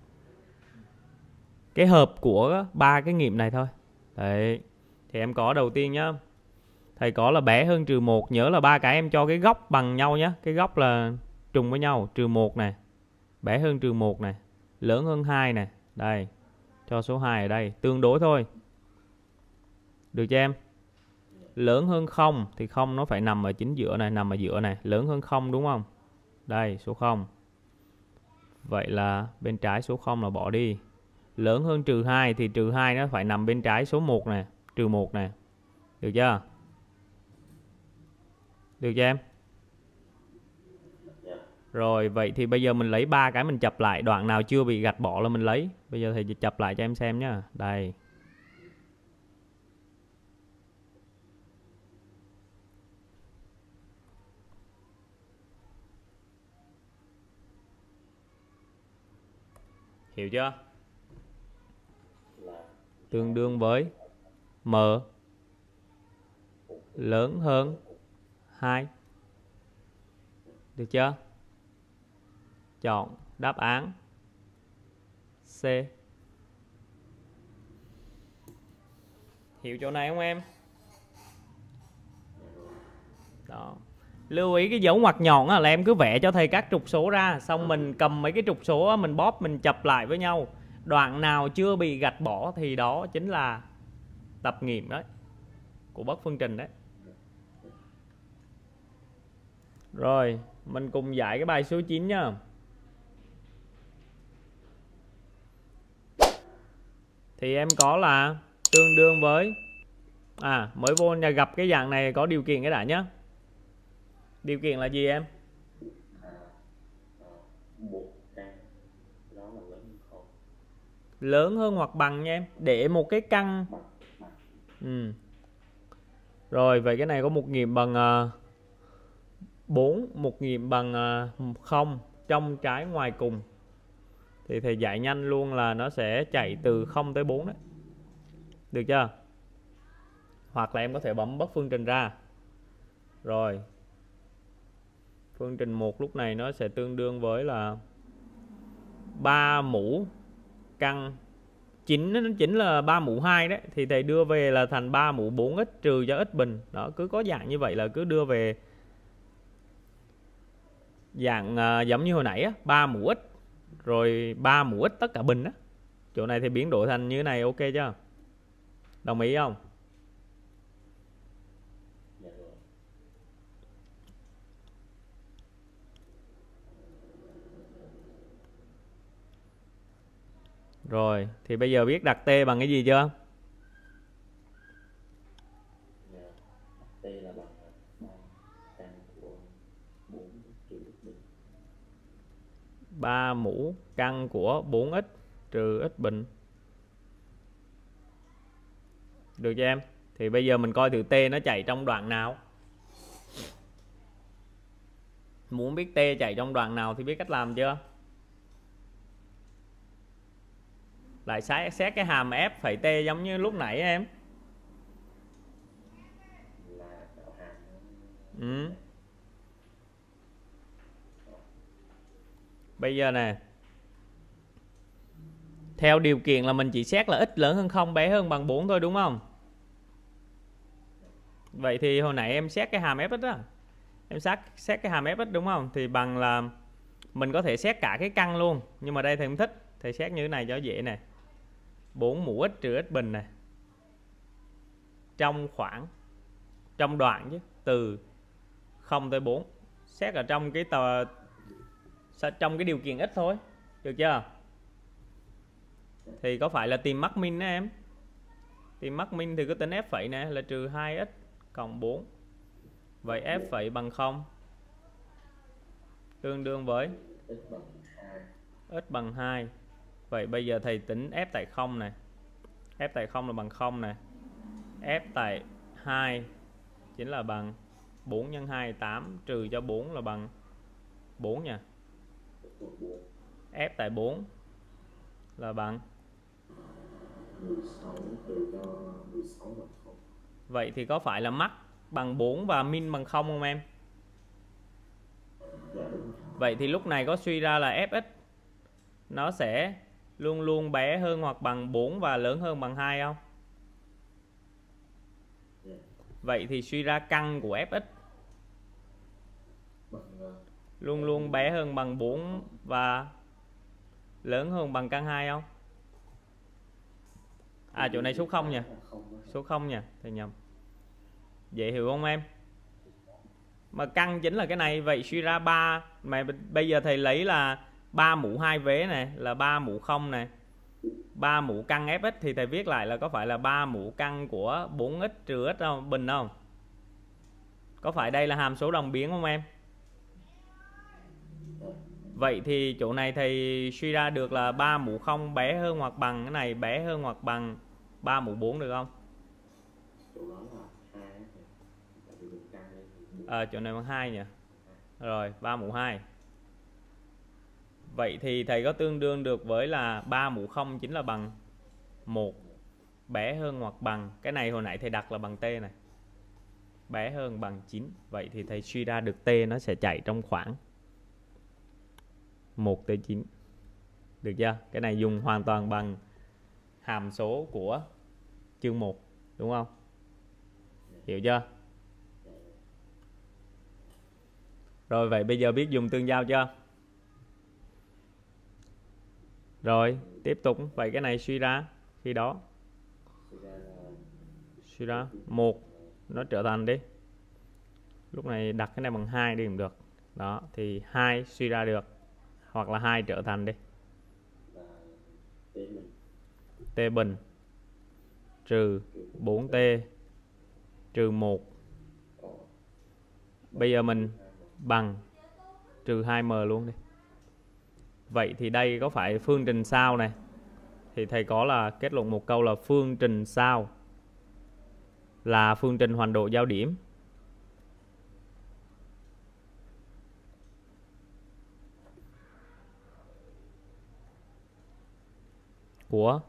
cái hợp của 3 cái nghiệm này thôi. Đấy. Thì em có đầu tiên nhá. Thầy có là bé hơn trừ 1. Nhớ là 3 cái em cho cái góc bằng nhau nhé. Cái góc là trùng với nhau. Trừ 1 này, bé hơn trừ 1 này, lớn hơn 2 này. Đây, cho số 2 ở đây. Tương đối thôi. Được cho em? Lớn hơn 0 thì 0 nó phải nằm ở chính giữa này, nằm ở giữa này. Lớn hơn 0 đúng không? Đây, số 0. Vậy là bên trái số 0 là bỏ đi. Lớn hơn trừ 2 thì trừ 2 nó phải nằm bên trái số 1 này, trừ 1 này. Được chưa? Được cho em? Rồi, vậy thì bây giờ mình lấy 3 cái mình chập lại. Đoạn nào chưa bị gạch bỏ là mình lấy. Bây giờ thầy chập lại cho em xem nhá. Đây. Hiểu chưa? Tương đương với m lớn hơn 2. Được chưa? Chọn đáp án C. Hiểu chỗ này không em? Đó. Lưu ý cái dấu ngoặc nhọn là em cứ vẽ cho thầy các trục số ra, xong mình cầm mấy cái trục số mình bóp mình chập lại với nhau. Đoạn nào chưa bị gạch bỏ thì đó chính là tập nghiệm đấy, của bất phương trình đấy. Rồi, mình cùng giải cái bài số 9 nhá. Thì em có là tương đương với mới vô nhà gặp cái dạng này có điều kiện cái đã nhá. Điều kiện là gì em? Một căn đó là lớn hơn 0. lớn hơn hoặc bằng nha em, để một cái căn. Rồi vậy cái này có một nghiệm bằng 4, một nghiệm bằng 0, trong trái ngoài cùng. Thì thầy giải nhanh luôn là nó sẽ chạy từ 0 tới 4 đấy. Được chưa? Hoặc là em có thể bấm bất phương trình ra. Rồi. Phương trình 1 lúc này nó sẽ tương đương với là 3 mũ căn 9, nó chính là 3 mũ 2 đấy. Thì thầy đưa về là thành 3 mũ 4x trừ cho x bình. Đó, cứ có dạng như vậy là cứ đưa về dạng giống như hồi nãy á, 3 mũ x rồi 3 mũ x tất cả bình á. Chỗ này thì biến đổi thành như thế này, ok chưa? Đồng ý không? Rồi, thì bây giờ biết đặt t bằng cái gì chưa? T là bằng 3 căn của 4 trừ x bình. 3 mũ căn của 4x trừ x bình. Được cho em? Thì bây giờ mình coi thử t nó chạy trong đoạn nào. Muốn biết t chạy trong đoạn nào thì biết cách làm chưa? Lại xét cái hàm f phẩy t giống như lúc nãy em. Là đạo hàm. Bây giờ nè, theo điều kiện là mình chỉ xét là x lớn hơn 0, bé hơn bằng 4 thôi đúng không? Vậy thì hồi nãy em xét cái hàm fx á, em xét cái hàm fx đúng không? Thì bằng là mình có thể xét cả cái căn luôn, nhưng mà đây thầy không thích, thầy xét như thế này cho dễ này. 4 mũ x trừ x bình này, trong khoảng, trong đoạn chứ, từ 0 tới 4, xét ở trong cái trong cái điều kiện x thôi, được chưa? Thì có phải là tìm mắc min đó em? Tìm mắc min thì cứ tính f phẩy này là trừ 2x cộng 4. Vậy f phẩy bằng 0 tương đương với x bằng 2. Vậy bây giờ thầy tính f tại 0 này. F tại 0 là bằng 0 này. F tại 2 chính là bằng 4 nhân 2 8 trừ cho 4 là bằng 4 nha. F tại 4 là bằng 16 trừ cho 16 bằng 0. Vậy thì có phải là mắc bằng 4 và min bằng 0 không em? Dạ đúng. Vậy thì lúc này có suy ra là fx nó sẽ luôn luôn bé hơn hoặc bằng 4 và lớn hơn bằng 2 không? Vậy thì suy ra căn của fx luôn luôn bé hơn bằng 4 và lớn hơn bằng căn 2 không? À chỗ này số 0 nha. Số 0 nha, thầy nhầm. Dễ hiểu không em? Mà căn chính là cái này, vậy suy ra 3 mà bây giờ thầy lấy là 3 mũ 2 vế này là 3 mũ 0 này. 3 mũ căn fx thì thầy viết lại là có phải là 3 mũ căn của 4x trừ x không? Bình không? Có phải đây là hàm số đồng biến không em? Vậy thì chỗ này thầy suy ra được là 3 mũ 0 bé hơn hoặc bằng cái này, bé hơn hoặc bằng 3 mũ 4 được không? Chỗ đó là 2. Chỗ này bằng 2 nhỉ? Rồi 3 mũ 2. Vậy thì thầy có tương đương được với là 3 mũ 0 chính là bằng 1, bé hơn hoặc bằng, cái này hồi nãy thầy đặt là bằng t này, bé hơn bằng 9. Vậy thì thầy suy ra được t nó sẽ chạy trong khoảng 1 tới 9. Được chưa? Cái này dùng hoàn toàn bằng hàm số của chương 1, đúng không? Hiểu chưa? Rồi vậy bây giờ biết dùng tương giao chưa? Rồi tiếp tục. Vậy cái này suy ra khi đó suy ra 1 nó trở thành đi, lúc này đặt cái này bằng 2 đi cũng được. Đó thì 2 suy ra được, hoặc là 2 trở thành đi t bình trừ 4t trừ 1. Bây giờ mình bằng trừ 2m luôn đi. Vậy thì đây có phải phương trình sao này thì thầy có là kết luận một câu là phương trình sao là phương trình hoành độ giao điểm của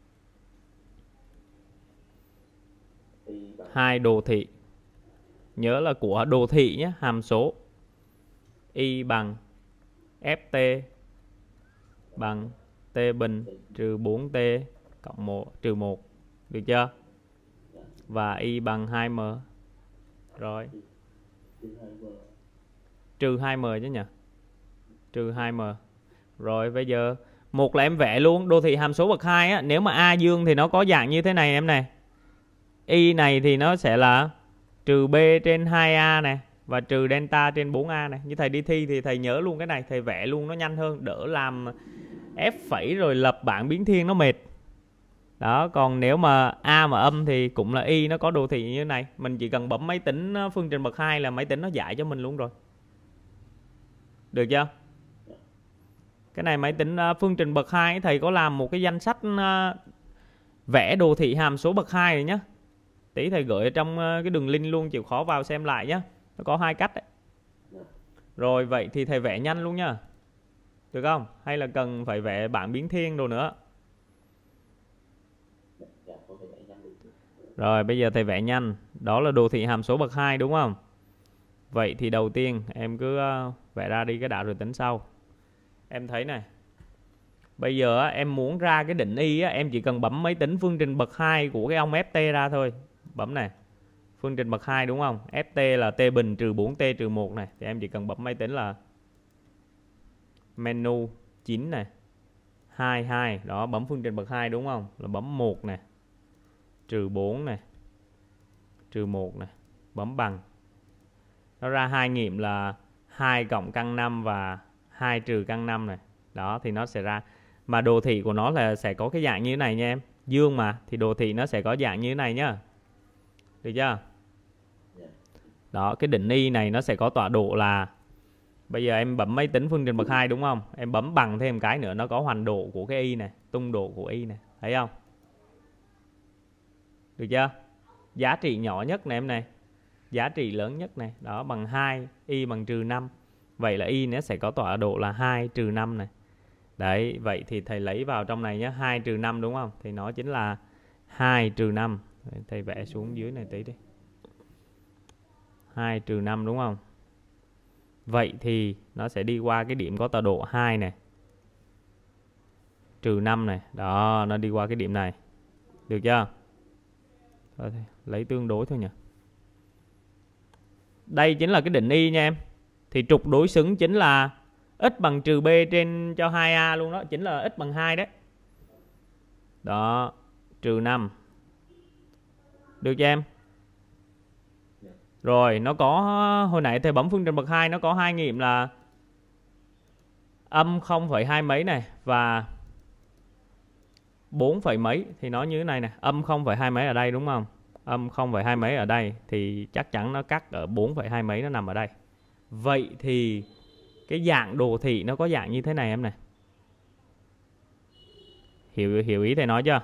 y bằng hai đồ thị. Nhớ là của đồ thị nhé, hàm số y bằng ft bằng t bình trừ 4t cộng 1 trừ 1. Được chưa? Và y bằng 2m. Rồi. trừ 2m. Trừ 2m chứ nhỉ? Trừ 2m. Rồi bây giờ một là em vẽ luôn đồ thị hàm số bậc 2 á, nếu mà A dương thì nó có dạng như thế này em này. Y này thì nó sẽ là trừ B trên 2A này và trừ delta trên 4A này. Như thầy đi thi thì thầy nhớ luôn cái này, thầy vẽ luôn nó nhanh hơn, đỡ làm F phẩy rồi lập bảng biến thiên nó mệt. Đó, còn nếu mà A mà âm thì cũng là Y nó có đồ thị như thế này. Mình chỉ cần bấm máy tính phương trình bậc 2 là máy tính nó giải cho mình luôn rồi. Được chưa? Cái này máy tính phương trình bậc 2 thầy có làm một cái danh sách vẽ đồ thị hàm số bậc 2 này nhé. Tí thầy gửi ở trong cái đường link luôn, chịu khó vào xem lại nhé. Nó có 2 cách đấy. Rồi vậy thì thầy vẽ nhanh luôn nha. Được không? Hay là cần phải vẽ bảng biến thiên đồ nữa? Dạ, con thể vẽ nhanh được. Rồi bây giờ thầy vẽ nhanh. Đó là đồ thị hàm số bậc 2 đúng không? Vậy thì đầu tiên em cứ vẽ ra đi cái đã rồi tính sau. Em thấy này. Bây giờ em muốn ra cái định y em chỉ cần bấm máy tính phương trình bậc 2 của cái ông ft ra thôi. Bấm này. Phương trình bậc 2 đúng không? ft là t bình trừ 4t trừ 1 này. Thì em chỉ cần bấm máy tính là menu 9 này. 22. Đó, bấm phương trình bậc 2 đúng không? Là bấm 1 này. Trừ 4 này. Trừ 1 này. Bấm bằng. Nó ra hai nghiệm là 2 cộng căn 5 và 2 trừ căn 5 này. Đó thì nó sẽ ra. Mà đồ thị của nó là sẽ có cái dạng như thế này nha em. Dương mà thì đồ thị nó sẽ có dạng như thế này nhá. Được chưa? Đó, cái định y này nó sẽ có tọa độ là, bây giờ em bấm máy tính phương trình bậc 2 đúng không? Em bấm bằng thêm cái nữa, nó có hoành độ của cái y này, tung độ của y này, thấy không? Được chưa? Giá trị nhỏ nhất này em này, giá trị lớn nhất này, đó bằng 2, y bằng trừ 5. Vậy là y nó sẽ có tọa độ là 2 trừ 5 này. Đấy, vậy thì thầy lấy vào trong này nhé, 2 trừ 5 đúng không? Thì nó chính là 2 trừ 5. Thầy vẽ xuống dưới này tí đi. 2 trừ 5 đúng không? Vậy thì nó sẽ đi qua cái điểm có tọa độ 2 này. Trừ 5 này. Đó, nó đi qua cái điểm này. Được chưa? Thôi, lấy tương đối thôi nhỉ. Đây chính là cái định y nha em. Thì trục đối xứng chính là x bằng trừ b trên cho 2a luôn đó. Chính là x bằng 2 đấy. Đó, trừ 5. Được chưa em? Rồi, nó có, hồi nãy thầy bấm phương trình bậc 2, nó có hai nghiệm là âm 0,2 mấy này và 4 phẩy mấy. Thì nó như thế này nè, âm 0,2 mấy ở đây đúng không? Âm 0,2 mấy ở đây thì chắc chắn nó cắt ở 4,2 mấy nó nằm ở đây. Vậy thì cái dạng đồ thị nó có dạng như thế này em này. Hiểu ý thầy nói chưa?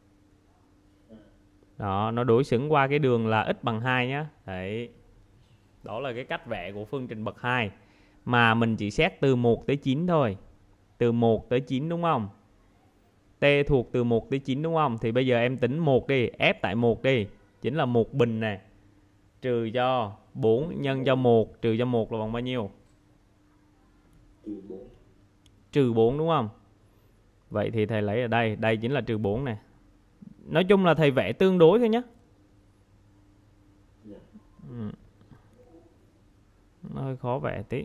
Đó, nó đối xứng qua cái đường là x bằng 2 nhá. Đấy. Đó là cái cách vẽ của phương trình bậc 2. Mà mình chỉ xét từ 1 tới 9 thôi. Từ 1 tới 9 đúng không? T thuộc từ 1 tới 9 đúng không? Thì bây giờ em tính 1 đi, F tại 1 đi. Chính là 1 bình này. Trừ cho 4 nhân cho 1, trừ cho 1 là bằng bao nhiêu? Trừ 4. Trừ 4 đúng không? Vậy thì thầy lấy ở đây, đây chính là trừ 4 này. Nói chung là thầy vẽ tương đối thôi nhé. Nó hơi khó vẽ tí.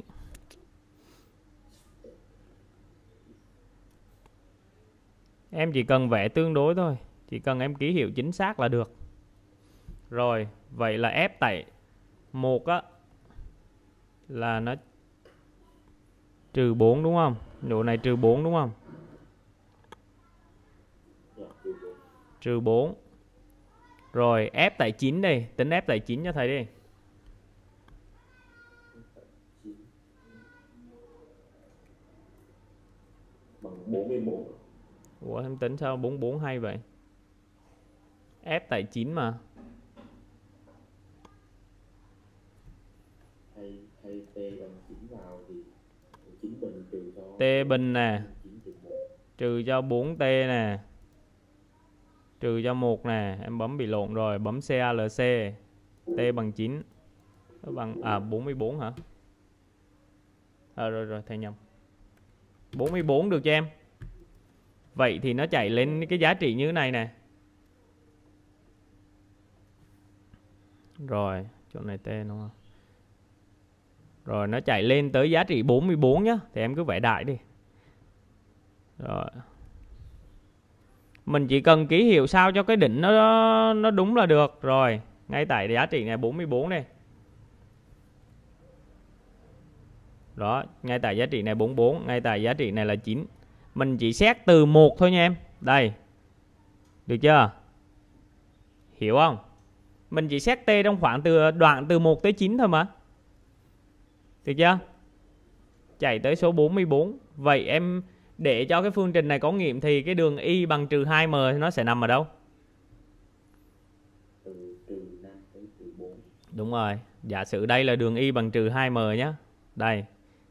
Em chỉ cần vẽ tương đối thôi. Chỉ cần em ký hiệu chính xác là được. Rồi, vậy là F tại 1 á là nó trừ 4 đúng không? Độ này trừ 4 đúng không? Trừ 4. Rồi F tại 9 đây, tính F tại 9 cho thầy đi. Bằng 41. Ủa em tính sao 44 hay vậy? F tại 9 mà. Thay t bằng 9 vào thì 9 bình trừ cho T bình nè, 9 trừ 1. trừ cho 4T nè, trừ cho 1 nè. Em bấm bị lộn rồi, bấm CALC. T bằng 9. Nó bằng 44 hả? Rồi thầy nhầm. 44 được cho em. Vậy thì nó chạy lên cái giá trị như thế này nè. Rồi, chỗ này T đúng không? Rồi nó chạy lên tới giá trị 44 nhá. Thì em cứ vẽ đại đi. Rồi. Mình chỉ cần ký hiệu sao cho cái đỉnh nó đúng là được. Rồi, ngay tại giá trị này 44 này. Đó, ngay tại giá trị này 44, ngay tại giá trị này là 9. Mình chỉ xét từ 1 thôi nha em. Đây. Được chưa? Hiểu không? Mình chỉ xét T trong khoảng đoạn từ 1 tới 9 thôi mà. Được chưa? Chạy tới số 44. Vậy em để cho cái phương trình này có nghiệm thì cái đường y bằng trừ 2m nó sẽ nằm ở đâu? Từ trừ 5 tới trừ 4. Đúng rồi. Giả sử đây là đường y bằng trừ 2m nhé. Đây.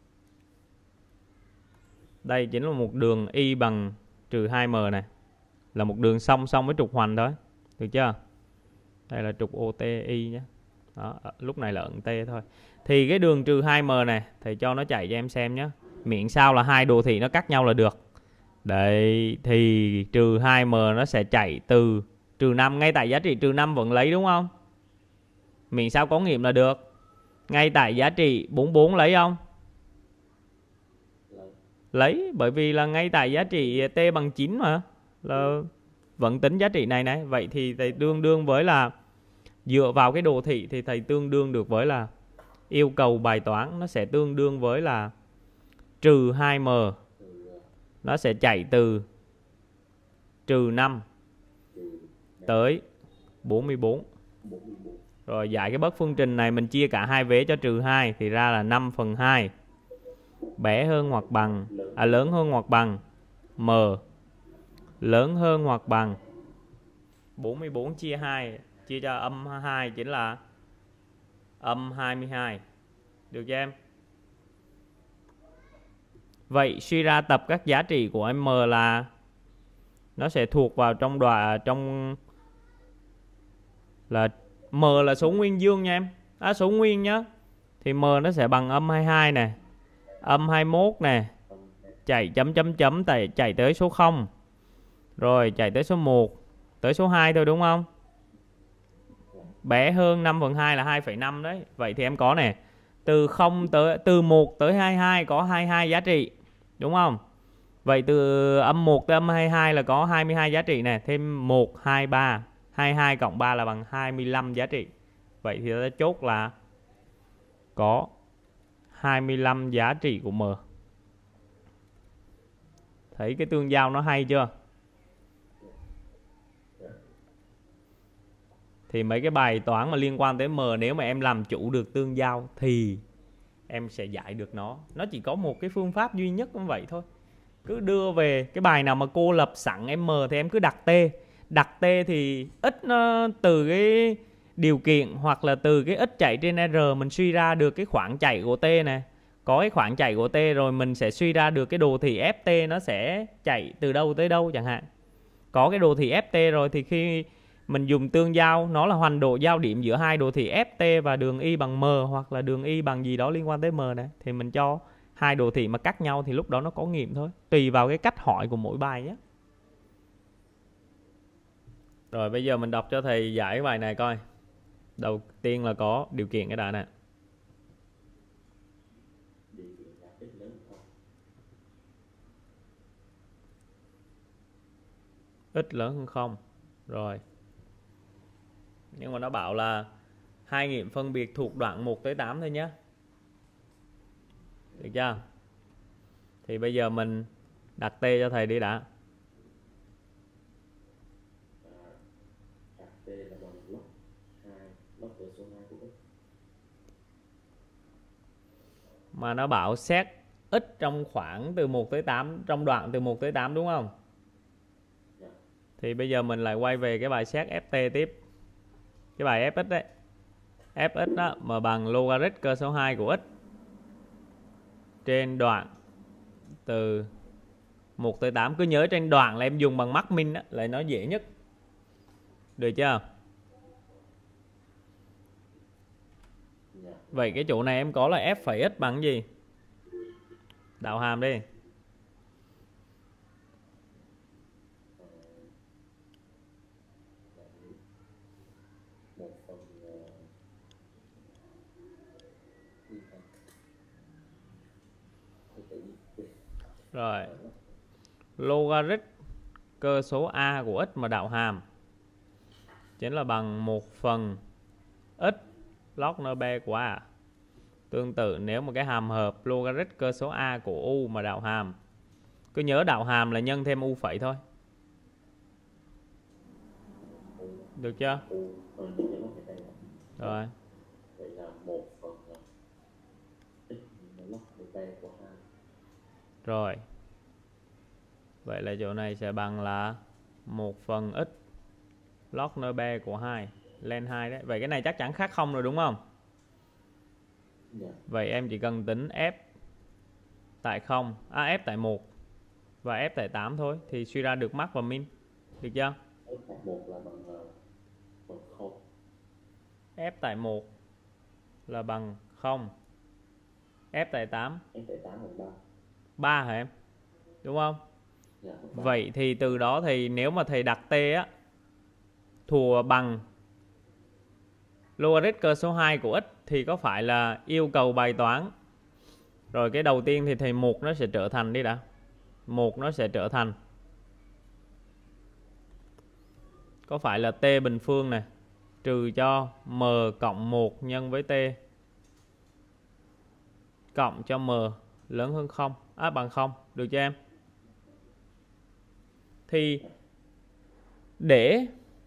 Đây chính là một đường y bằng trừ 2m này. Là một đường song song với trục hoành thôi. Được chưa? Đây là trục OTI nhé. Đó, lúc này là ẩn T thôi. Thì cái đường trừ 2m này thầy cho nó chạy cho em xem nhé. Miệng sao là hai đồ thị nó cắt nhau là được. Đấy, thì trừ 2m nó sẽ chạy từ trừ 5. Ngay tại giá trị trừ 5 vẫn lấy đúng không? Miệng sao có nghiệm là được. Ngay tại giá trị 44 lấy không? Lấy, bởi vì là ngay tại giá trị T bằng 9 mà. Là vẫn tính giá trị này này. Vậy thì thầy tương đương với là dựa vào cái đồ thị thì thầy tương đương được với là yêu cầu bài toán nó sẽ tương đương với là trừ 2m. Nó sẽ chạy từ trừ 5 tới 44. Rồi giải cái bất phương trình này mình chia cả hai vế cho trừ 2 thì ra là 5/2. Bé hơn hoặc bằng lớn hơn hoặc bằng m lớn hơn hoặc bằng 44 chia 2 chia cho âm 2 chính là âm 22. Được cho em? Vậy suy ra tập các giá trị của m là nó sẽ thuộc vào trong là m là số nguyên dương nha em. Số nguyên nhá. Thì m nó sẽ bằng âm 22 nè, âm 21 nè, chạy chấm chấm chấm chạy tới số 0. Rồi chạy tới số 1, tới số 2 thôi đúng không? Bé hơn 5/2 là 2,5 đấy. Vậy thì em có nè, từ 1 tới 22 có 22 giá trị. Đúng không? Vậy từ âm 1 tới âm 22 là có 22 giá trị nè, thêm 1 2 3, 22 cộng 3 là bằng 25 giá trị. Vậy thì ta chốt là có 25 giá trị của M. Thấy cái tương giao nó hay chưa? Thì mấy cái bài toán mà liên quan tới M nếu mà em làm chủ được tương giao thì em sẽ giải được nó. Nó chỉ có một cái phương pháp duy nhất như vậy thôi. Cứ đưa về cái bài nào mà cô lập sẵn em M thì em cứ đặt T. Đặt T thì ít nó từ cái điều kiện hoặc là từ cái ít chạy trên R mình suy ra được cái khoảng chạy của T này. Có cái khoảng chạy của T rồi mình sẽ suy ra được cái đồ thị FT nó sẽ chạy từ đâu tới đâu chẳng hạn. Có cái đồ thị FT rồi thì khi mình dùng tương giao, nó là hoành độ giao điểm giữa hai đồ thị FT và đường Y bằng M hoặc là đường Y bằng gì đó liên quan tới M này. Thì mình cho hai đồ thị mà cắt nhau thì lúc đó nó có nghiệm thôi. Tùy vào cái cách hỏi của mỗi bài nhé. Rồi bây giờ mình đọc cho thầy giải cái bài này coi. Đầu tiên là có điều kiện cái đã nè. Ít lớn hơn 0. Rồi. Nhưng mà nó bảo là hai nghiệm phân biệt thuộc đoạn 1 tới 8 thôi nhé. Được chưa? Thì bây giờ mình đặt T cho thầy đi đã. Mà nó bảo xét ít trong khoảng từ 1 tới 8, trong đoạn từ 1 tới 8 đúng không? Thì bây giờ mình lại quay về cái bài xét ft tiếp. Cái bài fx đấy. Fx đó mà bằng logarit cơ số 2 của x trên đoạn từ 1 tới 8. Cứ nhớ trên đoạn là em dùng bằng max min đó, là nó dễ nhất. Được chưa? Vậy cái chỗ này em có là f phẩy x bằng gì? Đạo hàm đi. Rồi. Logarit cơ số a của x mà đạo hàm chính là bằng 1 phần x log n b của a. Tương tự nếu một cái hàm hợp logarit cơ số a của u mà đạo hàm, cứ nhớ đạo hàm là nhân thêm u phẩy thôi. Được chưa? Rồi. Vậy là 1 phần x log n b của 2. Rồi. Vậy là chỗ này sẽ bằng là 1 phần x log n b của 2 lên 2 đấy. Vậy cái này chắc chắn khác 0 rồi đúng không? Vậy em chỉ cần tính f tại 0, f tại 1 và f tại 8 thôi thì suy ra được max và min. Được chưa? F tại 1 là bằng 0. F tại 1 là bằng 0. F tại 8. F tại 8 bằng 3. 3 hả em? Đúng không? Dạ, vậy thì từ đó thì nếu mà thầy đặt t á thùa bằng logarit cơ số 2 của x thì có phải là yêu cầu bài toán. Rồi cái đầu tiên thì thầy 1 nó sẽ trở thành đi đã. 1 nó sẽ trở thành, có phải là t bình phương này trừ cho m cộng 1 nhân với t cộng cho m lớn hơn 0, bằng 0. Được cho em? Thì để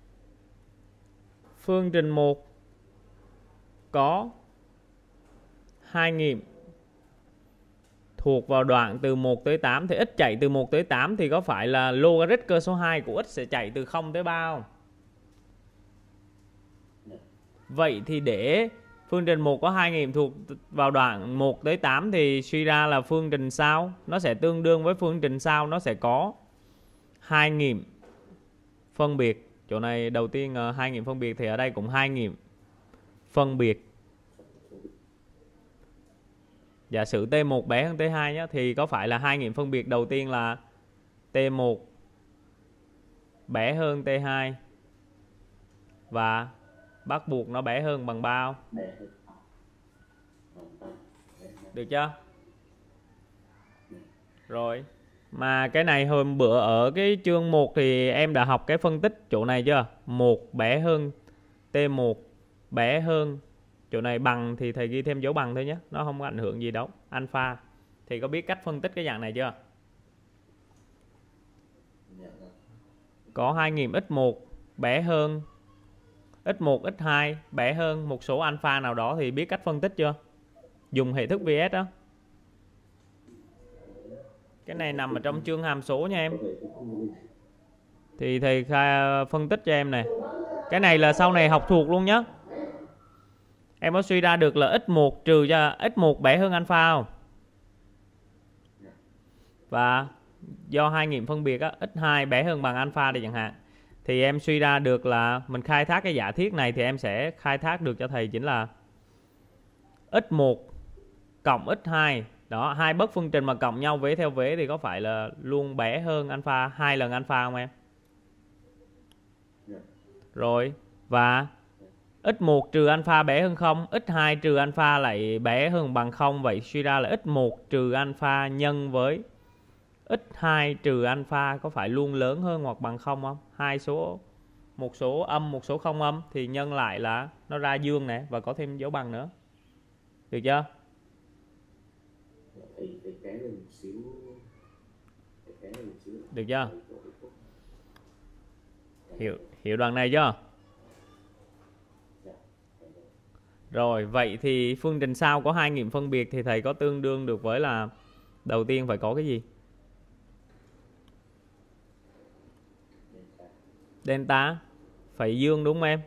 phương trình 1 có 2 nghiệm thuộc vào đoạn từ 1 tới 8 thì x chạy từ 1 tới 8 thì có phải là logarit cơ số 2 của x sẽ chạy từ 0 tới 3 không? Vậy thì để phương trình 1 có 2 nghiệm thuộc vào đoạn 1 tới 8 thì suy ra là phương trình sau nó sẽ tương đương với phương trình sau, nó sẽ có 2 nghiệm phân biệt. Chỗ này đầu tiên 2 nghiệm phân biệt thì ở đây cũng 2 nghiệm phân biệt. Giả sử T1 bé hơn T2 nhé, thì có phải là 2 nghiệm phân biệt đầu tiên là T1 bé hơn T2 và bắt buộc nó bé hơn bằng 3 không? Được chưa? Rồi. Mà cái này hôm bữa ở cái chương 1 thì em đã học cái phân tích chỗ này chưa? 1 bé hơn T1 bé hơn, chỗ này bằng thì thầy ghi thêm dấu bằng thôi nhé, nó không có ảnh hưởng gì đâu. Alpha thì có biết cách phân tích cái dạng này chưa? Có 2 nghiệm x1 bé hơn x1 x2 bé hơn một số alpha nào đó thì biết cách phân tích chưa? Dùng hệ thức VS đó. Cái này nằm ở trong chương hàm số nha em. Thì thầy khai phân tích cho em này. Cái này là sau này học thuộc luôn nhé. Em có suy ra được là x1 trừ cho x1 bé hơn alpha không? Và do 2 nghiệm phân biệt á, x2 bé hơn bằng alpha đây chẳng hạn. Thì em suy ra được là mình khai thác cái giả thiết này thì em sẽ khai thác được cho thầy chính là x1 cộng x2. Đó, hai bất phương trình mà cộng nhau vế theo vế thì có phải là luôn bé hơn alpha 2 lần alpha không em? Rồi, và x1 trừ alpha bé hơn 0, x2 trừ alpha lại bé hơn bằng 0. Vậy suy ra là x1 trừ alpha nhân với x2 trừ alpha có phải luôn lớn hơn hoặc bằng 0 không? Hai số, một số âm, một số không âm thì nhân lại là nó ra dương nè và có thêm dấu bằng nữa. Được chưa? Được chưa? Hiểu đoạn này chưa? Rồi, vậy thì phương trình sau có 2 nghiệm phân biệt thì thầy có tương đương được với là đầu tiên phải có cái gì? Delta phải dương đúng không em?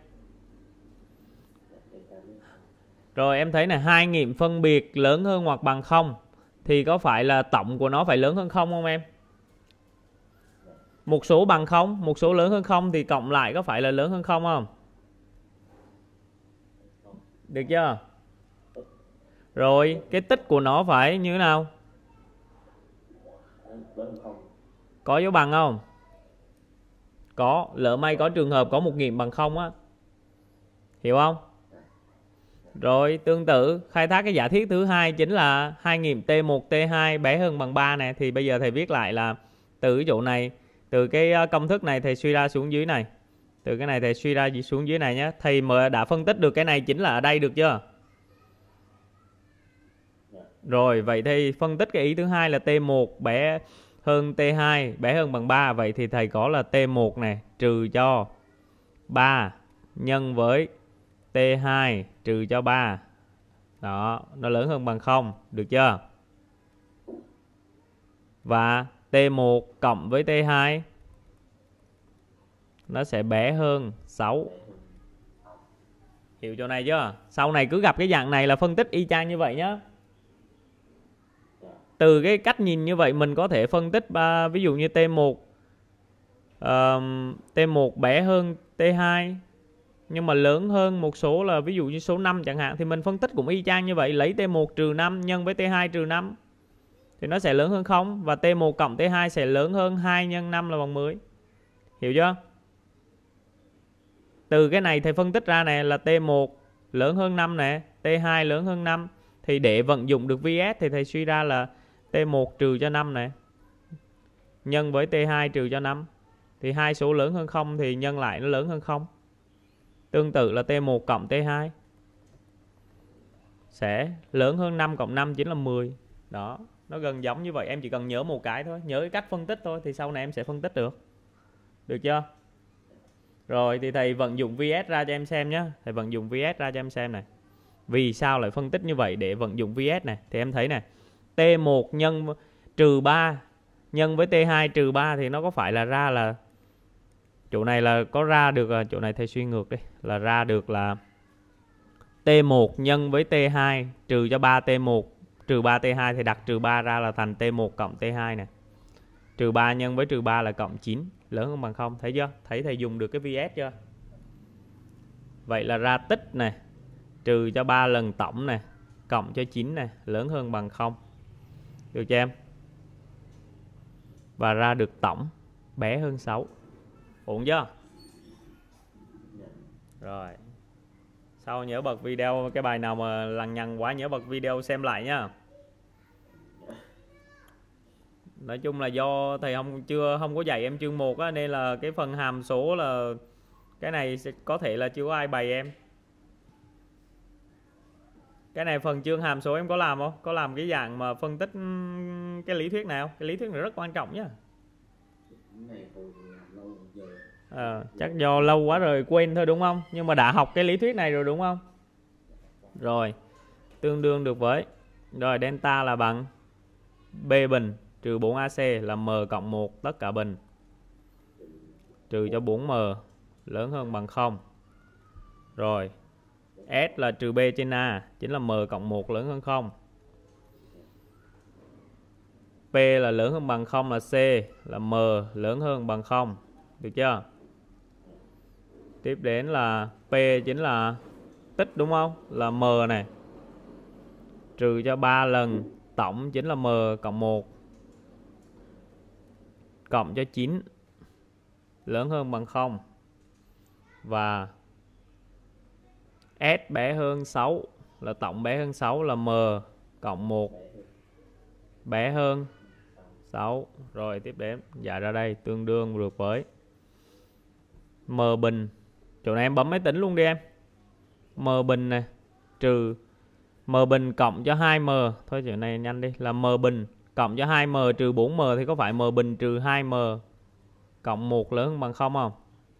delta biết Rồi em thấy này, hai nghiệm phân biệt lớn hơn hoặc bằng 0 thì có phải là tổng của nó phải lớn hơn 0 không em? Một số bằng 0, một số lớn hơn 0 thì cộng lại có phải là lớn hơn 0 không? Được chưa? Rồi cái tích của nó phải như thế nào? lớn hơn không. Có dấu bằng không? Có, lỡ may có trường hợp có một nghiệm bằng 0 á. Hiểu không? Rồi tương tự khai thác cái giả thiết thứ hai chính là hai nghiệm T1 T2 bé hơn bằng 3 này, thì bây giờ thầy viết lại là từ cái chỗ này, từ cái công thức này thầy suy ra xuống dưới này. Từ cái này thầy suy ra xuống dưới này nhé. Thầy mà đã phân tích được cái này chính là ở đây được chưa? Rồi vậy thì phân tích cái ý thứ hai là T1 bé hơn T2 bé hơn bằng 3. Vậy thì thầy có là T1 này trừ cho 3 nhân với T2 trừ cho 3. Đó, nó lớn hơn bằng 0, được chưa? Và T1 cộng với T2 nó sẽ bé hơn 6. Hiểu chỗ này chưa? Sau này cứ gặp cái dạng này là phân tích y chang như vậy nhá. Từ cái cách nhìn như vậy mình có thể phân tích ví dụ như T1 bé hơn T2 nhưng mà lớn hơn một số là ví dụ như số 5 chẳng hạn, thì mình phân tích cũng y chang như vậy, lấy T1 trừ 5 nhân với T2 trừ 5 thì nó sẽ lớn hơn 0, và T1 cộng T2 sẽ lớn hơn 2 nhân 5 là bằng 10. Hiểu chưa? Từ cái này thầy phân tích ra này là T1 lớn hơn 5 nè, T2 lớn hơn 5, thì để vận dụng được VS thì thầy suy ra là T1 trừ cho 5 này nhân với T2 trừ cho 5, thì hai số lớn hơn 0 thì nhân lại nó lớn hơn 0. Tương tự là T1 cộng T2 sẽ lớn hơn 5 cộng 5 chính là 10. Đó, nó gần giống như vậy, em chỉ cần nhớ một cái thôi, nhớ cái cách phân tích thôi thì sau này em sẽ phân tích được. Được chưa? Rồi thì thầy vận dụng VS ra cho em xem nhé. Thầy vận dụng VS ra cho em xem này. Vì sao lại phân tích như vậy để vận dụng VS này? Thì em thấy này, T1 nhân trừ 3 nhân với T2 trừ 3 thì nó có phải là ra là chỗ này là có ra được, chỗ này thầy suy ngược đi, là ra được là T1 nhân với T2 trừ cho 3 T1 trừ 3 T2 thì đặt trừ 3 ra là thành T1 cộng T2 này. Trừ 3 nhân với trừ 3 là cộng 9, lớn hơn bằng 0. Thấy chưa? Thấy thầy dùng được cái VS chưa? Vậy là ra tích này trừ cho 3 lần tổng này cộng cho 9 này lớn hơn bằng 0. Được chưa em? Và ra được tổng bé hơn 6. Ổn chưa? Rồi. Sau nhớ bật video, cái bài nào mà lằng nhằng quá nhớ bật video xem lại nhá. Nói chung là do thầy không có dạy em chương 1 á, nên là cái phần hàm số là cái này sẽ có thể là chưa có ai bày em. Cái này phần chương hàm số em có làm không? Có làm cái dạng mà phân tích cái lý thuyết nào? Cái lý thuyết này rất quan trọng nhá. Chắc do lâu quá rồi quên thôi đúng không? Nhưng mà đã học cái lý thuyết này rồi đúng không? Rồi, tương đương được với, rồi delta là bằng B bình trừ 4AC là M cộng 1 tất cả bình trừ cho 4M lớn hơn bằng 0. Rồi S là trừ B trên A chính là M cộng 1 lớn hơn 0. P là lớn hơn bằng 0 là C là M lớn hơn bằng 0. Được chưa? Tiếp đến là P chính là tích đúng không? Là M này trừ cho 3 lần tổng chính là M cộng 1 cộng cho 9 lớn hơn bằng 0. Và S bé hơn 6 là tổng bé hơn 6 là M cộng 1 bé hơn 6. Rồi tiếp đến giải ra đây tương đương được với M bình, chỗ này em bấm máy tính luôn đi em. M bình này trừ M bình cộng cho 2M, thôi chỗ này nhanh đi, là M bình cộng cho 2M trừ 4M thì có phải M bình trừ 2M cộng 1 lớn hơn bằng 0 không?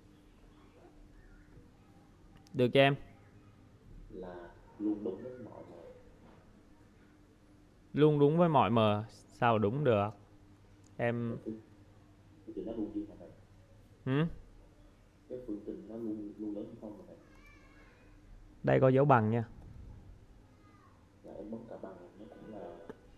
Được cho em? Là luôn đúng với mọi M. Luôn đúng với mọi M. Sao đúng được? Em Thì nó luôn ghi là vậy. cái phương trình nó luôn luôn lớn hơn không rồi. Đây có dấu bằng nha. Là em bấm cả bằng nó cũng là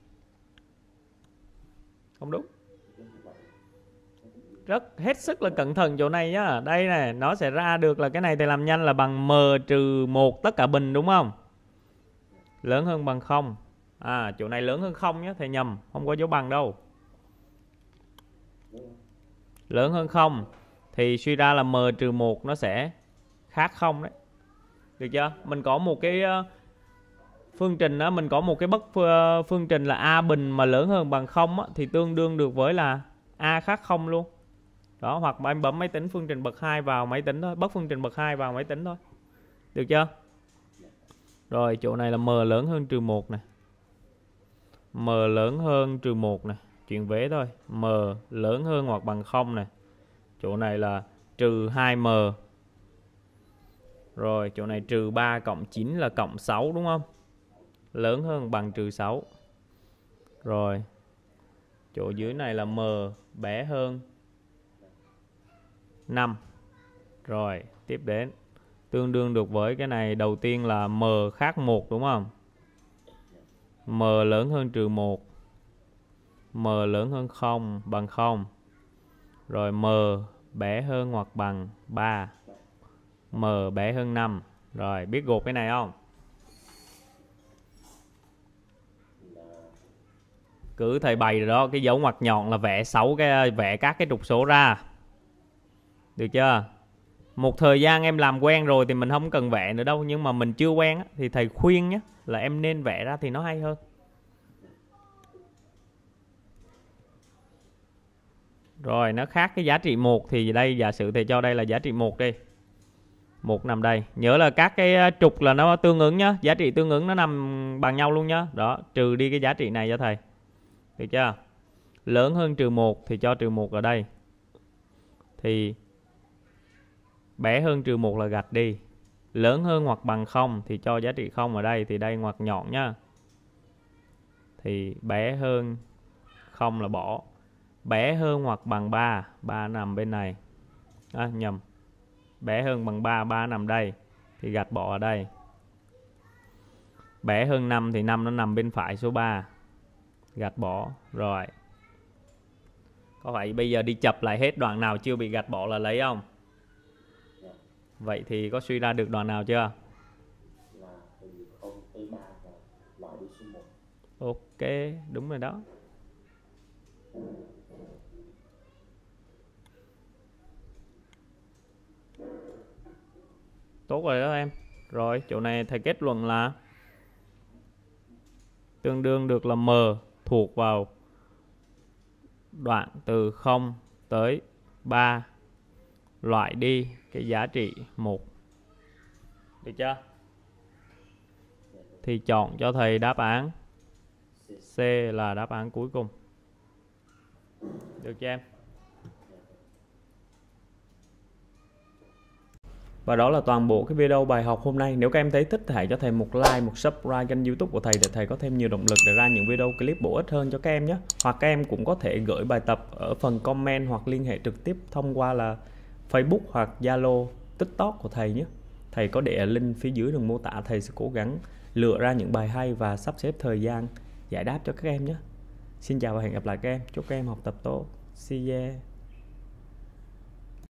Không đúng. giống như vậy. Rất hết sức là cẩn thận chỗ này nhá. Đây này, nó sẽ ra được là cái này thầy làm nhanh là bằng m trừ 1 tất cả bình đúng không? Lớn hơn bằng 0. À, chỗ này lớn hơn 0 nhé, thầy nhầm, không có dấu bằng đâu. Lớn hơn 0 thì suy ra là m trừ 1 nó sẽ khác 0 đấy. Được chưa? Mình có một cái phương trình đó, mình có một cái phương trình là a bình mà lớn hơn bằng 0 á, thì tương đương được với là a khác 0 luôn. Đó, hoặc anh bấm máy tính phương trình bậc 2 vào máy tính thôi, bấm phương trình bậc 2 vào máy tính thôi. Được chưa? Rồi, chỗ này là m lớn hơn trừ 1 này. M lớn hơn trừ 1 này, chuyển vế thôi. M lớn hơn hoặc bằng 0 này. Chỗ này là trừ 2m. Rồi, chỗ này trừ 3 cộng 9 là cộng 6 đúng không? Lớn hơn bằng trừ 6. Rồi, chỗ dưới này là m bé hơn 5. Rồi, tiếp đến. Tương đương được với cái này đầu tiên là m khác 1 đúng không? M lớn hơn trừ 1. M lớn hơn 0 bằng 0. Rồi m bé hơn hoặc bằng 3. M bé hơn 5. Rồi, biết gộp cái này không? Cứ thầy bày rồi đó, cái dấu ngoặc nhọn là vẽ các cái trục số ra. Được chưa? Một thời gian em làm quen rồi thì mình không cần vẽ nữa đâu, nhưng mà mình chưa quen á, thì thầy khuyên nhé là em nên vẽ ra thì nó hay hơn. Rồi, nó khác cái giá trị 1 thì đây giả sử thầy cho đây là giá trị 1 đi. 1 nằm đây. Nhớ là các cái trục là nó tương ứng nhá, giá trị tương ứng nó nằm bằng nhau luôn nhá. Đó, trừ đi cái giá trị này cho thầy. Được chưa? Lớn hơn trừ 1 thì cho trừ 1 ở đây. Thì bé hơn trừ 1 là gạch đi. Lớn hơn hoặc bằng 0 thì cho giá trị 0 ở đây. Thì đây ngoặc nhọn nhá. Thì bé hơn 0 là bỏ. Bé hơn hoặc bằng 3. 3 nằm bên này. À, nhầm. Bé hơn bằng 3. 3 nằm đây. Thì gạch bỏ ở đây. Bé hơn 5 thì 5 nó nằm bên phải số 3. Gạch bỏ. Rồi. Có phải bây giờ đi chập lại hết đoạn nào chưa bị gạch bỏ là lấy không? Vậy thì có suy ra được đoạn nào chưa? Là từ 0 tới 3 và loại đi số 1. Ok, đúng rồi đó. Tốt rồi đó em. Rồi, chỗ này thầy kết luận là tương đương được là m thuộc vào đoạn từ 0 tới 3, loại đi cái giá trị 1. Được chưa? Thì chọn cho thầy đáp án C là đáp án cuối cùng. Được chưa em? Và đó là toàn bộ cái video bài học hôm nay. Nếu các em thấy thích thì hãy cho thầy một like, một subscribe kênh YouTube của thầy để thầy có thêm nhiều động lực để ra những video clip bổ ích hơn cho các em nhé. Hoặc các em cũng có thể gửi bài tập ở phần comment hoặc liên hệ trực tiếp thông qua là Facebook hoặc Zalo, TikTok của thầy nhé. Thầy có để link phía dưới đường mô tả, thầy sẽ cố gắng lựa ra những bài hay và sắp xếp thời gian giải đáp cho các em nhé. Xin chào và hẹn gặp lại các em. Chúc các em học tập tốt. See ya.